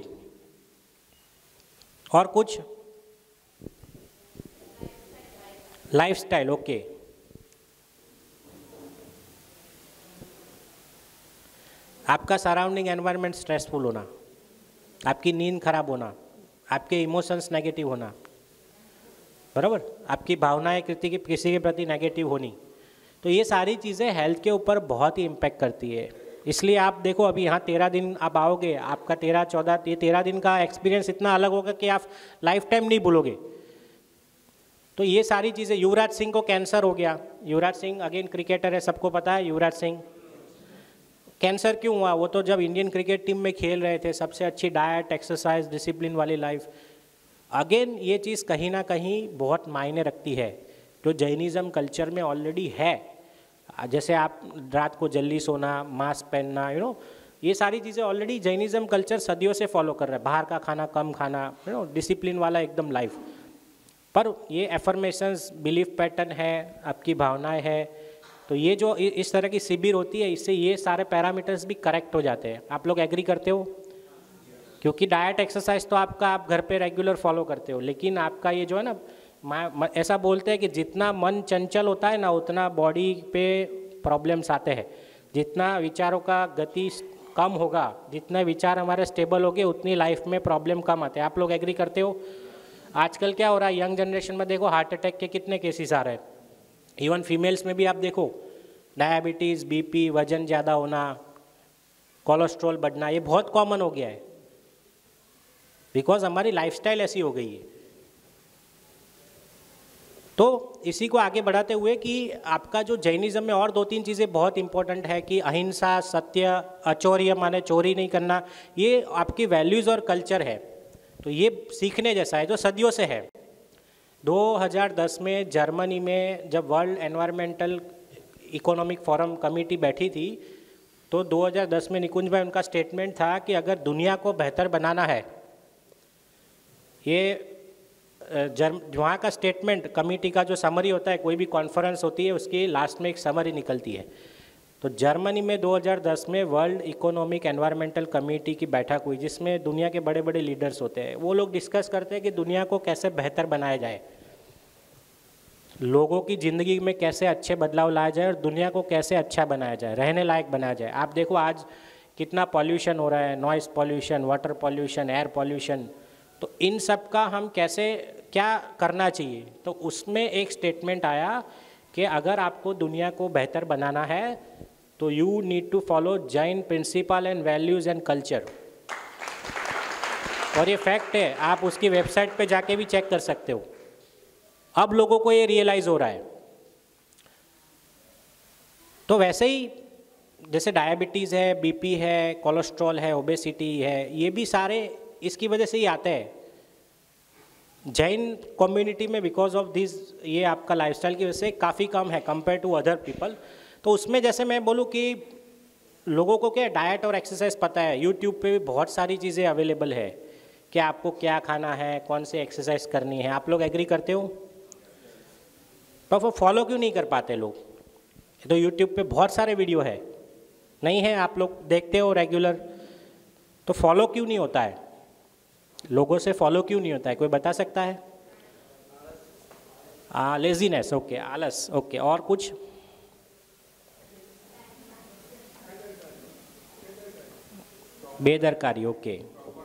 और कुछ? Lifestyle, okay. आपका सराउंडिंग एनवायरनमेंट स्ट्रेसफुल होना, आपकी नींद खराब होना, आपके इमोशंस नेगेटिव होना, बराबर, आपकी भावनाएं किसी के प्रति नेगेटिव होनी, तो ये सारी चीज़ें हेल्थ के ऊपर बहुत ही इम्पैक्ट करती है। इसलिए आप देखो अभी यहाँ 13 दिन आप आओगे, आपका 13-14 ये 13 दिन का एक्सपीरियंस इतना अलग होगा कि आप लाइफ टाइम नहीं भूलोगे। तो ये सारी चीज़ें, युवराज सिंह को कैंसर हो गया, युवराज सिंह अगेन क्रिकेटर है, सबको पता है युवराज सिंह। कैंसर क्यों हुआ? वो तो जब इंडियन क्रिकेट टीम में खेल रहे थे, सबसे अच्छी डाइट, एक्सरसाइज, डिसिप्लिन वाली लाइफ। अगेन ये चीज़ कहीं ना कहीं बहुत मायने रखती है, जो जैनिज़्म कल्चर में ऑलरेडी है। जैसे आप रात को जल्दी सोना, मास्क पहनना, ये सारी चीज़ें ऑलरेडी जैनिज़्म कल्चर सदियों से फॉलो कर रहा है। बाहर का खाना कम खाना, डिसिप्लिन वाला एकदम लाइफ। पर ये एफर्मेशंस, बिलीफ पैटर्न है, आपकी भावनाएं है, तो ये जो इस तरह की शिविर होती है, इससे ये सारे पैरामीटर्स भी करेक्ट हो जाते हैं। आप लोग एग्री करते हो? क्योंकि डाइट, एक्सरसाइज तो आपका आप घर पे रेगुलर फॉलो करते हो, लेकिन आपका ये जो है ना, ऐसा बोलते हैं कि जितना मन चंचल होता है ना, उतना बॉडी पे प्रॉब्लम्स आते हैं। जितना विचारों का गति कम होगा, जितने विचार हमारे स्टेबल होंगे, उतनी लाइफ में प्रॉब्लम कम आते हैं। आप लोग एग्री करते हो? आजकल क्या हो रहा है, यंग जनरेशन में देखो हार्ट अटैक के कितने केसेस आ रहे हैं। इवन फीमेल्स में भी आप देखो, डायबिटीज़, बीपी, वजन ज़्यादा होना, कोलेस्ट्रॉल बढ़ना, ये बहुत कॉमन हो गया है, बिकॉज हमारी लाइफस्टाइल ऐसी हो गई है। तो इसी को आगे बढ़ाते हुए कि आपका जो जैनिज़्म में और 2-3 चीज़ें बहुत इंपॉर्टेंट है कि अहिंसा, सत्य, अचौर्य माने चोरी नहीं करना, ये आपकी वैल्यूज़ और कल्चर है। तो ये सीखने जैसा है, जो सदियों से है। 2010 में जर्मनी में जब world environmental economic forum committee बैठी थी, तो 2010 में निकुंज भाई उनका स्टेटमेंट था कि अगर दुनिया को बेहतर बनाना है, ये वहाँ का स्टेटमेंट, कमेटी का जो समरी होता है, कोई भी कॉन्फ्रेंस होती है उसकी लास्ट में एक समरी निकलती है। तो जर्मनी में 2010 में वर्ल्ड इकोनॉमिक एनवायरमेंटल कमेटी की बैठक हुई, जिसमें दुनिया के बड़े बड़े लीडर्स होते हैं। वो लोग डिस्कस करते हैं कि दुनिया को कैसे बेहतर बनाया जाए, लोगों की ज़िंदगी में कैसे अच्छे बदलाव लाया जाए, और दुनिया को कैसे अच्छा बनाया जाए, रहने लायक बनाया जाए। आप देखो आज कितना पॉल्यूशन हो रहा है, noise pollution, water pollution, air pollution. तो इन सब का हम कैसे, क्या करना चाहिए? तो उसमें एक स्टेटमेंट आया कि अगर आपको दुनिया को बेहतर बनाना है तो you need to follow Jain principle and values and culture. और ये फैक्ट है, आप उसकी वेबसाइट पे जाके भी चेक कर सकते हो। अब लोगों को ये रियलाइज़ हो रहा है। तो वैसे ही जैसे डायबिटीज़ है, बीपी है, कोलेस्ट्रॉल है, ओबेसिटी है, ये भी सारे इसकी वजह से ही आते हैं। जैन कम्युनिटी में बिकॉज ऑफ दिस, ये आपका लाइफस्टाइल की वजह से काफ़ी कम है कंपेयर टू अदर पीपल। तो उसमें जैसे मैं बोलूँ कि लोगों को क्या डाइट और एक्सरसाइज पता है, यूट्यूब पे भी बहुत सारी चीज़ें अवेलेबल है कि आपको क्या खाना है, कौन सी एक्सरसाइज करनी है। आप लोग एग्री करते हो? पर वो फॉलो क्यों नहीं कर पाते लोग? तो यूट्यूब पे बहुत सारे वीडियो है, नहीं है? आप लोग देखते हो रेगुलर, तो फॉलो क्यों नहीं होता है? लोगों से फॉलो क्यों नहीं होता है? कोई बता सकता है? लेजीनेस, ओके, आलस, ओके। और कुछ? बेदरकारी, ओके।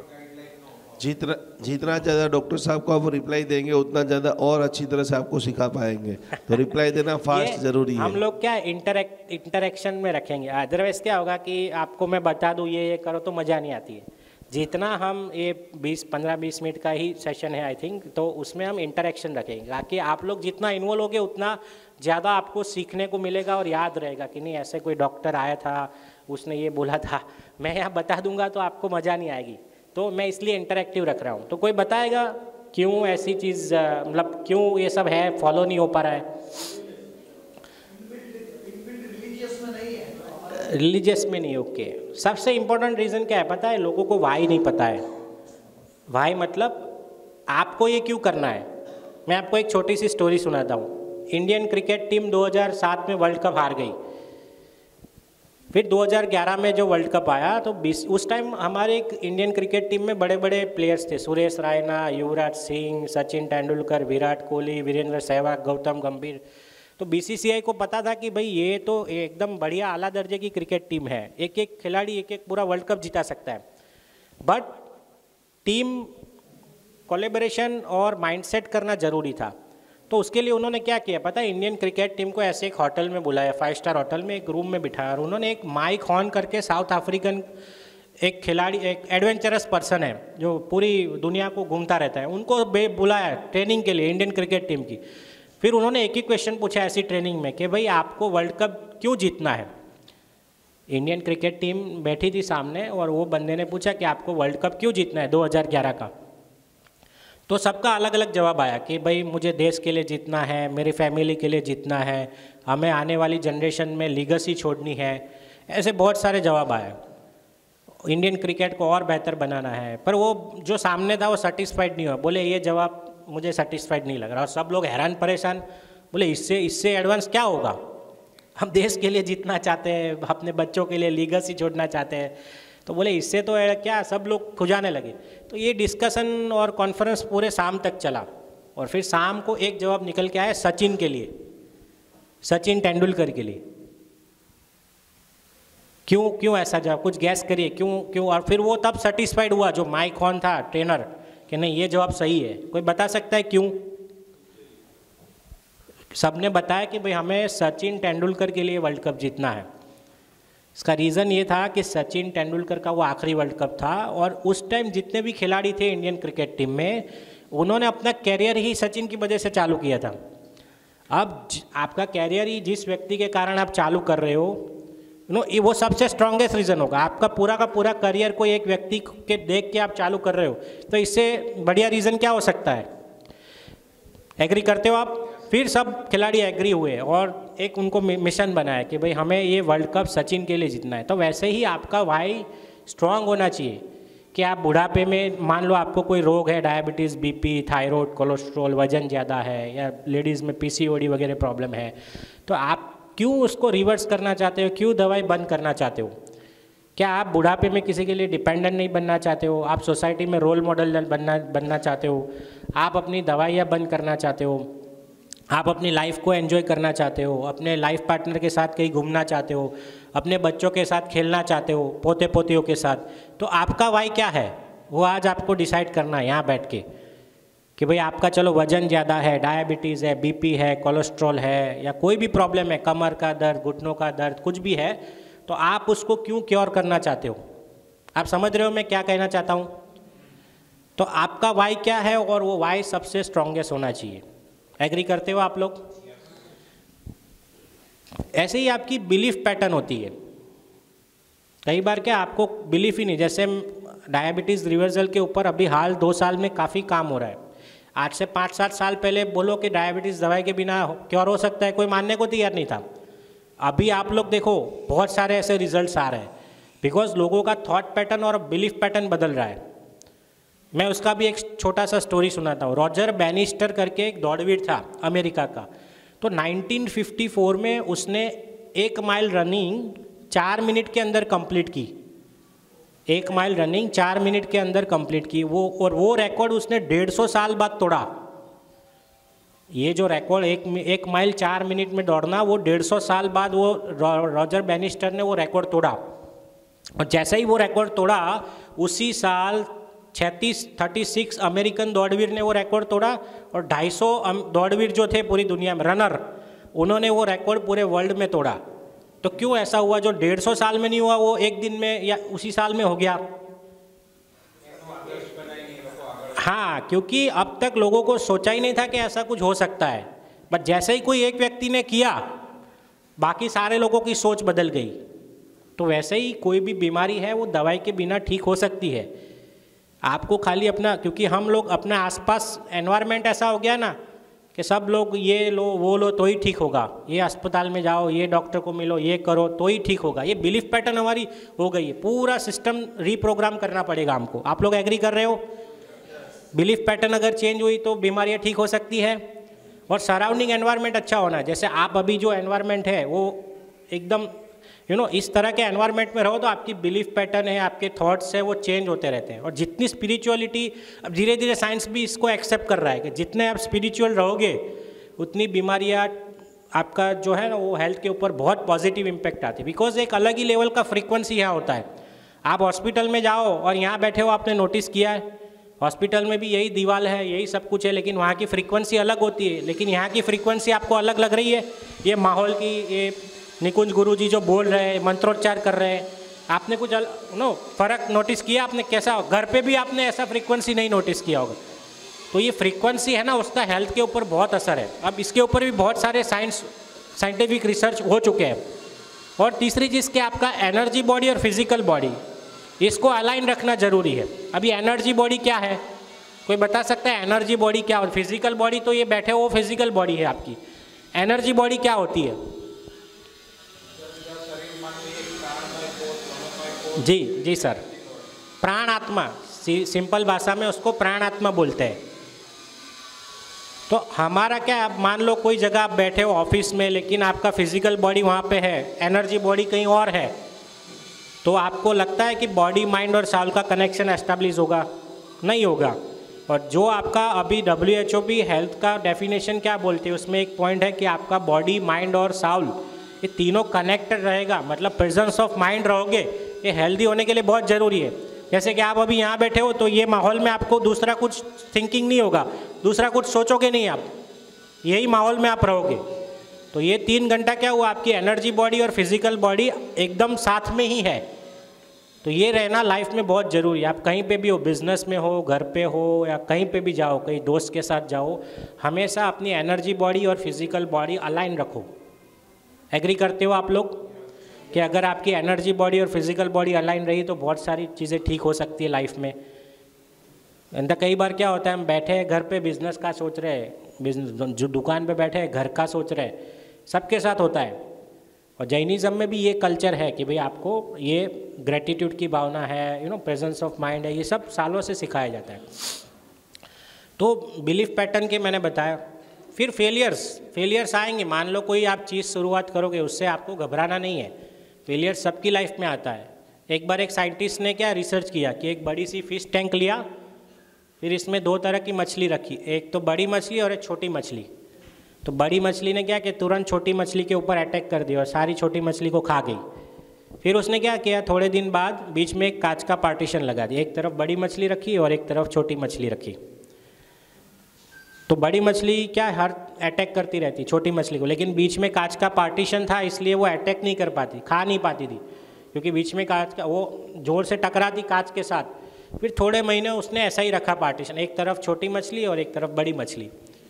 जितना ज़्यादा डॉक्टर साहब को आप रिप्लाई देंगे, उतना ज़्यादा और अच्छी तरह से आपको सिखा पाएंगे। तो रिप्लाई देना फास्ट जरूरी है। हम लोग क्या इंटरेक्शन में रखेंगे, अदरवाइज क्या होगा कि आपको मैं बता दूँ ये करो तो मज़ा नहीं आती है। जितना हम ये 15-20 मिनट का ही सेशन है आई थिंक, तो उसमें हम इंटरेक्शन रखेंगे ताकि आप लोग जितना इन्वॉल्व होगे उतना ज़्यादा आपको सीखने को मिलेगा और याद रहेगा कि नहीं ऐसे कोई डॉक्टर आया था, उसने ये बोला था। मैं यहाँ बता दूंगा तो आपको मज़ा नहीं आएगी, तो मैं इसलिए इंटरेक्टिव रख रहा हूँ। तो कोई बताएगा क्यों ऐसी चीज़, मतलब क्यों ये सब है, फॉलो नहीं हो पा रहा है? रिलीजियस में नहीं, ओके। सबसे इम्पोर्टेंट रीज़न क्या है पता है? लोगों को वाई नहीं पता है। वाई मतलब आपको ये क्यों करना है। मैं आपको एक छोटी सी स्टोरी सुनाता हूँ। इंडियन क्रिकेट टीम 2007 में वर्ल्ड कप हार गई। फिर 2011 में जो वर्ल्ड कप आया तो उस टाइम हमारे एक इंडियन क्रिकेट टीम में बड़े बड़े प्लेयर्स थे, सुरेश रैना, युवराज सिंह, सचिन तेंदुलकर, विराट कोहली, वीरेंद्र सहवाग, गौतम गंभीर। तो बीसीसीआई को पता था कि भाई ये तो एकदम बढ़िया आला दर्जे की क्रिकेट टीम है, एक एक खिलाड़ी एक एक पूरा वर्ल्ड कप जिता सकता है। बट टीम कोलैबोरेशन और माइंडसेट करना जरूरी था। तो उसके लिए उन्होंने क्या किया पता है, इंडियन क्रिकेट टीम को ऐसे एक होटल में बुलाया, 5 स्टार होटल में एक रूम में बिठाया, और उन्होंने एक माइक हॉर्न करके, साउथ अफ्रीकन एक खिलाड़ी, एक एडवेंचरस पर्सन है जो पूरी दुनिया को घूमता रहता है, उनको बुलाया ट्रेनिंग के लिए इंडियन क्रिकेट टीम की। फिर उन्होंने एक ही क्वेश्चन पूछा ऐसी ट्रेनिंग में कि भाई आपको वर्ल्ड कप क्यों जीतना है। इंडियन क्रिकेट टीम बैठी थी सामने और वो बंदे ने पूछा कि आपको वर्ल्ड कप क्यों जीतना है 2011 का। तो सबका अलग अलग जवाब आया कि भाई मुझे देश के लिए जीतना है, मेरी फैमिली के लिए जीतना है, हमें आने वाली जनरेशन में लीगेसी छोड़नी है, ऐसे बहुत सारे जवाब आए। इंडियन क्रिकेट को और बेहतर बनाना है, पर वो जो सामने था वो सेटिस्फाइड नहीं हुआ, बोले ये जवाब मुझे सेटिस्फाइड नहीं लग रहा। और सब लोग हैरान परेशान, बोले इससे एडवांस क्या होगा, हम देश के लिए जीतना चाहते हैं, अपने बच्चों के लिए लीगेसी छोड़ना चाहते हैं। तो बोले इससे तो क्या, सब लोग खुजाने लगे। तो ये डिस्कशन और कॉन्फ्रेंस पूरे शाम तक चला और फिर शाम को एक जवाब निकल के आया सचिन के लिए, सचिन तेंदुलकर के लिए। क्यों ऐसा जवाब, कुछ गैस करिए क्यों। और फिर वो तब सेटिस्फाइड हुआ जो माइक ऑन था ट्रेनर कि नहीं ये जवाब सही है। कोई बता सकता है क्यों? सबने बताया कि भाई हमें सचिन तेंदुलकर के लिए वर्ल्ड कप जीतना है। इसका रीज़न ये था कि सचिन तेंदुलकर का वो आखिरी वर्ल्ड कप था और उस टाइम जितने भी खिलाड़ी थे इंडियन क्रिकेट टीम में, उन्होंने अपना कैरियर ही सचिन की वजह से चालू किया था। अब आपका कैरियर ही जिस व्यक्ति के कारण आप चालू कर रहे हो, वो सबसे स्ट्रॉन्गेस्ट रीज़न होगा। आपका पूरा का पूरा करियर कोई एक व्यक्ति के देख के आप चालू कर रहे हो, तो इससे बढ़िया रीज़न क्या हो सकता है? एग्री करते हो आप? फिर सब खिलाड़ी एग्री हुए और एक उनको मिशन बनाया कि भाई हमें ये वर्ल्ड कप सचिन के लिए जीतना है। तो वैसे ही आपका वाई स्ट्रांग होना चाहिए कि आप बुढ़ापे में, मान लो आपको कोई रोग है, डायबिटीज़, बीपी, थायराइड, कोलेस्ट्रॉल, वजन ज़्यादा है, या लेडीज़ में पीसीओडी वगैरह प्रॉब्लम है, तो आप क्यों उसको रिवर्स करना चाहते हो, क्यों दवाई बंद करना चाहते हो? क्या आप बुढ़ापे में किसी के लिए डिपेंडेंट नहीं बनना चाहते हो? आप सोसाइटी में रोल मॉडल बनना चाहते हो? आप अपनी दवाइयाँ बंद करना चाहते हो? आप अपनी लाइफ को एंजॉय करना चाहते हो? अपने लाइफ पार्टनर के साथ कहीं घूमना चाहते हो? अपने बच्चों के साथ खेलना चाहते हो, पोते पोतियों के साथ? तो आपका वाई क्या है, वो आज आपको डिसाइड करना है यहाँ बैठ के कि भाई आपका चलो वजन ज़्यादा है, डायबिटीज़ है, बीपी है, कोलेस्ट्रॉल है, या कोई भी प्रॉब्लम है, कमर का दर्द, घुटनों का दर्द, कुछ भी है, तो आप उसको क्यों क्योर करना चाहते हो? आप समझ रहे हो मैं क्या कहना चाहता हूँ? तो आपका वाई क्या है और वो वाई सबसे स्ट्रॉन्गेस्ट होना चाहिए। एग्री करते हो आप लोग? ऐसे ही आपकी बिलीफ पैटर्न होती है। कई बार क्या आपको बिलीफ ही नहीं, जैसे डायबिटीज़ रिवर्सल के ऊपर अभी हाल 2 साल में काफ़ी काम हो रहा है। आज से 5-7 साल पहले बोलो कि डायबिटीज़ दवाई के बिना क्योर हो सकता है, कोई मानने को तैयार नहीं था। अभी आप लोग देखो बहुत सारे ऐसे रिजल्ट्स आ रहे हैं, बिकॉज लोगों का थॉट पैटर्न और बिलीफ पैटर्न बदल रहा है। मैं उसका भी एक छोटा सा स्टोरी सुनाता हूँ। रॉजर बैनिस्टर करके एक दौड़वीर था अमेरिका का, तो 1954 में उसने 1 माइल रनिंग 4 मिनट के अंदर कंप्लीट की। 1 माइल रनिंग 4 मिनट के अंदर कंप्लीट की वो रिकॉर्ड उसने 150 साल बाद तोड़ा। ये जो रिकॉर्ड 1 माइल 4 मिनट में दौड़ना, वो 150 साल बाद वो रॉजर बैनिस्टर ने वो रिकॉर्ड तोड़ा। और जैसे ही वो रिकॉर्ड तोड़ा, उसी साल 36 अमेरिकन दौड़वीर ने वो रिकॉर्ड तोड़ा और 250 दौड़वीर जो थे पूरी दुनिया में, रनर, उन्होंने वो रिकॉर्ड पूरे वर्ल्ड में तोड़ा। तो क्यों ऐसा हुआ? जो 150 साल में नहीं हुआ वो एक दिन में या उसी साल में हो गया। हाँ, क्योंकि अब तक लोगों को सोचा ही नहीं था कि ऐसा कुछ हो सकता है, बट जैसे ही कोई एक व्यक्ति ने किया, बाकी सारे लोगों की सोच बदल गई। तो वैसे ही कोई भी बीमारी है वो दवाई के बिना ठीक हो सकती है। आपको खाली अपना, क्योंकि हम लोग अपने आसपास एनवायरनमेंट ऐसा हो गया ना कि सब लोग ये लो वो लो तो ही ठीक होगा, ये अस्पताल में जाओ, ये डॉक्टर को मिलो, ये करो तो ही ठीक होगा। ये बिलीफ पैटर्न हमारी हो गई है। पूरा सिस्टम रीप्रोग्राम करना पड़ेगा हमको। आप लोग एग्री कर रहे हो? बिलीफ पैटर्न अगर चेंज हुई तो बीमारियाँ ठीक हो सकती है। और सराउंडिंग एनवायरनमेंट अच्छा होना। जैसे आप अभी जो एनवायरनमेंट है वो एकदम इस तरह के एनवायरनमेंट में रहो तो आपकी बिलीफ पैटर्न है, आपके थॉट्स है, वो चेंज होते रहते हैं। और जितनी स्पिरिचुअलिटी, अब धीरे धीरे साइंस भी इसको एक्सेप्ट कर रहा है कि जितने आप स्पिरिचुअल रहोगे उतनी बीमारियाँ आपका जो है ना वो हेल्थ के ऊपर बहुत पॉजिटिव इम्पैक्ट आती है। बिकॉज एक अलग ही लेवल का फ्रीक्वेंसी यहाँ होता है। आप हॉस्पिटल में जाओ और यहाँ बैठे हो, आपने नोटिस किया है हॉस्पिटल में भी यही दीवार है, यही सब कुछ है, लेकिन वहाँ की फ्रीक्वेंसी अलग होती है। लेकिन यहाँ की फ्रीक्वेंसी आपको अलग लग रही है। ये माहौल की, ये निकुंज गुरुजी जो बोल रहे हैं, मंत्रोच्चार कर रहे हैं, आपने कुछ फ़र्क नोटिस किया? आपने कैसा, घर पे भी आपने ऐसा फ्रीक्वेंसी नहीं नोटिस किया होगा। तो ये फ्रीक्वेंसी है ना, उसका हेल्थ के ऊपर बहुत असर है। अब इसके ऊपर भी बहुत सारे साइंटिफिक रिसर्च हो चुके हैं। और तीसरी चीज़ कि आपका एनर्जी बॉडी और फिजिकल बॉडी, इसको अलाइन रखना जरूरी है। अभी एनर्जी बॉडी क्या है, कोई बता सकता है एनर्जी बॉडी क्या? और फिजिकल बॉडी तो ये बैठे हो फिजिकल बॉडी है आपकी। एनर्जी बॉडी क्या होती है? जी सर, प्राण आत्मा, सिंपल भाषा में उसको प्राण आत्मा बोलते हैं। तो हमारा क्या, आप मान लो कोई जगह आप बैठे हो ऑफिस में, लेकिन आपका फिजिकल बॉडी वहाँ पे है, एनर्जी बॉडी कहीं और है, तो आपको लगता है कि बॉडी माइंड और साउल का कनेक्शन एस्टेब्लिश होगा? नहीं होगा। और जो आपका अभी WHO भी हेल्थ का डेफिनेशन क्या बोलते हैं, उसमें एक पॉइंट है कि आपका बॉडी माइंड और साउल ये तीनों कनेक्टेड रहेगा, मतलब प्रेजेंस ऑफ माइंड रहोगे, ये हेल्दी होने के लिए बहुत ज़रूरी है। जैसे कि आप अभी यहाँ बैठे हो तो ये माहौल में आपको दूसरा कुछ थिंकिंग नहीं होगा, दूसरा कुछ सोचोगे नहीं, आप यही माहौल में आप रहोगे। तो ये 3 घंटा क्या हुआ, आपकी एनर्जी बॉडी और फिजिकल बॉडी एकदम साथ में ही है। तो ये रहना लाइफ में बहुत ज़रूरी है। आप कहीं पे भी हो, बिजनेस में हो, घर पे हो, या कहीं पे भी जाओ, कहीं दोस्त के साथ जाओ, हमेशा अपनी एनर्जी बॉडी और फिजिकल बॉडी अलाइन रखो। एग्री करते हो आप लोग कि अगर आपकी एनर्जी बॉडी और फिजिकल बॉडी अलाइन रही तो बहुत सारी चीज़ें ठीक हो सकती है लाइफ में। कई बार क्या होता है, हम बैठे हैं घर पे, बिजनेस का सोच रहे हैं, बिजनेस जो दुकान पे बैठे हैं घर का सोच रहे हैं, सबके साथ होता है। और जैनिज़्म में भी ये कल्चर है कि भाई आपको ये ग्रेटिट्यूड की भावना है, प्रेजेंस ऑफ माइंड है, ये सब सालों से सिखाया जाता है। तो बिलीफ पैटर्न के मैंने बताया। फिर फेलियर्स आएंगे। मान लो कोई आप चीज़ शुरुआत करोगे, उससे आपको घबराना नहीं है। फेलियर सबकी लाइफ में आता है। एक बार एक साइंटिस्ट ने क्या रिसर्च किया कि एक बड़ी सी फिश टैंक लिया, फिर इसमें 2 तरह की मछली रखी, एक तो बड़ी मछली और एक छोटी मछली। तो बड़ी मछली ने क्या कि तुरंत छोटी मछली के ऊपर अटैक कर दिया और सारी छोटी मछली को खा गई। फिर उसने क्या किया, थोड़े दिन बाद बीच में एक कांच का पार्टीशन लगा दिया, एक तरफ बड़ी मछली रखी और एक तरफ छोटी मछली रखी। तो बड़ी मछली क्या हर अटैक करती रहती छोटी मछली को, लेकिन बीच में कांच का पार्टीशन था, इसलिए वो अटैक नहीं कर पाती, खा नहीं पाती थी, क्योंकि बीच में कांच का वो जोर से टकराती कांच के साथ। फिर थोड़े महीने उसने ऐसा ही रखा पार्टीशन, एक तरफ छोटी मछली और एक तरफ बड़ी मछली।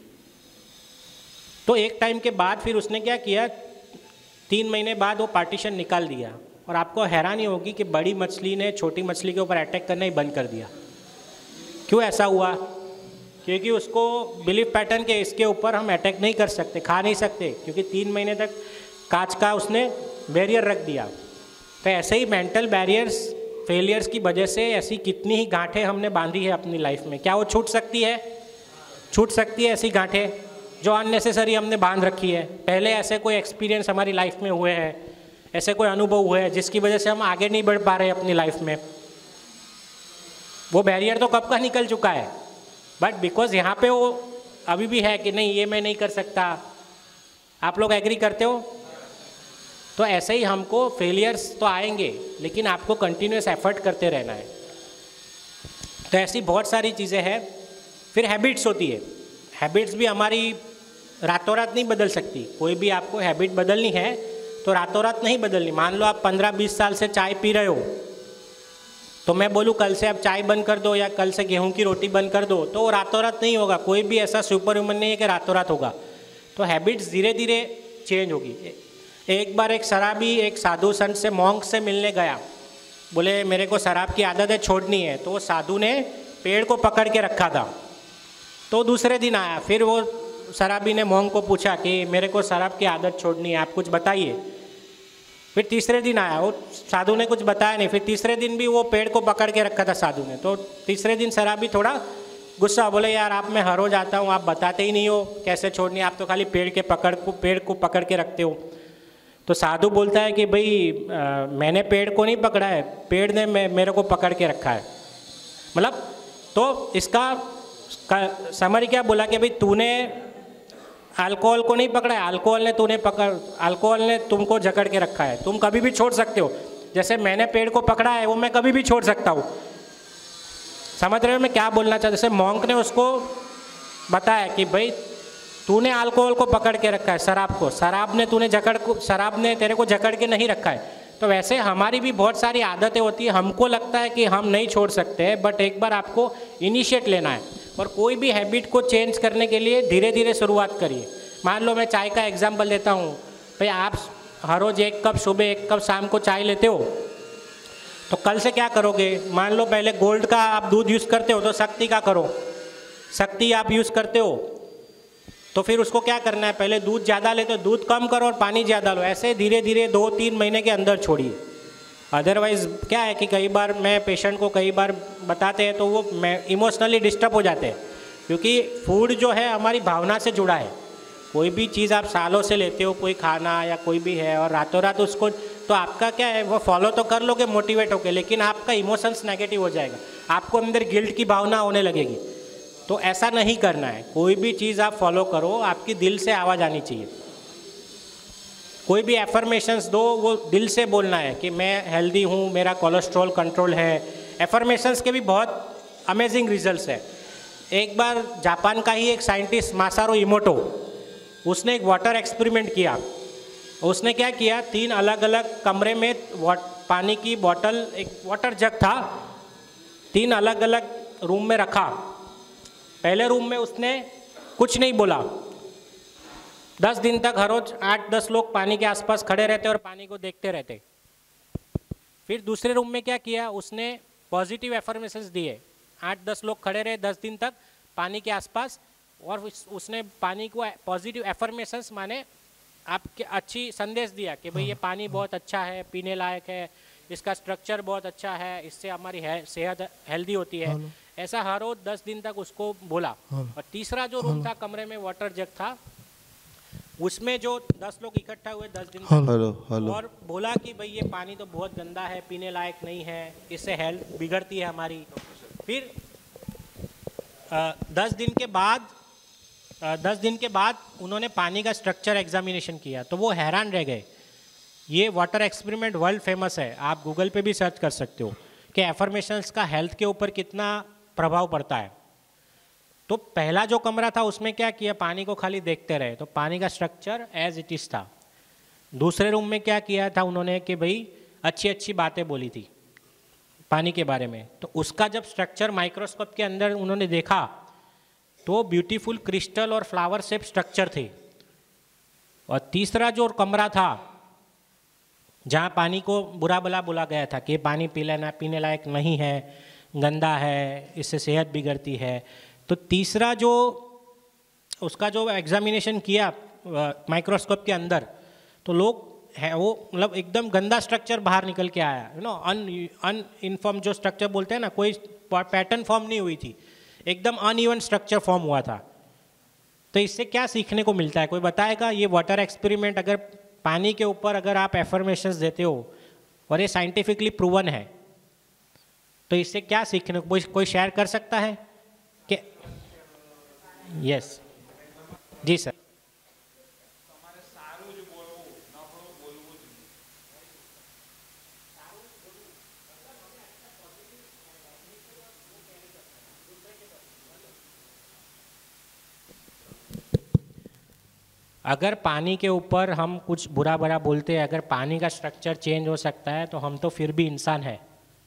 तो एक टाइम के बाद फिर उसने क्या किया, 3 महीने बाद वो पार्टीशन निकाल दिया। और आपको हैरानी होगी कि बड़ी मछली ने छोटी मछली के ऊपर अटैक करना ही बंद कर दिया। क्यों ऐसा हुआ? क्योंकि उसको बिलीफ पैटर्न के इसके ऊपर हम अटैक नहीं कर सकते, खा नहीं सकते, क्योंकि 3 महीने तक कांच का उसने बैरियर रख दिया। तो ऐसे ही मेंटल बैरियर्स फेलियर्स की वजह से ऐसी कितनी ही गांठें हमने बांधी है अपनी लाइफ में। क्या वो छूट सकती है? छूट सकती है ऐसी गांठें जो अननेसेसरी हमने बांध रखी है। पहले ऐसे कोई एक्सपीरियंस हमारी लाइफ में हुए हैं, ऐसे कोई अनुभव हुए हैं जिसकी वजह से हम आगे नहीं बढ़ पा रहे अपनी लाइफ में। वो बैरियर तो कब का निकल चुका है, बट बिकॉज यहाँ पे वो अभी भी है कि नहीं ये मैं नहीं कर सकता। आप लोग एग्री करते हो? तो ऐसे ही हमको फेलियर्स तो आएंगे, लेकिन आपको कंटिन्यूस एफर्ट करते रहना है। तो ऐसी बहुत सारी चीज़ें हैं। फिर हैबिट्स होती है। हैबिट्स भी हमारी रातों रात नहीं बदल सकती। कोई भी आपको हैबिट बदलनी है तो रातों रात नहीं बदलनी। मान लो आप 15-20 साल से चाय पी रहे हो, तो मैं बोलूँ कल से आप चाय बंद कर दो या कल से गेहूं की रोटी बंद कर दो, तो रातों रात नहीं होगा। कोई भी ऐसा सुपर ह्यूमन नहीं है कि रातों रात होगा। तो हैबिट्स धीरे धीरे चेंज होगी। एक बार एक शराबी एक साधु संत से मॉन्क से मिलने गया, बोले मेरे को शराब की आदत है छोड़नी है। तो वो साधु ने पेड़ को पकड़ के रखा था। तो दूसरे दिन आया, फिर वो शराबी ने मॉन्क को पूछा कि मेरे को शराब की आदत छोड़नी है, आप कुछ बताइए। फिर तीसरे दिन आया, वो साधु ने कुछ बताया नहीं। फिर तीसरे दिन भी वो पेड़ को पकड़ के रखा था साधु ने। तो तीसरे दिन शराबी थोड़ा गुस्सा, बोले यार आप मैं हर रोज आता हूँ, आप बताते ही नहीं हो कैसे छोड़नी, आप तो खाली पेड़ को पकड़ के रखते हो। तो साधु बोलता है कि भाई मैंने पेड़ को नहीं पकड़ा है, पेड़ ने मेरे को पकड़ के रखा है। मतलब तो इसका समरी क्या बोला कि भाई तूने अल्कोहल को नहीं पकड़ा है, अल्कोहल ने तुमको जकड़ के रखा है, तुम कभी भी छोड़ सकते हो। जैसे मैंने पेड़ को पकड़ा है वो मैं कभी भी छोड़ सकता हूँ। समझ रहे हो मैं क्या बोलना चाहता? जैसे मॉन्क ने उसको बताया कि भाई तूने अल्कोहल को पकड़ के रखा है, शराब ने तेरे को जकड़ के नहीं रखा है। तो वैसे हमारी भी बहुत सारी आदतें होती है, हमको लगता है कि हम नहीं छोड़ सकते हैं, बट एक बार आपको इनिशिएट लेना है और कोई भी हैबिट को चेंज करने के लिए धीरे धीरे शुरुआत करिए। मान लो मैं चाय का एग्जाम्पल देता हूँ, भाई आप हर रोज़ 1 कप सुबह 1 कप शाम को चाय लेते हो, तो कल से क्या करोगे? मान लो पहले गोल्ड का आप दूध यूज़ करते हो तो शक्ति का करो, शक्ति आप यूज़ करते हो तो फिर उसको क्या करना है, पहले दूध ज़्यादा लेते हो दूध कम करो और पानी ज़्यादा लो, ऐसे धीरे धीरे 2-3 महीने के अंदर छोड़िए। अदरवाइज़ क्या है कि कई बार मैं पेशेंट को कई बार बताते हैं तो वो इमोशनली डिस्टर्ब हो जाते हैं, क्योंकि फूड जो है हमारी भावना से जुड़ा है। कोई भी चीज़ आप सालों से लेते हो, कोई खाना या कोई भी है, और रातों रात उसको, तो आपका क्या है वो फॉलो तो कर लोगे मोटिवेट होके, लेकिन आपका इमोशंस नेगेटिव हो जाएगा, आपको अंदर गिल्ट की भावना होने लगेगी। तो ऐसा नहीं करना है, कोई भी चीज़ आप फॉलो करो आपकी दिल से आवाज़ आनी चाहिए। कोई भी एफर्मेशंस दो वो दिल से बोलना है कि मैं हेल्दी हूँ, मेरा कोलेस्ट्रॉल कंट्रोल है। एफर्मेशंस के भी बहुत अमेजिंग रिजल्ट्स है। एक बार जापान का ही एक साइंटिस्ट मासारू इमोटो, उसने एक वाटर एक्सपेरिमेंट किया। उसने क्या किया, 3 अलग अलग कमरे में पानी की बोतल, एक वाटर जग था, 3 अलग अलग रूम में रखा। पहले रूम में उसने कुछ नहीं बोला, 10 दिन तक हर रोज 8-10 लोग पानी के आसपास खड़े रहते और पानी को देखते रहते। फिर दूसरे रूम में क्या किया, उसने पॉजिटिव एफर्मेशंस दिए, 8-10 लोग खड़े रहे 10 दिन तक पानी के आसपास, और उसने पानी को पॉजिटिव एफर्मेशंस माने आपके अच्छी संदेश दिया कि भाई ये पानी बहुत अच्छा है, पीने लायक है, इसका स्ट्रक्चर बहुत अच्छा है, इससे हमारी सेहत हेल्दी होती है। ऐसा हर रोज 10 दिन तक उसको बोला। और तीसरा जो रूम था कमरे में वाटर जग था, उसमें जो 10 लोग इकट्ठा हुए 10 दिन तक, और बोला कि भाई ये पानी तो बहुत गंदा है, पीने लायक नहीं है, इससे हेल्थ बिगड़ती है हमारी। फिर 10 दिन के बाद उन्होंने पानी का स्ट्रक्चर एग्जामिनेशन किया, तो वो हैरान रह गए। ये वाटर एक्सपेरिमेंट वर्ल्ड फेमस है, आप गूगल पे भी सर्च कर सकते हो कि एफर्मेशंस का हेल्थ के ऊपर कितना प्रभाव पड़ता है। तो पहला जो कमरा था उसमें क्या किया, पानी को खाली देखते रहे, तो पानी का स्ट्रक्चर एज इट इज था। दूसरे रूम में क्या किया था उन्होंने कि भाई अच्छी अच्छी बातें बोली थी पानी के बारे में, तो उसका जब स्ट्रक्चर माइक्रोस्कोप के अंदर उन्होंने देखा तो ब्यूटीफुल क्रिस्टल और फ्लावर शेप स्ट्रक्चर थे। और तीसरा जो कमरा था जहाँ पानी को बुरा भला बोला गया था कि पानी पीने लायक नहीं है, गंदा है, इससे सेहत बिगड़ती है, तो तीसरा जो उसका जो एग्जामिनेशन किया माइक्रोस्कोप के अंदर, तो लोग है वो मतलब एकदम गंदा स्ट्रक्चर बाहर निकल के आया, अनइनफॉर्म जो स्ट्रक्चर बोलते हैं ना, कोई पैटर्न फॉर्म नहीं हुई थी, एकदम अनइवन स्ट्रक्चर फॉर्म हुआ था। तो इससे क्या सीखने को मिलता है, कोई बताएगा? ये वाटर एक्सपेरिमेंट अगर पानी के ऊपर अगर आप एफर्मेशंस देते हो और ये साइंटिफिकली प्रूवन है, तो इससे क्या सीखने को कोई शेयर कर सकता है? कि यस जी सर। अगर पानी के ऊपर हम कुछ बुरा भला बोलते हैं, अगर पानी का स्ट्रक्चर चेंज हो सकता है तो हम तो फिर भी इंसान है।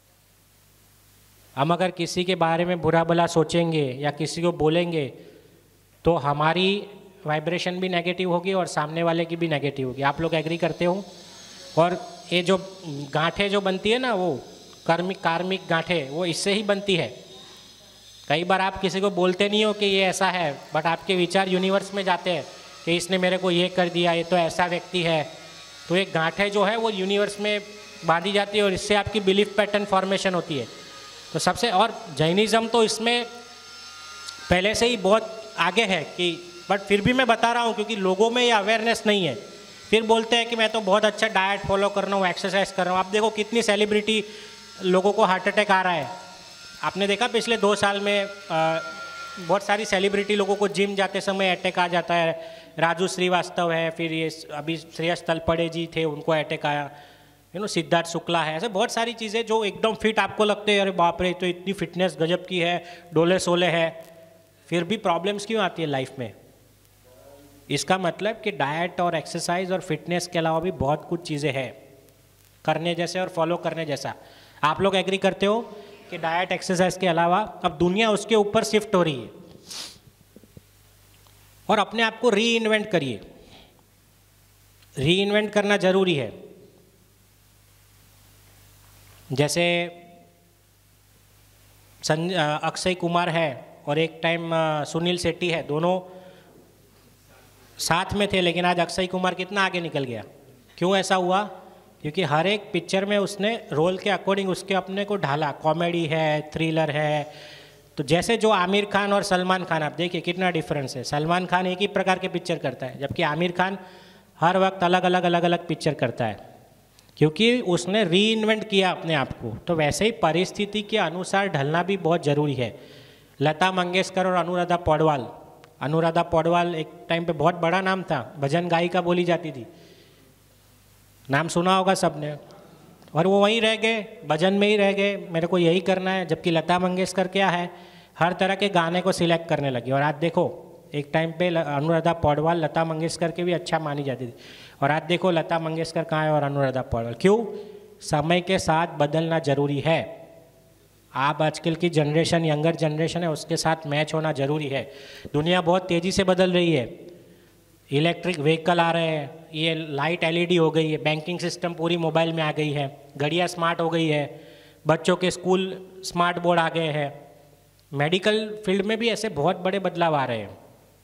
हम अगर किसी के बारे में बुरा भला सोचेंगे या किसी को बोलेंगे तो हमारी वाइब्रेशन भी नेगेटिव होगी और सामने वाले की भी नेगेटिव होगी। आप लोग एग्री करते हो? और ये जो गांठें जो बनती है ना, वो कार्मिक गांठें, वो इससे ही बनती है। कई बार आप किसी को बोलते नहीं हो कि ये ऐसा है, बट आपके विचार यूनिवर्स में जाते हैं कि इसने मेरे को ये कर दिया, ये तो ऐसा व्यक्ति है। तो एक गांठें जो है वो यूनिवर्स में बांधी जाती है और इससे आपकी बिलीफ पैटर्न फॉर्मेशन होती है। तो सबसे, और जैनिज़्म तो इसमें पहले से ही बहुत आगे है कि, बट फिर भी मैं बता रहा हूँ क्योंकि लोगों में ये अवेयरनेस नहीं है। फिर बोलते हैं कि मैं तो बहुत अच्छा डाइट फॉलो कर रहा हूँ, एक्सरसाइज कर रहा हूँ। आप देखो कितनी सेलिब्रिटी लोगों को हार्ट अटैक आ रहा है। आपने देखा पिछले 2 साल में बहुत सारी सेलिब्रिटी लोगों को जिम जाते समय अटैक आ जाता है। राजू श्रीवास्तव है, फिर ये अभी श्रेयस तलपड़े जी थे, उनको अटैक आया। सिद्धार्थ शुक्ला है, ऐसे बहुत सारी चीज़ें जो एकदम फिट आपको लगते हैं, अरे बाप रे तो इतनी फिटनेस गजब की है, डोले सोले है, फिर भी प्रॉब्लम्स क्यों आती है लाइफ में? इसका मतलब कि डाइट और एक्सरसाइज और फिटनेस के अलावा भी बहुत कुछ चीज़ें हैं करने जैसे और फॉलो करने जैसा। आप लोग एग्री करते हो कि डाइट एक्सरसाइज के अलावा अब दुनिया उसके ऊपर शिफ्ट हो रही है, और अपने आप को री इन्वेंट करिए। री इन्वेंट करना जरूरी है। जैसे अक्षय कुमार है और एक टाइम सुनील शेट्टी है, दोनों साथ में थे, लेकिन आज अक्षय कुमार कितना आगे निकल गया। क्यों ऐसा हुआ? क्योंकि हर एक पिक्चर में उसने रोल के अकॉर्डिंग उसके अपने को ढाला। कॉमेडी है, थ्रिलर है। तो जैसे जो आमिर खान और सलमान खान, आप देखिए कितना डिफरेंस है। सलमान खान एक ही प्रकार के पिक्चर करता है, जबकि आमिर खान हर वक्त अलग अलग पिक्चर करता है, क्योंकि उसने री इन्वेंट किया अपने आप को। तो वैसे ही परिस्थिति के अनुसार ढलना भी बहुत ज़रूरी है। लता मंगेशकर और अनुराधा पौडवाल एक टाइम पे बहुत बड़ा नाम था, भजन गायिका बोली जाती थी, नाम सुना होगा सबने, और वो वहीं रह गए, भजन में ही रह गए, मेरे को यही करना है। जबकि लता मंगेशकर क्या है, हर तरह के गाने को सिलेक्ट करने लगी। और आज देखो, एक टाइम पे अनुराधा पौडवाल लता मंगेशकर के भी अच्छा मानी जाती थी, और आज देखो लता मंगेशकर कहाँ है और अनुराधा पौडवाल। क्यों? समय के साथ बदलना जरूरी है। आप आजकल की जनरेशन, यंगर जनरेशन है, उसके साथ मैच होना जरूरी है। दुनिया बहुत तेज़ी से बदल रही है। इलेक्ट्रिक व्हीकल आ रहे हैं, ये लाइट एलईडी हो गई है, बैंकिंग सिस्टम पूरी मोबाइल में आ गई है, घड़ियाँ स्मार्ट हो गई है, बच्चों के स्कूल स्मार्ट बोर्ड आ गए हैं, मेडिकल फील्ड में भी ऐसे बहुत बड़े बदलाव आ रहे हैं।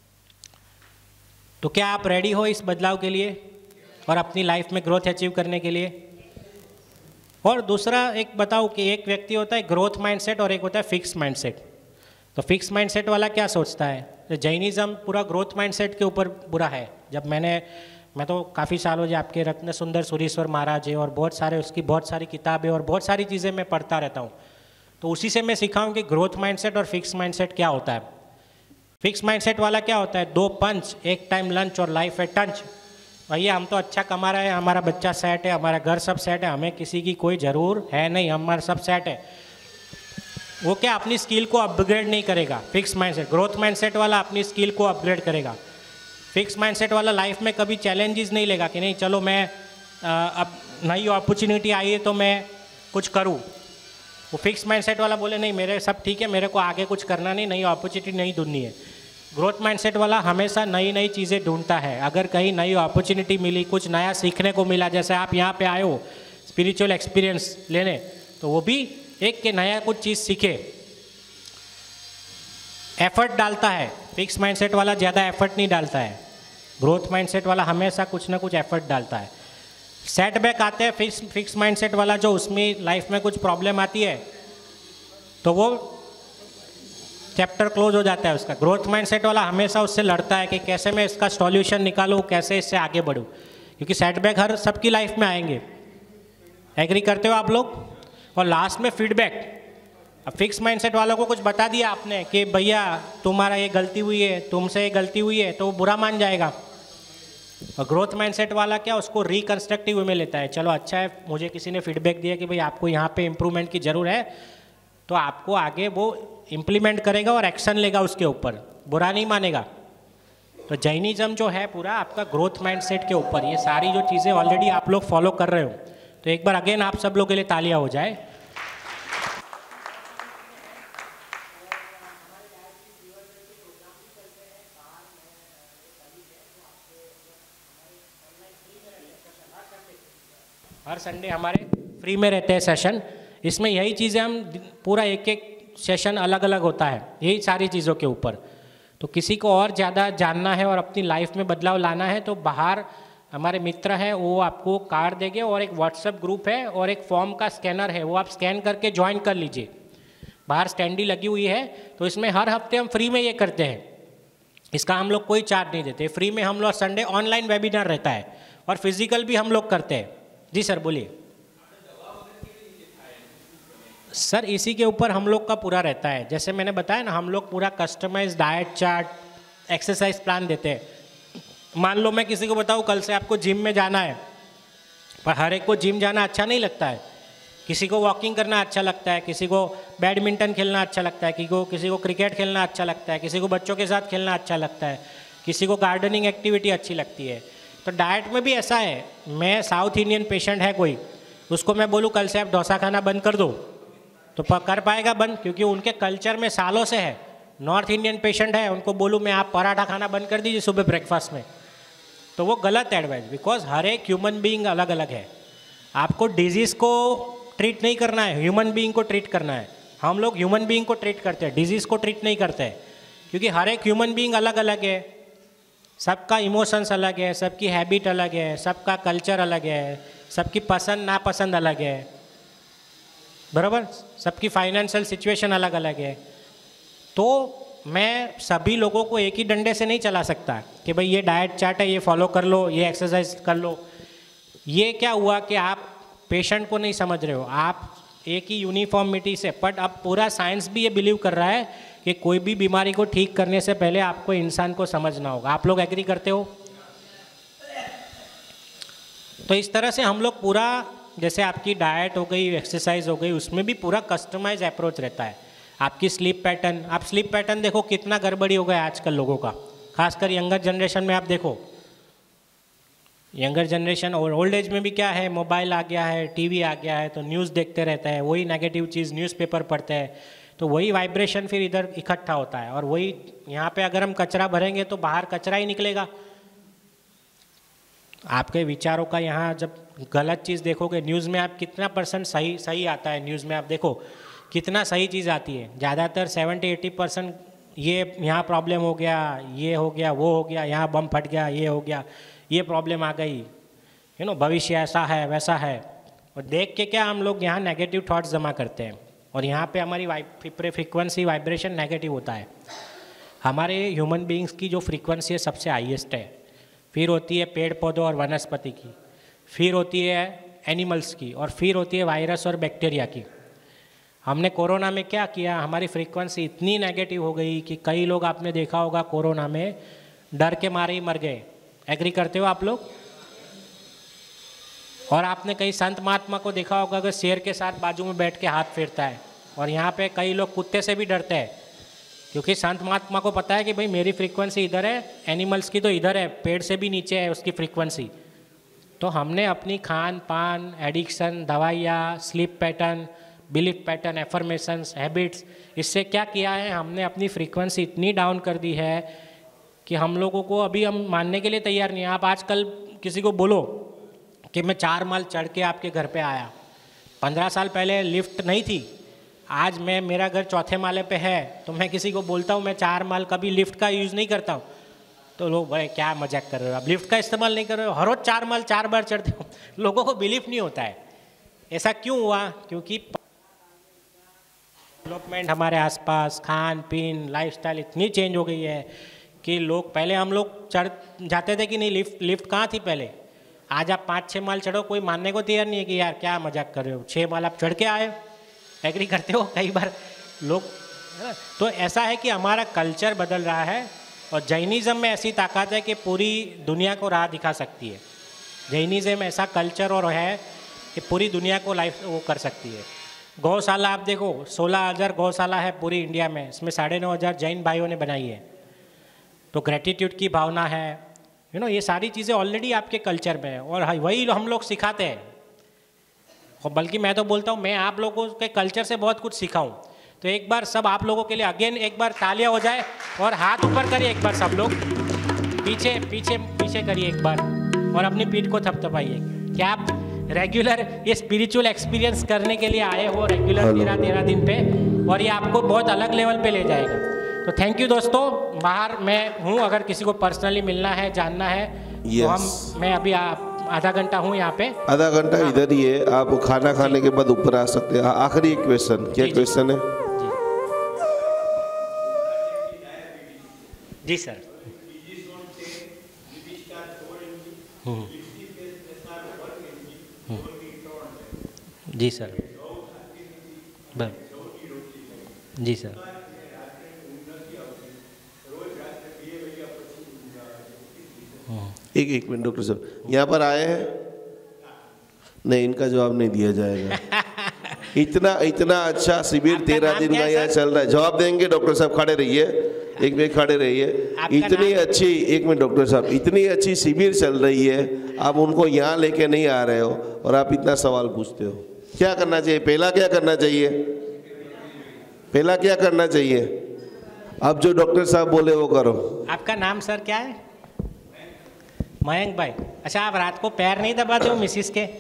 तो क्या आप रेडी हो इस बदलाव के लिए और अपनी लाइफ में ग्रोथ अचीव करने के लिए? और दूसरा एक बताओ कि एक व्यक्ति होता है ग्रोथ माइंडसेट और एक होता है फिक्स माइंडसेट। तो फिक्स माइंडसेट वाला क्या सोचता है? तो जैनिज़्म पूरा ग्रोथ माइंडसेट के ऊपर बुरा है। जब मैं तो काफ़ी सालों से आपके रत्न सुंदर सुरीश्वर महाराज है और बहुत सारे उसकी बहुत सारी किताबें और बहुत सारी चीज़ें मैं पढ़ता रहता हूँ। तो उसी से मैं सीखा हूँ कि ग्रोथ माइंडसेट और फिक्स माइंडसेट क्या होता है। फिक्स माइंडसेट वाला क्या होता है? 2 पंच, एक टाइम लंच और लाइफ है टंच। भैया हम तो अच्छा कमा रहे हैं, हमारा बच्चा सेट है, हमारा घर सब सेट है, हमें किसी की कोई ज़रूर है नहीं, हमारा सब सेट है। वो क्या अपनी स्किल को अपग्रेड नहीं करेगा। फिक्स माइंडसेट, ग्रोथ माइंडसेट वाला अपनी स्किल को अपग्रेड करेगा। फिक्स माइंडसेट वाला लाइफ में कभी चैलेंजेस नहीं लेगा कि नहीं चलो मैं अब नई अपॉर्चुनिटी आई है तो मैं कुछ करूँ। वो फिक्स माइंडसेट वाला बोले नहीं मेरे सब ठीक है, मेरे को आगे कुछ करना नहीं, नई अपॉर्चुनिटी नहीं ढूंढनी है। ग्रोथ माइंडसेट वाला हमेशा नई नई चीज़ें ढूंढता है। अगर कहीं नई अपॉर्चुनिटी मिली, कुछ नया सीखने को मिला, जैसे आप यहाँ पे आए हो स्पिरिचुअल एक्सपीरियंस लेने, तो वो भी एक के नया कुछ चीज़ सीखे, एफर्ट डालता है। फिक्स माइंडसेट वाला ज़्यादा एफर्ट नहीं डालता है। ग्रोथ माइंडसेट वाला हमेशा कुछ ना कुछ एफर्ट डालता है। सेटबैक आते हैं फिक्स माइंडसेट वाला, जो उसमें लाइफ में कुछ प्रॉब्लम आती है तो वो चैप्टर क्लोज हो जाता है उसका। ग्रोथ माइंडसेट वाला हमेशा उससे लड़ता है कि कैसे मैं इसका सॉल्यूशन निकालूं, कैसे इससे आगे बढ़ूं, क्योंकि सेटबैक हर सबकी लाइफ में आएंगे। एग्री करते हो आप लोग? और लास्ट में फीडबैक। अब फिक्स माइंडसेट वालों को कुछ बता दिया आपने कि भैया तुम्हारा ये गलती हुई है, तुमसे ये गलती हुई है, तो वो बुरा मान जाएगा। और ग्रोथ माइंडसेट वाला क्या, उसको रिकंस्ट्रक्टिव वे में लेता है। चलो अच्छा है, मुझे किसी ने फीडबैक दिया कि भाई आपको यहाँ पे इम्प्रूवमेंट की ज़रूर है, तो आपको आगे वो इम्प्लीमेंट करेगा और एक्शन लेगा उसके ऊपर, बुरा नहीं मानेगा। तो जैनिज्म जो है पूरा आपका ग्रोथ माइंडसेट के ऊपर, ये सारी जो चीज़ें ऑलरेडी आप लोग फॉलो कर रहे हो। तो एक बार अगेन आप सब लोग के लिए तालियां हो जाए। हर संडे हमारे फ्री में रहते हैं सेशन। इसमें यही चीज़ें हम पूरा एक एक सेशन अलग अलग होता है यही सारी चीज़ों के ऊपर। तो किसी को और ज़्यादा जानना है और अपनी लाइफ में बदलाव लाना है तो बाहर हमारे मित्र हैं, वो आपको कार्ड देंगे और एक व्हाट्सएप ग्रुप है और एक फॉर्म का स्कैनर है, वो आप स्कैन करके ज्वाइन कर लीजिए। बाहर स्टैंडी लगी हुई है, तो इसमें हर हफ्ते हम फ्री में ये करते हैं। इसका हम लोग कोई चार्ज नहीं देते, फ्री में हम लोग संडे ऑनलाइन वेबिनार रहता है और फिजिकल भी हम लोग करते हैं। जी सर बोलिए। सर इसी के ऊपर हम लोग का पूरा रहता है, जैसे मैंने बताया ना, हम लोग पूरा customize diet chart, exercise plan देते हैं। मान लो मैं किसी को बताऊँ कल से आपको जिम में जाना है, पर हर एक को जिम जाना अच्छा नहीं लगता है। किसी को वॉकिंग करना अच्छा लगता है, किसी को बैडमिंटन खेलना अच्छा लगता है, किसी को क्रिकेट खेलना अच्छा लगता है, किसी को बच्चों के साथ खेलना अच्छा लगता है, किसी को गार्डनिंग एक्टिविटी अच्छी लगती है। तो डाइट में भी ऐसा है, मैं साउथ इंडियन पेशेंट है कोई, उसको मैं बोलूँ कल से आप डोसा खाना बंद कर दो, तो कर पाएगा बंद, क्योंकि उनके कल्चर में सालों से है। नॉर्थ इंडियन पेशेंट है, उनको बोलूँ मैं आप पराठा खाना बंद कर दीजिए सुबह ब्रेकफास्ट में, तो वो गलत एडवाइस, बिकॉज हर एक ह्यूमन बीइंग अलग अलग है। आपको डिजीज़ को ट्रीट नहीं करना है, ह्यूमन बीइंग को ट्रीट करना है। हम लोग ह्यूमन बीइंग को ट्रीट करते हैं, डिजीज़ को ट्रीट नहीं करते हैं, क्योंकि हर एक ह्यूमन बीइंग अलग अलग है, सबका इमोशंस अलग है, सबकी हैबिट अलग है, सबका कल्चर अलग है, सबकी पसंद नापसंद अलग है, बराबर, सबकी फाइनेंशियल सिचुएशन अलग अलग है। तो मैं सभी लोगों को एक ही डंडे से नहीं चला सकता कि भाई ये डाइट चार्ट है, ये फॉलो कर लो, ये एक्सरसाइज कर लो। ये क्या हुआ कि आप पेशेंट को नहीं समझ रहे हो, आप एक ही यूनिफॉर्मिटी से, बट अब पूरा साइंस भी ये बिलीव कर रहा है कि कोई भी बीमारी को ठीक करने से पहले आपको इंसान को समझना होगा। आप लोग एग्री करते हो? तो इस तरह से हम लोग पूरा, जैसे आपकी डाइट हो गई, एक्सरसाइज हो गई, उसमें भी पूरा कस्टमाइज अप्रोच रहता है। आपकी स्लीप पैटर्न, आप स्लीप पैटर्न देखो कितना गड़बड़ी हो गया आजकल लोगों का, खासकर यंगर जनरेशन में। आप देखो यंगर जनरेशन और ओल्ड एज में भी क्या है, मोबाइल आ गया है, टीवी आ गया है, तो न्यूज़ देखते रहता है, वही नेगेटिव चीज़ न्यूज़पेपर पढ़ते हैं, तो वही वाइब्रेशन फिर इधर इकट्ठा होता है। और वही यहाँ पे अगर हम कचरा भरेंगे तो बाहर कचरा ही निकलेगा। आपके विचारों का यहाँ जब गलत चीज़ देखोगे, न्यूज़ में आप कितना % सही आता है, न्यूज़ में आप देखो कितना सही चीज़ आती है। ज़्यादातर 70-80% ये यहाँ प्रॉब्लम हो गया, ये हो गया, वो हो गया, यहाँ बम फट गया, ये हो गया, ये प्रॉब्लम आ गई, भविष्य ऐसा है वैसा है। और देख के क्या हम लोग यहाँ नेगेटिव थॉट्स जमा करते हैं, और यहाँ पे हमारी फ्रीक्वेंसी वाइब्रेशन नेगेटिव होता है। हमारे ह्यूमन बीइंग्स की जो फ्रीक्वेंसी है सबसे हाईएस्ट है, फिर होती है पेड़ पौधों और वनस्पति की, फिर होती है एनिमल्स की, और फिर होती है वायरस और बैक्टीरिया की। हमने कोरोना में क्या किया, हमारी फ्रीक्वेंसी इतनी नेगेटिव हो गई कि कई लोग, आपने देखा होगा, कोरोना में डर के मारे ही मर गए। एग्री करते हो आप लोग? और आपने कई संत महात्मा को देखा होगा कि शेर के साथ बाजू में बैठ के हाथ फेरता है, और यहाँ पे कई लोग कुत्ते से भी डरते हैं, क्योंकि संत महात्मा को पता है कि भाई मेरी फ्रीक्वेंसी इधर है, एनिमल्स की तो इधर है, पेड़ से भी नीचे है उसकी फ्रीक्वेंसी। तो हमने अपनी खान पान, एडिक्शन, दवाइयाँ, sleep pattern, belief pattern, affirmations, habits, इससे क्या किया है, हमने अपनी फ्रीक्वेंसी इतनी डाउन कर दी है कि हम लोगों को अभी हम मानने के लिए तैयार नहीं है। आप आजकल किसी को बोलो कि मैं 4 माल चढ़ के आपके घर पे आया, 15 साल पहले लिफ्ट नहीं थी, आज मेरा घर 4थे माले पे है, तो मैं किसी को बोलता हूँ मैं 4 माल कभी लिफ्ट का यूज़ नहीं करता हूँ, तो लोग भाई क्या मजाक कर रहे हो, आप लिफ्ट का इस्तेमाल नहीं कर रहे हो, हर रोज 4 माल 4 बार चढ़ते हो। लोगों को बिलीफ नहीं होता है। ऐसा क्यों हुआ? क्योंकि डेवलपमेंट हमारे आसपास, खान पीन, लाइफस्टाइल इतनी चेंज हो गई है कि लोग, पहले हम लोग चढ़ जाते थे कि नहीं, लिफ्ट कहाँ थी पहले, आज आप 5-6 माल चढ़ो, कोई मानने को तैयार नहीं है कि यार क्या मजाक कर रहे हो, 6 माल आप चढ़ के आए। एग्री करते हो? कई बार लोग, तो ऐसा है कि हमारा कल्चर बदल रहा है, और जैनिज़्म में ऐसी ताकत है कि पूरी दुनिया को राह दिखा सकती है। जैनिज़्म ऐसा कल्चर और है कि पूरी दुनिया को लाइफ वो कर सकती है। गौशाला आप देखो, 16,000 गौशाला है पूरी इंडिया में, इसमें 9,500 जैन भाइयों ने बनाई है। तो ग्रेटिट्यूड की भावना है, ये सारी चीज़ें ऑलरेडी आपके कल्चर में है, और वही हम लोग सिखाते हैं। और बल्कि मैं तो बोलता हूँ मैं आप लोगों के कल्चर से बहुत कुछ सीखा हूँ। तो एक बार सब आप लोगों के लिए अगेन एक बार तालियां हो जाए, और हाथ ऊपर करिए एक बार सब लोग, पीछे पीछे पीछे करिए एक बार, और अपनी पीठ को थपथपाइए। क्या आप रेगुलर ये स्पिरिचुअल एक्सपीरियंस करने के लिए आए हो, रेगुलर 13 दिन पे, और ये आपको बहुत अलग लेवल पे ले जाएगा। तो थैंक यू दोस्तों। बाहर मैं हूँ, अगर किसी को पर्सनली मिलना है, जानना है, तो मैं अभी आधा घंटा हूँ यहाँ पे। आधा घंटा इधर ही है, आप खाना खाने के बाद ऊपर आ सकते हैं। आखिरी क्वेश्चन, क्या क्वेश्चन है? जी सर। जी सर। जी सर। एक मिनट डॉक्टर साहब, यहाँ पर आए हैं? नहीं, इनका जवाब नहीं दिया जाएगा। इतना अच्छा शिविर 13 दिन का यहाँ चल रहा है, जवाब देंगे डॉक्टर साहब? खड़े रहिए, एक मिनट खड़े रहिए। इतनी अच्छी, एक मिनट डॉक्टर साहब, इतनी अच्छी शिविर चल रही है, आप उनको यहाँ लेके नहीं आ रहे हो और आप इतना सवाल पूछते हो। क्या करना चाहिए? पहला क्या करना चाहिए? पहला क्या करना चाहिए? अब जो डॉक्टर साहब बोले वो करो। आपका नाम सर क्या है? मयंक भाई। अच्छा, आप रात को पैर नहीं दबाते हो मिसिस के?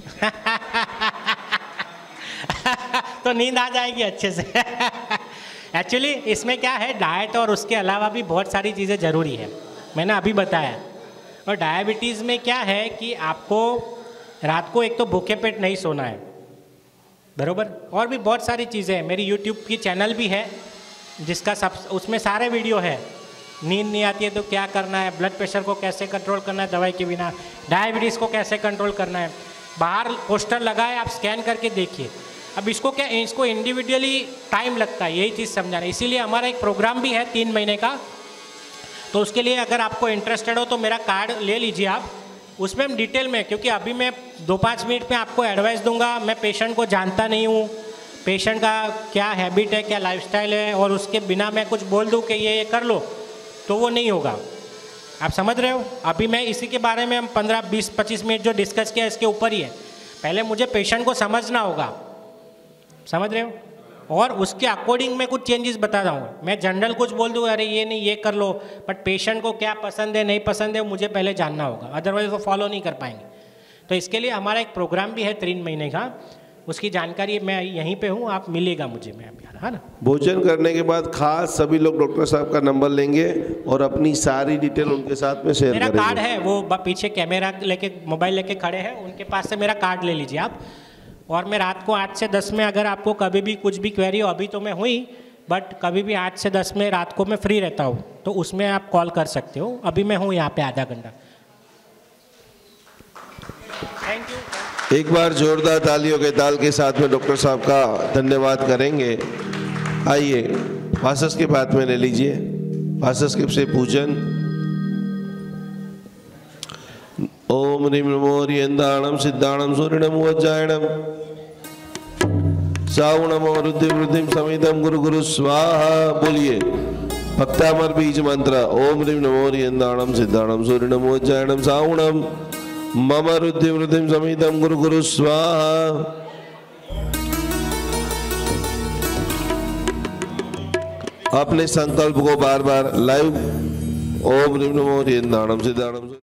तो नींद आ जाएगी अच्छे से। एक्चुअली इसमें क्या है, डाइट और उसके अलावा भी बहुत सारी चीज़ें ज़रूरी है, मैंने अभी बताया। और डायबिटीज़ में क्या है कि आपको रात को एक तो भूखे पेट नहीं सोना है, बरोबर, और भी बहुत सारी चीज़ें हैं। मेरी यूट्यूब की चैनल भी है जिसका उसमें सारे वीडियो है। नींद नहीं आती है तो क्या करना है, ब्लड प्रेशर को कैसे कंट्रोल करना है दवाई के बिना, डायबिटीज़ को कैसे कंट्रोल करना है। बाहर पोस्टर लगा है, आप स्कैन करके देखिए। अब इसको क्या, इसको इंडिविजुअली टाइम लगता है, यही चीज़ समझाना। इसीलिए हमारा एक प्रोग्राम भी है 3 महीने का, तो उसके लिए अगर आपको इंटरेस्टेड हो तो मेरा कार्ड ले लीजिए आप। उसमें हम डिटेल में, क्योंकि अभी मैं 2-5 मिनट में आपको एडवाइस दूंगा, मैं पेशेंट को जानता नहीं हूँ, पेशेंट का क्या हैबिट है, क्या लाइफस्टाइल है, और उसके बिना मैं कुछ बोल दूँ कि ये कर लो, तो वो नहीं होगा। आप समझ रहे हो? अभी मैं इसी के बारे में हम 15-20-25 मिनट जो डिस्कस किया इसके ऊपर ही है। पहले मुझे पेशेंट को समझना होगा, समझ रहे हो, और उसके अकॉर्डिंग मैं कुछ चेंजेस बता रहा हूँ। मैं जनरल कुछ बोल दूँ, अरे ये नहीं ये कर लो, बट पेशेंट को क्या पसंद है नहीं पसंद है मुझे पहले जानना होगा, अदरवाइज वो फॉलो नहीं कर पाएंगे। तो इसके लिए हमारा एक प्रोग्राम भी है 3 महीने का, उसकी जानकारी मैं यहीं पे हूँ, आप मिलेगा मुझे, मैं है ना। भोजन करने के बाद खास सभी लोग डॉक्टर साहब का नंबर लेंगे और अपनी सारी डिटेल उनके साथ में शेयर करेंगे। मेरा कार्ड है, वो पीछे कैमरा लेके मोबाइल लेके खड़े हैं, उनके पास से मेरा कार्ड ले लीजिए आप। और मैं रात को 8 से 10 में अगर आपको कभी भी कुछ भी क्वेरी हो, अभी तो मैं हुई, बट कभी भी 8 से 10 में रात को मैं फ्री रहता हूँ, तो उसमें आप कॉल कर सकते हो। अभी मैं हूँ यहाँ पे आधा घंटा। Thank you. एक बार जोरदार तालियों के ताल के साथ में डॉक्टर साहब का धन्यवाद करेंगे। आइए वासस के बाद में ले लीजिए, वासस के से पूजन। ओम ह्रीं नमो हरियंदाणम सिद्धाणम सूर्यणम वज्रायणम सावणम वृद्धि वृद्धि समितम गुरु गुरु स्वाहा। बोलिए भक्तामर बीज मंत्र। ओम ह्रीं नमो हरियंदाणम सिद्धाणम सूर्यणम वज्रायणम सावणम मम रुद्धि वृद्धि समितम गुरु गुरु स्वाहा। अपने संकल्प को बार बार लाइव। ओम ह्रीं नमो हरियंदाणम सिद्धाणम